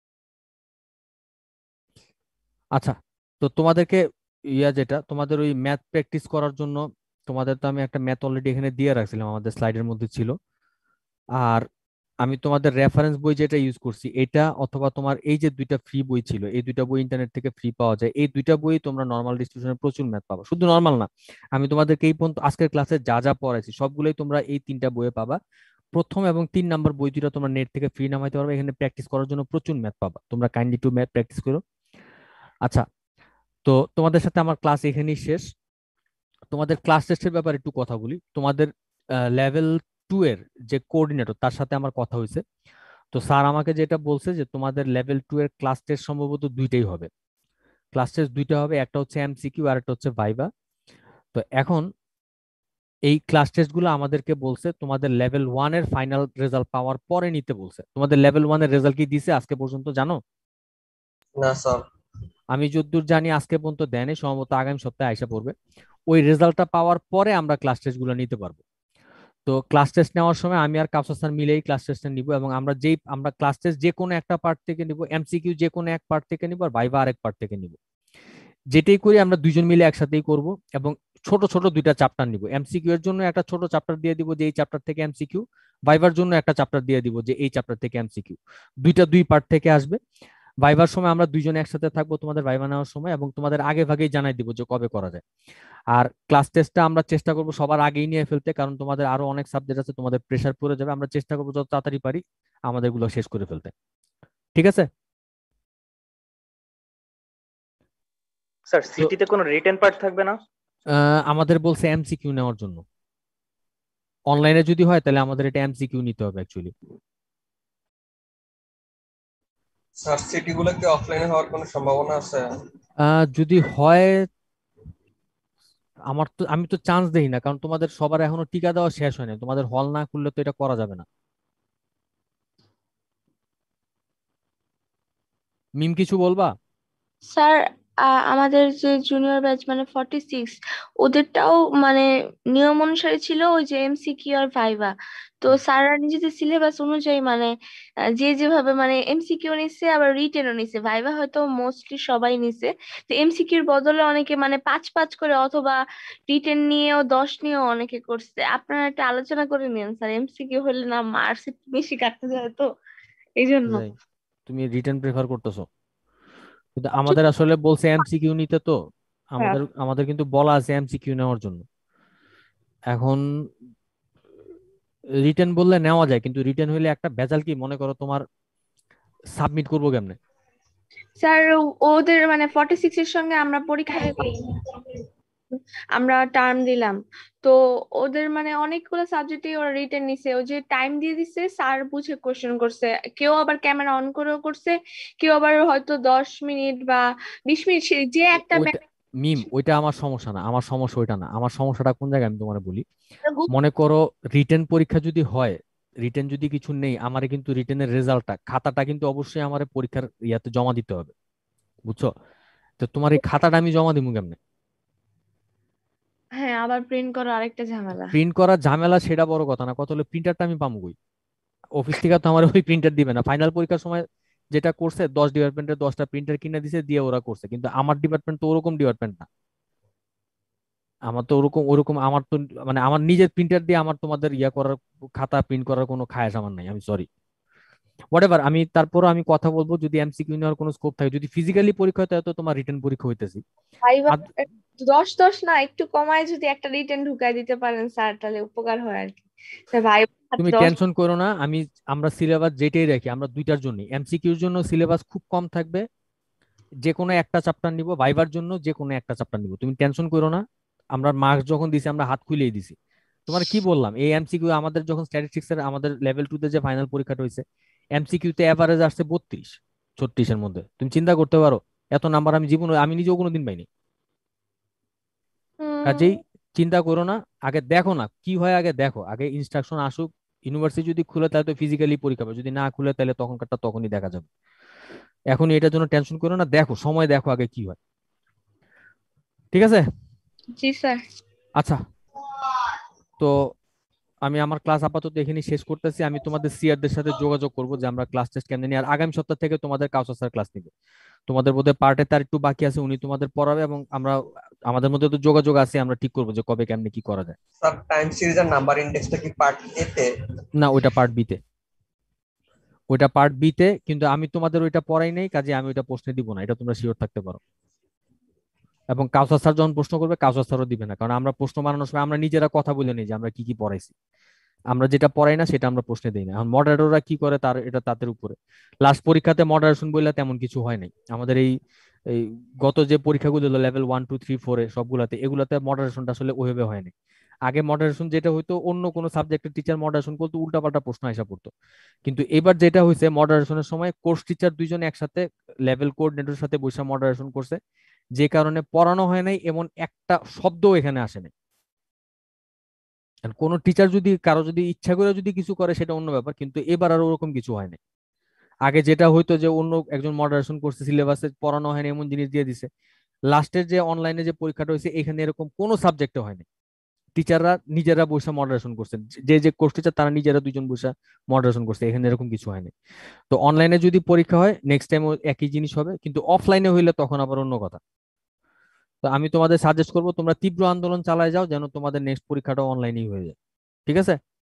আচ্ছা। তো তোমাদেরকে ইয়া যেটা তোমাদের ওই ম্যাথ প্র্যাকটিস করার জন্য, তোমাদের তো আমি একটা ম্যাথ অলরেডি এখানে দিয়ে রাখছিলাম, আমাদের স্লাইডের মধ্যে ছিল। আর আমি তোমাদের রেফারেন্স বই যেটা ইউজ করছি এটা, অথবা তোমার এই যে দুইটা ফ্রি বই ছিল, এই দুইটা বই ইন্টারনেট থেকে ফ্রি পাওয়া যায়, এই দুইটা বই তোমরা নর্মাল ডিস্ট্রিবিউশনে প্রচুর ম্যাথ পাবা। শুধু নর্মাল না, আমি তোমাদেরকে এই পর্যন্ত আজকের ক্লাসে যা যা পড়াইছি সবগুলোই তোমরা এই তিনটা বইয়ে পাবা। প্রথম এবং তিন নাম্বার বই দুটো তোমরা নেট থেকে ফ্রি নামাইতে পারবে, এখানে প্র্যাকটিস করার জন্য প্রচুর ম্যাথ পাবা, তোমরা কাইন্ডলি টু ম্যাথ প্র্যাকটিস করো। আচ্ছা, তো তোমাদের সাথে আমার ক্লাস এখানেই শেষ। তোমাদের ক্লাস টেস্টের ব্যাপারে একটু কথা বলি। তোমাদের লেভেল টু এর যে কোঅর্ডিনেটর, তার সাথে আমার কথা হয়েছে। তো স্যার আমাকে যেটা বলছে যে তোমাদের লেভেল টু এর ক্লাস টেস্ট সম্ভবত দুইটাই হবে, ক্লাস টেস্ট দুইটা হবে, একটা হচ্ছে এমসিকিউ আর একটা হচ্ছে ভাইবা। তো এখন এই ক্লাস টেস্ট গুলো আমাদেরকে বলছে তোমাদের লেভেল ওয়ান এর ফাইনাল রেজাল্ট পাওয়ার পরে নিতে বলছে। তোমাদের লেভেল ওয়ান এর রেজাল্ট কি দিছে আজকে পর্যন্ত জানো? না স্যার। আমি যতদূর জানি আজকে পর্যন্ত দেয়নি, সম্ভবত আগামী সপ্তাহে আইসা পড়বে। ওই রেজাল্টটা পাওয়ার পরে আমরা ক্লাস টেস্ট গুলো নিতে পারবো। তো ক্লাস টেস্ট নেওয়ার সময় আমি আর কাফসার স্যার মিলেই ক্লাস টেস্টটা নিব, এবং আমরা যেই আমরা ক্লাস টেস্ট যে কোনো একটা পার্ট থেকে নিব, এমসিকিউ যে কোনো এক পার্ট থেকে নিব, আর ভাইভা আরেক পার্ট থেকে নিব। যেটাই করি আমরা দুইজন মিলে একসাথেই করব, এবং ছোট ছোট দুইটা চ্যাপ্টার নিব। এমসিকিউ এর জন্য একটা ছোট চ্যাপ্টার দিয়ে দিব যে এই চ্যাপ্টার থেকে এমসিকিউ, ভাইভার জন্য একটা চ্যাপ্টার দিয়ে দিব যে এই চ্যাপ্টার থেকে এমসিকিউ। দুইটা দুই পার্ট থেকে আসবে। ভাইভার সময় আমরা দুইজনে একসাথে থাকবো তোমাদের ভাইভা নেওয়ার সময়, এবং তোমাদের আগে ভাগেই জানাই দিব যে কবে করা যায়। আর ক্লাস টেস্টটা আমরা চেষ্টা করবো সবার আগেই নিয়ে ফেলতে, কারণ তোমাদের আরো অনেক সাবজেক্ট আছে, তোমাদের প্রেশার পড়ে যাবে। আমরা চেষ্টা করবো যত তাড়াতাড়ি পারি আমাদের গুলো শেষ করে ফেলতে। ঠিক আছে? স্যার সিটিতে কোনো রিটেন পার্ট থাকবে না? আহ, আমাদের বলছে এমসিকিউ নেওয়ার জন্য। অনলাইনে যদি হয় তাহলে আমাদের এটা এমসিকিউ নিতে হবে অ্যাকচুয়ালি। স্যার সিটি গুলো কি অফলাইনে হওয়ার কোনো সম্ভাবনা আছে? যদি হয়, আমার তো আমি তো চান্স দেই না, কারণ তোমাদের সবার এখনো টিকা দেওয়া শেষ হয়নি, তোমাদের হল না খুললে তো এটা করা যাবে না। মিম কিছু বলবা? স্যার আ- আমাদের যে জুনিয়র ব্যাচ মানে ফর্টি সিক্স, ওদেরটাও মানে নিয়ম অনুসারে ছিল ওই যে এমসিকিউ আর ভাইভা। তো স্যাররা নিজেদের সিলেবাস অনুযায়ী মানে আহ, যে যেভাবে মানে এমসিকিউ নিছে আবার রিটেনও নিছে, ভাইভা হয়তো মোস্টলি সবাই নিছে। তো এমসিকিউর বদলে অনেকে মানে পাঁচ পাঁচ করে অথবা রিটেন নিয়েও দশ নিয়েও অনেকে করছে। আপনারা একটা আলোচনা করে নিন স্যার, এমসিকিউ হলে না মার্কস একটু বেশি কাটতে যায় তো এই জন্য। যাই, তুমি রিটার্ন প্রেফার করতেছো, কিন্তু আমাদের আসলে বলছে এমসিকিউ নিতে। তো হ্যাঁ। আমাদের আমাদের কিন্তু বলা আছে এমসিকিউ নেওয়ার জন্য। এখন রিটার্ন বললে নেওয়া যায়, কিন্তু রিটার্ন হইলে একটা ভেজাল কি, মনে করো তোমার সাবমিট করবো কেমনে? স্যার ওদের মানে ফর্টি সিক্স এর সঙ্গে আমরা পরীক্ষা দিতে আমরা টার্ম দিলাম। তো ওদের মানে অনেকগুলো সাবজেক্টে ওরা রিটেন নিছে, ও যে টাইম দিয়ে দিছে স্যার বুঝে কোশ্চেন করছে। কেউ আবার ক্যামেরা অন করেও করছে, কেউ আবার হয়তো দশ মিনিট বা বিশ মিনিট সে- যে একটা ওইটা মিম, ওইটা আমার সমস্যা না, আমার সমস্যা ওইটা না। আমার সমস্যাটা কোন জায়গায় আমি তোমার বলি। ব্যাপার। মনে করো রিটেন পরীক্ষা যদি হয়, রিটেন যদি কিছু নেই, আমারে কিন্তু রিটেনের রেজাল্টটা, খাতাটা কিন্তু অবশ্যই আমার পরীক্ষার ইয়াতে জমা দিতে হবে, বুঝছো? তো তোমার এই খাতাটা আমি জমা দিব কেমনে? হ্যাঁ, আবার প্রিন্ট করা আরেকটা ঝামেলা। প্রিন্ট করার ঝামেলা সেটা বড় কথা না, কত হলো প্রিন্টারটা আমি পাবো কই? অফিস থেকে তো আমার ওই প্রিন্টার দিবে না। ফাইনাল পরীক্ষার সময় যেটা করছে, দশ ডিপার্টমেন্টের দশটা প্রিন্টার কিনে দিছে, দিয়ে ওরা করছে, কিন্তু আমার ডিপার্টমেন্ট তো ওরকম ডিপার্টমেন্ট না। আমার তো ওরকম ওরকম আমার তো মানে আমার নিজের প্রিন্টার দিয়ে আমার তোমাদের ইয়া করার, খাতা প্রিন্ট করার কোনো খায়াস আমার নাই, আমি সরি। হোয়াটএভার, আমি তারপরও আমি কথা বলবো, যদি এমসিকিউ নেওয়ার কোনো স্কোপ থাকে, যদি ফিজিক্যালি পরীক্ষা হয় তাহলে তো তোমার রিটেন পরীক্ষা হইতেছি। ভাইবা আদ- দশ দশ না, একটু কমায় যদি একটা রিটেন ঢুকাই দিতে পারেন স্যার, তাহলে উপকার হয় আর কি। ভাই তুমি দশ। টেনশন করো না, আমি আমরা সিলেবাস যেটাই রাখি, আমরা দুইটার জন্য, এমসিকিউর জন্য সিলেবাস খুব কম থাকবে, যে কোনো একটা চ্যাপ্টার নিব, ভাইবার জন্য যে কোনো একটা চ্যাপ্টার নিব, তুমি টেনশন করো না। আমরা মার্কস যখন দিছি আমরা হাত খুলেই দিছি। তোমার কি বললাম, এই এমসিকিউ আমাদের যখন স্ট্যাটিস্টিক্স এর আমাদের লেভেল টু তে যে ফাইনাল পরীক্ষাটা হয়েছে, এমসিকিউ তে এভারেজ আসছে বত্রিশ ছত্রিশের মধ্যে, তুমি চিন্তা করতে পারো। এত নাম্বার আমি জীবনে আমি নিজেও কোনোদিন পাইনি। হুম। কাজেই চিন্তা করো না, আগে দেখো না কি হয়, আগে দেখো, আগে ইনস্ট্রাকশন আসুক। ইউনিভার্সিটি যদি খুলে তাহলে তো ফিজিক্যালি পরীক্ষা হবে, যদি না খুলে তাহলে তখনকারটা তখনই দেখা যাবে। এখনই এটার জন্য টেনশন করো না, দেখো সময় দেখো আগে কি হয়। ঠিক আছে? জি স্যার। আচ্ছা, তো আমি আমার ক্লাস আপাতত এখানে শেষ করতেছি। আমি তোমাদের সিআরদের সাথে যোগাযোগ করবো যে আমরা ক্লাস টেস্ট কেমনে নিই, আর আগামী সপ্তাহ থেকে তোমাদের কাউসার স্যার ক্লাস নিবে। তোমাদের বোধহয় পার্টে তার একটু বাকি আছে, উনি তোমাদের পড়াবে, এবং আমরা আমাদের মধ্যে তো যোগাযোগ আছে, আমরা ঠিক করবো যে কবে কেমনে কি করা যায়। স্যার টাইম সিরিজের নাম্বার ইন্ডেক্সটা কি পার্ট এ তে? না, ওইটা পার্ট বিতে, ওইটা পার্ট বিতে, কিন্তু আমি তোমাদের ওইটা পড়াই নাই, কাজে আমি ওইটা প্রশ্নে দিব না, এটা তোমরা শিওর থাকতে পারো। এবং কাউসার স্যার যখন প্রশ্ন করবে, কাউসার স্যারও দিবে না, কারণ আমরা প্রশ্ন বানানোর সময় আমরা নিজেরা কথা বলে নিই যে আমরা কি কি পড়াইছি। আমরা যেটা পড়াই না সেটা আমরা প্রশ্নে দিই না। এখন মডারেটররা কি করে তার এটা তাদের উপরে। লাস্ট পরীক্ষাতে মডারেশন বললে তেমন কিছু হয় নাই আমাদের এই এই গত যে পরীক্ষাগুলো হলো লেভেল ওয়ান টু থ্রি ফোরে সবগুলাতে, এগুলাতে মডারেশনটা আসলে ওইভাবে হয়নি। আগে মডারেশন যেটা হইতো, অন্য কোনো সাবজেক্টের টিচার মডারেশন করতো, উল্টাপাল্টা প্রশ্ন আসা পড়তো। কিন্তু এবার যেটা হয়েছে, মডারেশনের সময় কোর্স টিচার দুইজন একসাথে লেভেল কোঅর্ডিনেটরের সাথে বসে মডারেশন করছে, যে কারণে পড়ানো হয় নাই এমন একটা শব্দ এখানে আসে নাই। আর কোনো টিচার যদি কারো যদি ইচ্ছা করে যদি কিছু করে সেটা অন্য ব্যাপার, কিন্তু এবার আর ওরকম কিছু হয় না। আগে যেটা হইতো যে অন্য একজন মডারেশন করছে, সিলেবাসে পড়ানো হয়নি এমন জিনিস দিয়ে দিছে। লাস্টের যে অনলাইনে যে পরীক্ষাটা হয়েছে এখানে এরকম কোনো সাবজেক্টে হয়নি। টিচাররা নিজেরা বসে মডারেশন করছেন, যে যে কোর্স টিচার তারা নিজেরা দুজন বসে মডারেশন করছে, এখানে এরকম কিছু হয়নি। তো অনলাইনে যদি পরীক্ষা হয় নেক্সট টাইম একই জিনিস হবে, কিন্তু অফলাইনে হইলে তখন আবার অন্য কথা। তো আমি তোমাদের সাজেস্ট করবো তোমরা তীব্র আন্দোলন চালায় যাও, যেন তোমাদের নেক্সট পরীক্ষাটা অনলাইনেই হয়ে যায়। ঠিক আছে?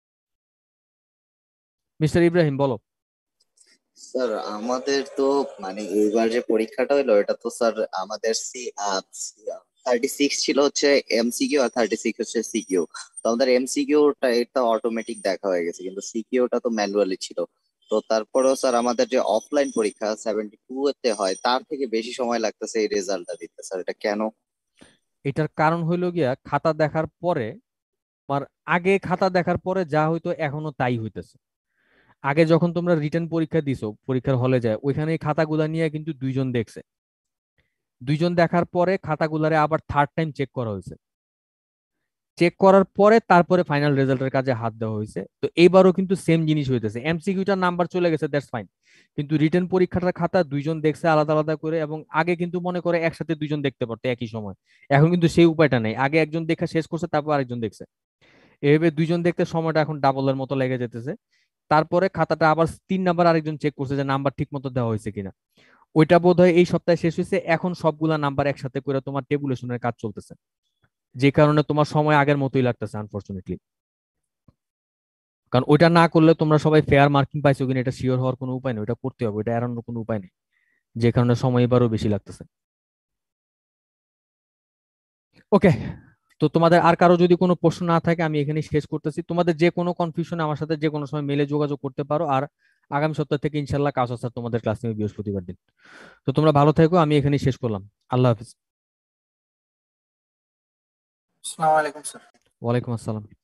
মিস্টার ইব্রাহিম বলো। স্যার আমাদের তো মানে এইবার যে পরীক্ষাটা হলো এটা তো স্যার আমাদের সি থার্টি সিক্স ছিল হচ্ছে এমসিকিউ আর থার্টি সিক্স হচ্ছে সিকিউ। তো আমাদের এমসিকিউটা এটা অটোমেটিক দেখা হয়ে গেছে, কিন্তু সিকিউটা তো ম্যানুয়ালি ছিল। তো তারপরেও স্যার আমাদের যে অফলাইন পরীক্ষা সেভেন্টি টু এতে হয় তার থেকে বেশি সময় লাগতেছে এই রেজাল্টটা দিতে, স্যার এটা কেন? এটার কারণ হইলো গিয়া খাতা দেখার পরে, তোমার আগে খাতা দেখার পরে যা হইতো এখনো তাই হইতেছে। আগে যখন তোমরা রিটেন পরীক্ষা দিছো, পরীক্ষার হলে যায়, ওইখানে এই খাতাগুলা নিয়ে কিন্তু দুইজন দেখছে। দুইজন দেখার পরে খাতাগুলারে আবার থার্ড টাইম চেক করা হয়েছে। চেক করার পরে তারপরে ফাইনাল রেজাল্টের কাজে হাত দেওয়া হয়েছে। তো এইবারও কিন্তু সেম জিনিস হইতেছে, এমসিকিউটার নাম্বার চলে গেছে, দ্যাটস ফাইন, কিন্তু রিটেন পরীক্ষাটার খাতা দুইজন দেখছে আলাদা আলাদা করে। এবং আগে কিন্তু মনে করে একসাথে দুইজন দেখতে পারতো একই সময়, এখন কিন্তু সেই উপায়টা নেই। আগে একজন দেখা শেষ করছে, তারপর আরেকজন দেখছে, এভাবে দুইজন দেখতে সময়টা এখন ডাবলের মতো লেগে যেতেছে। তারপরে খাতাটা আবার তিন নাম্বার আরেকজন চেক করছে যে নাম্বার ঠিক মতো দেওয়া হয়েছে কিনা। ওইটা বোধ হয় এই সপ্তাহে শেষ হয়েছে, এখন সবগুলা নাম্বার একসাথে করে তোমার টেবুলেশনের কাজ চলতেছে, যে কারণে তোমার সময় আগের মতোই লাগতেছে আনফরচুনেটলি। কারণ ওইটা না করলে তোমরা সবাই ফেয়ার মার্কিং পাইছো কিনা এটা শিওর হওয়ার কোনো উপায় নেই, ওইটা করতে হবে, ওইটা এড়ানোর কোনো উপায় নেই, যে কারণে সময় এবারও বেশি লাগতেছে। ওকে, তো তোমাদের আর কারো যদি কোনো প্রশ্ন না থাকে আমি এখানে শেষ করতেছি। তোমাদের যে কোনো কনফিউশন আমার সাথে যে কোনো সময় মেলে যোগাযোগ করতে পারো। আর আগামী সপ্তাহ থেকে ইনশাল্লাহ কাজ স্যার তোমাদের ক্লাস নেবে বৃহস্পতিবার দিন। তো তোমরা ভালো থেকো, আমি এখানে শেষ করলাম। আল্লাহ হাফিজ। আসসালামু আলাইকুম স্যার। ওয়ালাইকুম আসসালাম।